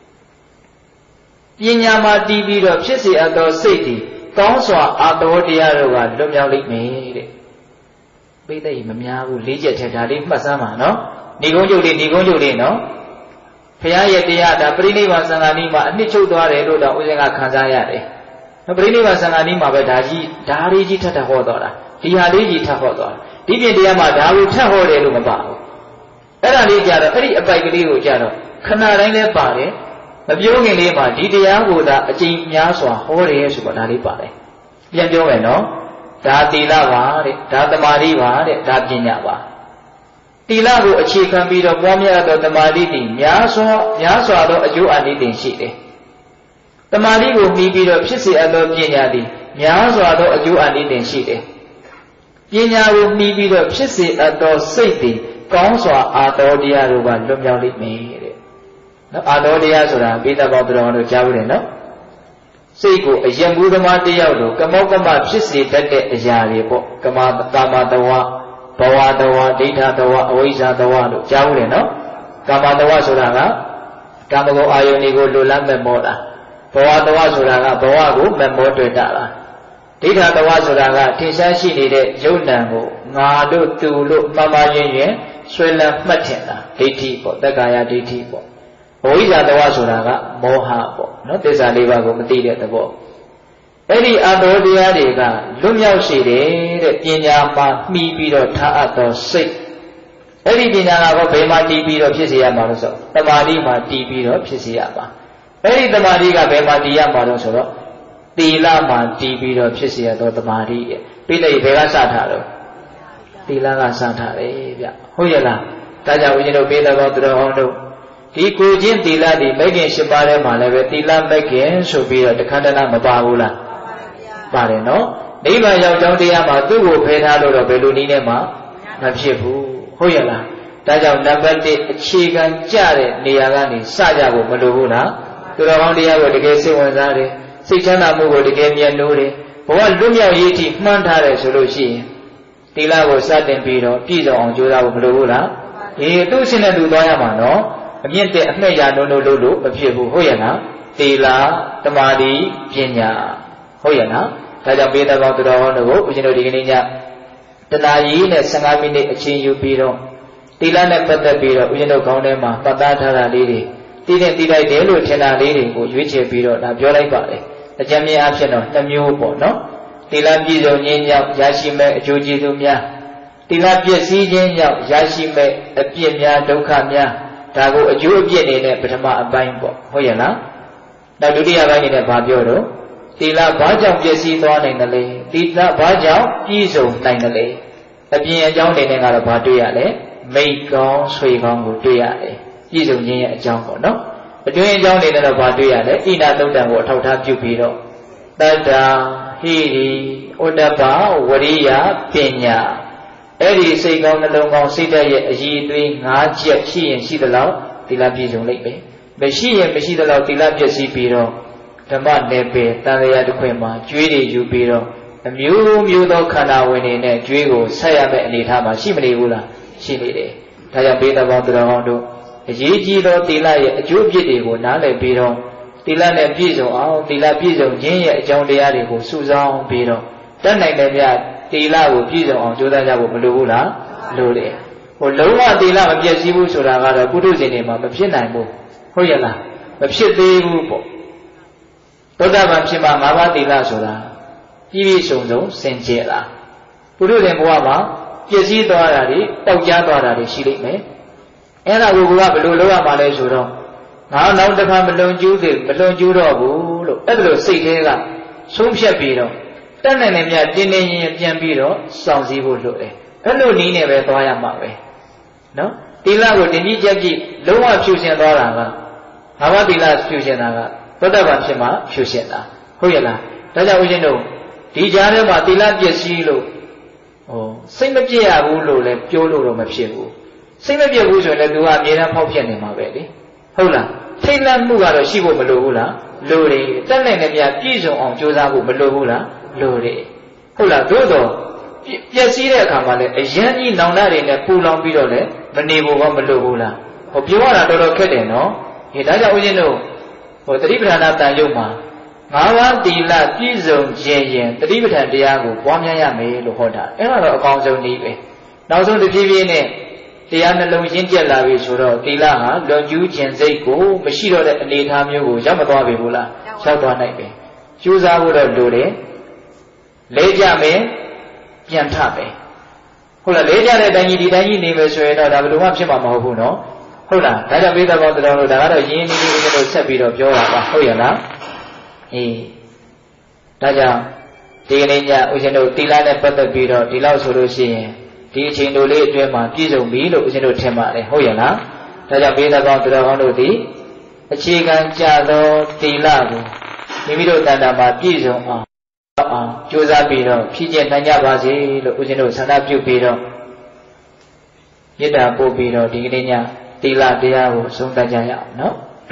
ပညာမှာတည်ပြီးတော့ဖြစ်စေအပ်သောစိတ်ဒီကောင်းစွာအာတော်တရားတို့ကလွတ်မြောက်လိမ့်မယ်တဲ့ပိဋိမများဘူးလေးချက်ထဲဒါလေးမှတ်စမ်းပါနော်ဏိကုံးကျုပ်လေးဏိကုံးကျုပ်လေးနော်ဘုရားရဲ့တရားဒါပရိနိဗ္ဗာန်သံဃာနည်းမှာအနှစ်ချုပ်သွားတယ်လို့တော့ဦးဇင်းကခံစားရတယ်ပရိနိဗ္ဗာန်သံဃာနည်းမှာပဲဒါကြီးဒါလေးကြီးထပ်ထပ်ဟောတော်တာဒီဟာလေးကြီးထပ်ဟောတော်တာဒီပြင်တရားမှာဒါကိုထပ်ဟောတယ်လို့မပါဘူးအဲ့ဒါလေးကြတော့အဲ့ဒီအပိုက်ကလေးကိုကြတော့ခဏတိုင်းလဲပါတယ်မပြောခင်လေးမှာဒီတရားကိုသာအကျဉ်းများစွာဟောတယ်ဆိုတော့ဒါလေးပါတယ်ပြန်ပြောမယ်နော်ဒါသီလပါတဲ့ဒါသမာဓိပါတဲ့ဒါပညာပါသီလကိုအခြေခံပြီးတော့ပွားများသောသမာဓိတည်များစွာများစွာသောအကျိုးအနိသင်ရှိတယ်သမာဓိကိုပြီးပြီးတော့ဖြစ်စေအပ်သောပညာတည်များစွာသောအကျိုးအနိသင်ရှိတယ်ပညာကိုပြီးပြီးတော့ဖြစ်စေအပ်သောစိတ်တည်ကောင်းစွာအာတော်တရားတို့ကလွတ်မြောက်လိမ့်မယ်တဲ့နော်အာတော်တရားဆိုတာပိဋကဘောတော်တို့ကြားဘူးတယ်နော်စိတ်ကိုအယံဘူးသမားတယောက်လိုကမောကမဖြစ်စေတတ်တဲ့အရာတွေပေါ့ကမကာမတဝဘဝတဝဒိဋ္ဌတဝအဝိဇ္ဇာတဝလို့ကြားဘူးတယ်နော်ကာမတဝဆိုတာကကာမဂုဏ်အာယုန်တွေကိုလိုလားမဲ့မောတာဘဝတဝဆိုတာကဘဝကိုမဲ့မောတွေ့တာလားဒိဋ္ဌတဝဆိုတာကထင်ရှားရှိနေတဲ့ယုံနံကိုငါတို့သူလို့မှန်ပါရင်ရင်ဆွဲလန်းမှတ်ထင်တာဒိဋ္ဌိပေါ့တက္ကာယဒိဋ္ဌိပေါ့အဝိဇ္ဇာတဝဆိုတာကမောဟပေါ့နော်သစ္စာလေးပါးကိုမသိတဲ့သဘောအဲ့ဒီအတော်တရားတွေကလွတ်မြောက်စေတယ်တဲ့ပညာမှာမှီပြီးတော့ထားအပ်သောစိတ်အဲ့ဒီပညာကတော့ဘယ်မှာတည်ပြီးတော့ဖြစ်စေရမှာလို့ဆိုတမာတိမှာတည်ပြီးတော့ဖြစ်စေရမှာအဲ့ဒီတမာတိကဘယ်မှာတည်ရမှာလို့ဆိုတော့သီလမှာတည်ပြီးတော့ဖြစ်စေရသောတမာတိရဲ့ပြိဋိဘယ်ကစထားတော့သီလကစထားတယ်ဗျဟုတ်ရဲ့လားဒါကြောင့်ဦးဇင်းတို့ပိဋကဘောသူတော်ဟောတို့ဒီကိုချင်းသီလဒီမိခင်၈ပါးထဲမှာလည်းပဲသီလမိခင်ဆိုပြီးတော့တခါတည်းမပါဘူးလားပါတယ်နော်နိဗ္ဗာန်ရောက်ကြောင်းတရားမှာသူ့ကိုဖယ်ထားလို့တော့ဘယ်လိုနည်းနဲ့မှမဖြစ်ဘူးဟုတ်ရဲ့လားဒါကြောင့်နံပါတ်တစ်အခြေခံကြတဲ့နေရာကနေစကြဖို့မလိုဘူးလားသူတော်ကောင်းတရားကိုတကယ်စိတ်ဝင်စားတယ်စိတ်ချမ်းသာမှုကိုတကယ်မြတ်နိုးတယ်ဘဝလွတ်မြောက်ရေးထိမှန်းထားတယ်ဆိုလို့ရှိရင်သီလကိုစတင်ပြီးတော့ပြည့်စုံအောင်ကြိုးစားဖို့မလိုဘူးလားအေးသူ့ရှင်နဲ့သူသွားရမှာနော်အမြင့်တဲ့အမှတ်ရနိုးနိုးလို့လို့မဖြစ်ဘူးဟုတ်ရဲ့လားသီလသမာဓိပညာဟုတ်ရဲ့လားဒါကြောင့်ပိဋကဘောသူတော်ဟောတို့ကိုဦးဇင်းတို့ဒီကနေ့ညတနာကြီးနဲ့၁၅မိနစ်အချိန်ယူပြီးတော့သီလနဲ့ပတ်သက်ပြီးတော့ဦးဇင်းတို့ခေါင်းထဲမှာပတ်သားထားတာလေးတွေတည်တဲ့တည်လိုက်တယ်လို့ထင်တာလေးတွေကိုရွေးချယ်ပြီးတော့ဒါပြောလိုက်ပါတယ်အကြံဉာဏ်အဖြစ်တော့နှမျိုးပေါ့နော်သီလပြည့်စုံခြင်းကြောင့်ရရှိမဲ့အကျိုးကျေးဇူးများသီလပြည့်စည်ခြင်းကြောင့်ရရှိမဲ့အပြစ်များဒုက္ခများဒါကိုအကျိုးအပြစ်နေနဲ့ပထမအပိုင်းပေါ့ဟုတ်ရဲ့လားနောက်ဒုတိယပိုင်းနေနဲ့ဘာပြောတော့သီလဘာကြောင့်ပြည့်စည်သွားနိုင်တယ်လဲသီလဘာကြောင့်ပြည့်စုံနိုင်တယ်လဲအပြင်အကြောင်းနေနဲ့ကတော့ဘာတွေ့ရလဲမိတ်ကောင်းဆွေကောင်းကိုတွေ့ရတယ်ပြည့်စုံခြင်းရဲ့အကြောင်းပေါ့နော်အတွင်းအကြောင်းနေနဲ့တော့ဘာတွေ့ရလဲဣနာသုတ်တံကိုအထောက်ထားပြုပြီးတော့တတ္တာဟိရိဩတ္တပဝရိယပညာအဲ့ဒီစိတ်ကောင်းနှလုံးကောင်းစိတ်ဓာတ်ရဲ့အည်အသွေး၅ချက်ရှိရင်ရှိသလောက်သီလပြည့်စုံလိမ့်မယ်မရှိရင်မရှိသလောက်သီလပြည့်စည်ပြီးတော့ဓမ္မနယ်ပယ်တန်လျာတစ်ခွင်မှာကျွေးတွေယူပြီးတော့အမျိုးမျိုးသောခန္ဓာဝင်တွေနဲ့ကျွေးကိုဆက်ရမယ့်အနေအထားမှာရှိမနေဘူးလားရှိနေတယ်ဒါကြောင့်ဘေးတော်ဘောသူတော်ကောင်းတို့အရေးကြီးသောသီလရဲ့အကျိုးအပြစ်တွေကိုနားလည်ပြီးတော့သီလနဲ့ပြည့်စုံအောင်သီလပြည့်စုံခြင်းရဲ့အကြောင်းတရားတွေကိုစုဆောင်းပြီးတော့တတ်နိုင်တဲ့မြတ်သီလကိုပြည့်စုံအောင်ကြိုးစားကြဖို့မလိုဘူးလားလိုတယ်ဟိုလုံးဝသီလမပြည့်စည်ဘူးဆိုတာကတော့ပုထုဇဉ်တွေမှာမဖြစ်နိုင်ဘူးဟုတ်ရဲ့လားမဖြစ်သေးဘူးပေါ့သောတာပန်ဖြစ်မှငါးပါးသီလဆိုတာပြည့်ပြည့်စုံစုံစင်ကြယ်လားပုထုဇဉ်ဘဝမှာပြည့်စည်သွားတာတွေတောက်ကျသွားတာတွေရှိလိမ့်မယ်အဲ့ဒါကိုကဘယ်လိုလုပ်ရမှာလဲဆိုတော့ငါနောက်တစ်ခါမလွန်ကျူးသေးမလွန်ကျူးတော့ဘူးလို့အဲ့ဒါလိုစိတ်ထဲကဆုံးဖြတ်ပြီးတော့တက်နိုင်တယ်မြတင်းနေရင်ပြန်ပြီးတော့စောင့်စည်းဖို့လိုတယ်အဲ့လိုနည်းနဲ့ပဲသွားရမှာပဲနော်သီလကိုတင်ကြီးကြက်ကြည့်လုံးဝဖြူရှင်သွားတာကဘာဝသီလဖြူရှင်တာကသောတပန်ဖြစ်မှဖြူရှင်တာဟုတ်ရဲ့လားဒါကြောင့်ဦးဇင်းတို့ဒီကြားထဲမှာသီလပျက်စီးလို့ဟိုစိတ်မပြည့်ရဘူးလို့လည်းပြောလို့တော့မဖြစ်ဘူးစိတ်မပြည့်ဘူးဆိုရင်လည်းသူကအမြဲတမ်းဖောက်ပြက်နေမှာပဲလေဟုတ်လားထိတ်လန့်မှုကတော့ရှိဖို့မလိုဘူးလားလိုတယ်တက်နိုင်တဲ့မြတ်ပြည့်စုံအောင်ကြိုးစားဖို့မလိုဘူးလားလိုတယ်ဟုတ်လားသို့တော့ပျက်စီးတဲ့အခါမှာလည်းအရန်ကြီးနောင်တတွေနဲ့ပူလောင်ပြီးတော့လည်းမနေဖို့ကမလိုဘူးလားဟိုပြောရတာတော်တော်ခက်တယ်နော်ဒီဒါကြောင့်ဦးဇင်းတို့ဟိုတတိပဌာနာတန်ရုပ်မှာငါးပါးသီလပြည့်စုံခြင်းရင်တတိပဌာန်တရားကိုပွားများရမယ်လို့ဟောတာအဲ့ဒါတော့အကောင်းဆုံးနည်းပဲနောက်ဆုံးတစ်ပြေးပြေးနဲ့တရားနှလုံးရင်းကျက်လာပြီဆိုတော့သီလဟာလွန်ကျူးခြင်းစိတ်ကိုမရှိတော့တဲ့အနေအထားမျိုးကိုရောက်မသွားပြီဘူးလားရောက်သွားနိုင်ပြီကျိုးစားဖို့တော့လိုတယ်လေးကြမယ်ပြန်ထမယ်ဟုတ်လားလေးကြတဲ့အတိုင်းကြီးဒီတိုင်းကြီးနေမယ်ဆိုရင်တော့ဒါဘယ်လိုမှဖြစ်မှာမဟုတ်ဘူးနော်ဟုတ်လားဒါကြောင့်ပိဿဘောတော်တို့ဒါကတော့ရင်းနှီးနှီးလေးတို့ဆက်ပြီးတော့ပြောတာပါဟုတ်ရဲ့လားအေးဒါကြောင့်ဒီကနေ့ညဦးဇင်းတို့သီလနဲ့ပတ်သက်ပြီးတော့ဒီလောက်ဆိုလို့ရှိရင်ဒီအချိန်တို့လေးအတွင်းမှာပြည့်စုံပြီလို့ဦးဇင်းတို့ထင်ပါတယ်ဟုတ်ရဲ့လားဒါကြောင့်ပိဿဘောတော်တော်တို့ဒီအခြေခံကြသောသီလကိုမိမိတို့တန်တာမှာပြည့်စုံအောင်အောင်ကြိုးစားပြီးတော့ဖြည့်ကျင့်နိုင်ကြပါစေလို့ဦးဇင်းတို့ဆန္ဒပြုပြီးတော့မေတ္တာပို့ပြီးတော့ဒီကနေ့ညသီလတရားကိုဆုံးသတ်ကြရအောင်နော်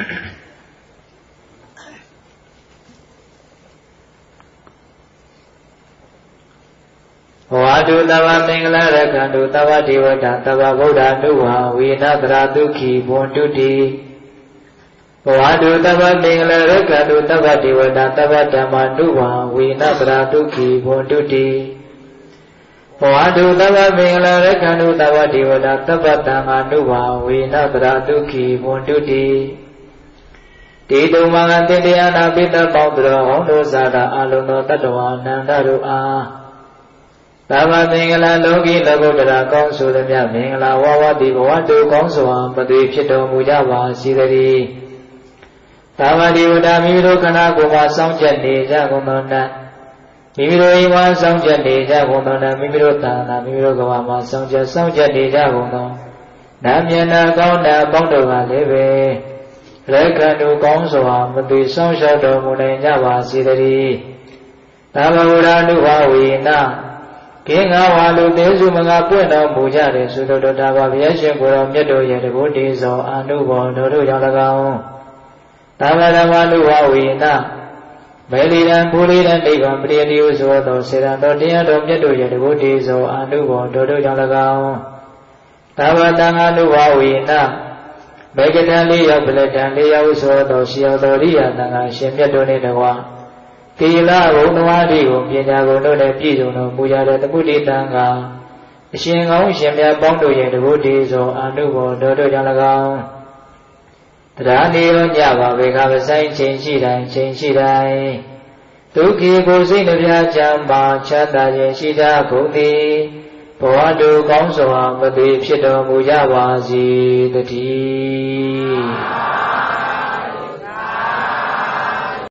ဝါတုတဝမင်္ဂလာရခန္တုတဝဒေဝတာတဝဗုဒ္ဓနုဝံဝိနတရာဒုက္ခိဘွန်တုတိဝါတုတဝမင်္ဂလာရခန္တုတဝဒေဝတာတဝဓမ္မနုဝံဝိနတရာဒုက္ခိဘွန်တုတိဝါတုတဝမင်္ဂလာရခန္တုတဝဒေဝတာတဝတံဃာနုဝံဝိနတရာဒုက္ခိဘွန်တုတိတေတုမင်္ဂတေတယနာပိတပေါင်းတော်ဟောင်းတို့ဇာတာအလုံးသောတတ္တဝါနန္ဒတို့အားသဗ္ဗမင်္ဂလာလောကီလဘုဒ္ဓရာကောင်းဆိုသည်မြတ်မင်္ဂလာဝါဝတိဘဝတုကောင်းစွာပတိဖြစ်တော်မူကြပါစေတည်းသာဝတိဝဒမိမိတို့ခန္ဓာကိုယ်မှာစောင့်ကြနေကြကုန်သောနတ်မိမိတို့အိမ်မှာစောင့်ကြနေကြကုန်သောနတ်မိမိတို့သာနာမိမိတို့ကဘာမှာစောင့်ကြစောင့်ကြနေကြကုန်သောနတ်မျက်နှာကောင်းတဲ့အပေါင်းတို့ကလည်းပဲရက္ခဏုကောင်းစွာမတိဆောင်ရှောက်တော်မူနိုင်ကြပါစေတည်းသာဝရနုဘဝေနကင်းငါဝါလူသေးစုမငါပွင့်တော်မူကြတယ်ဆိုတော့ဒါပါဘုရားရှင်ကိုယ်တော်မြတ်တို့ရဲ့တကုတေဇောအာနုဘောတို့တို့ကြောင့်၎င်းသာဝရမနုဘဝေနမေလီရန်ဘူလီရန်နိဗ္ဗာန်ပရိနိယဆိုသောစေရန်တော်တရားတော်မြတ်တို့ရဲ့တကုတေဇောအာနုဘောတို့တို့ကြောင့်၎င်းသာဝတံအနုဘဝေနမေကတံလေးရောက်ပလတံလေးရောက်ဆိုသောရှိရောက်တော်ရိယတံဃာရှင်မြတ်တို့နှင့်တကွာသီလဘုံတော်အဓိကိုပညာကုန်တို့နဲ့ပြည့်စုံတော်မူကြတဲ့တပုတိတံကအရှင်ကောင်းရှင်မြတ်ပေါင်းတို့ရဲ့တပုတိသောအာနုဘောတို့တို့ကြောင့်၎င်းတရားနေရောညပါဘေခါပဆိုင်ချိန်ရှိတိုင်းချိန်ရှိတိုင်းဒုက္ခိကိုစိတ်နှပြချမ်းပါချမ်းသာခြင်းရှိကြကုန်သည်ဘဝတုကောင်းစွာမသိဖြစ်တော်မူကြပါစေတည်း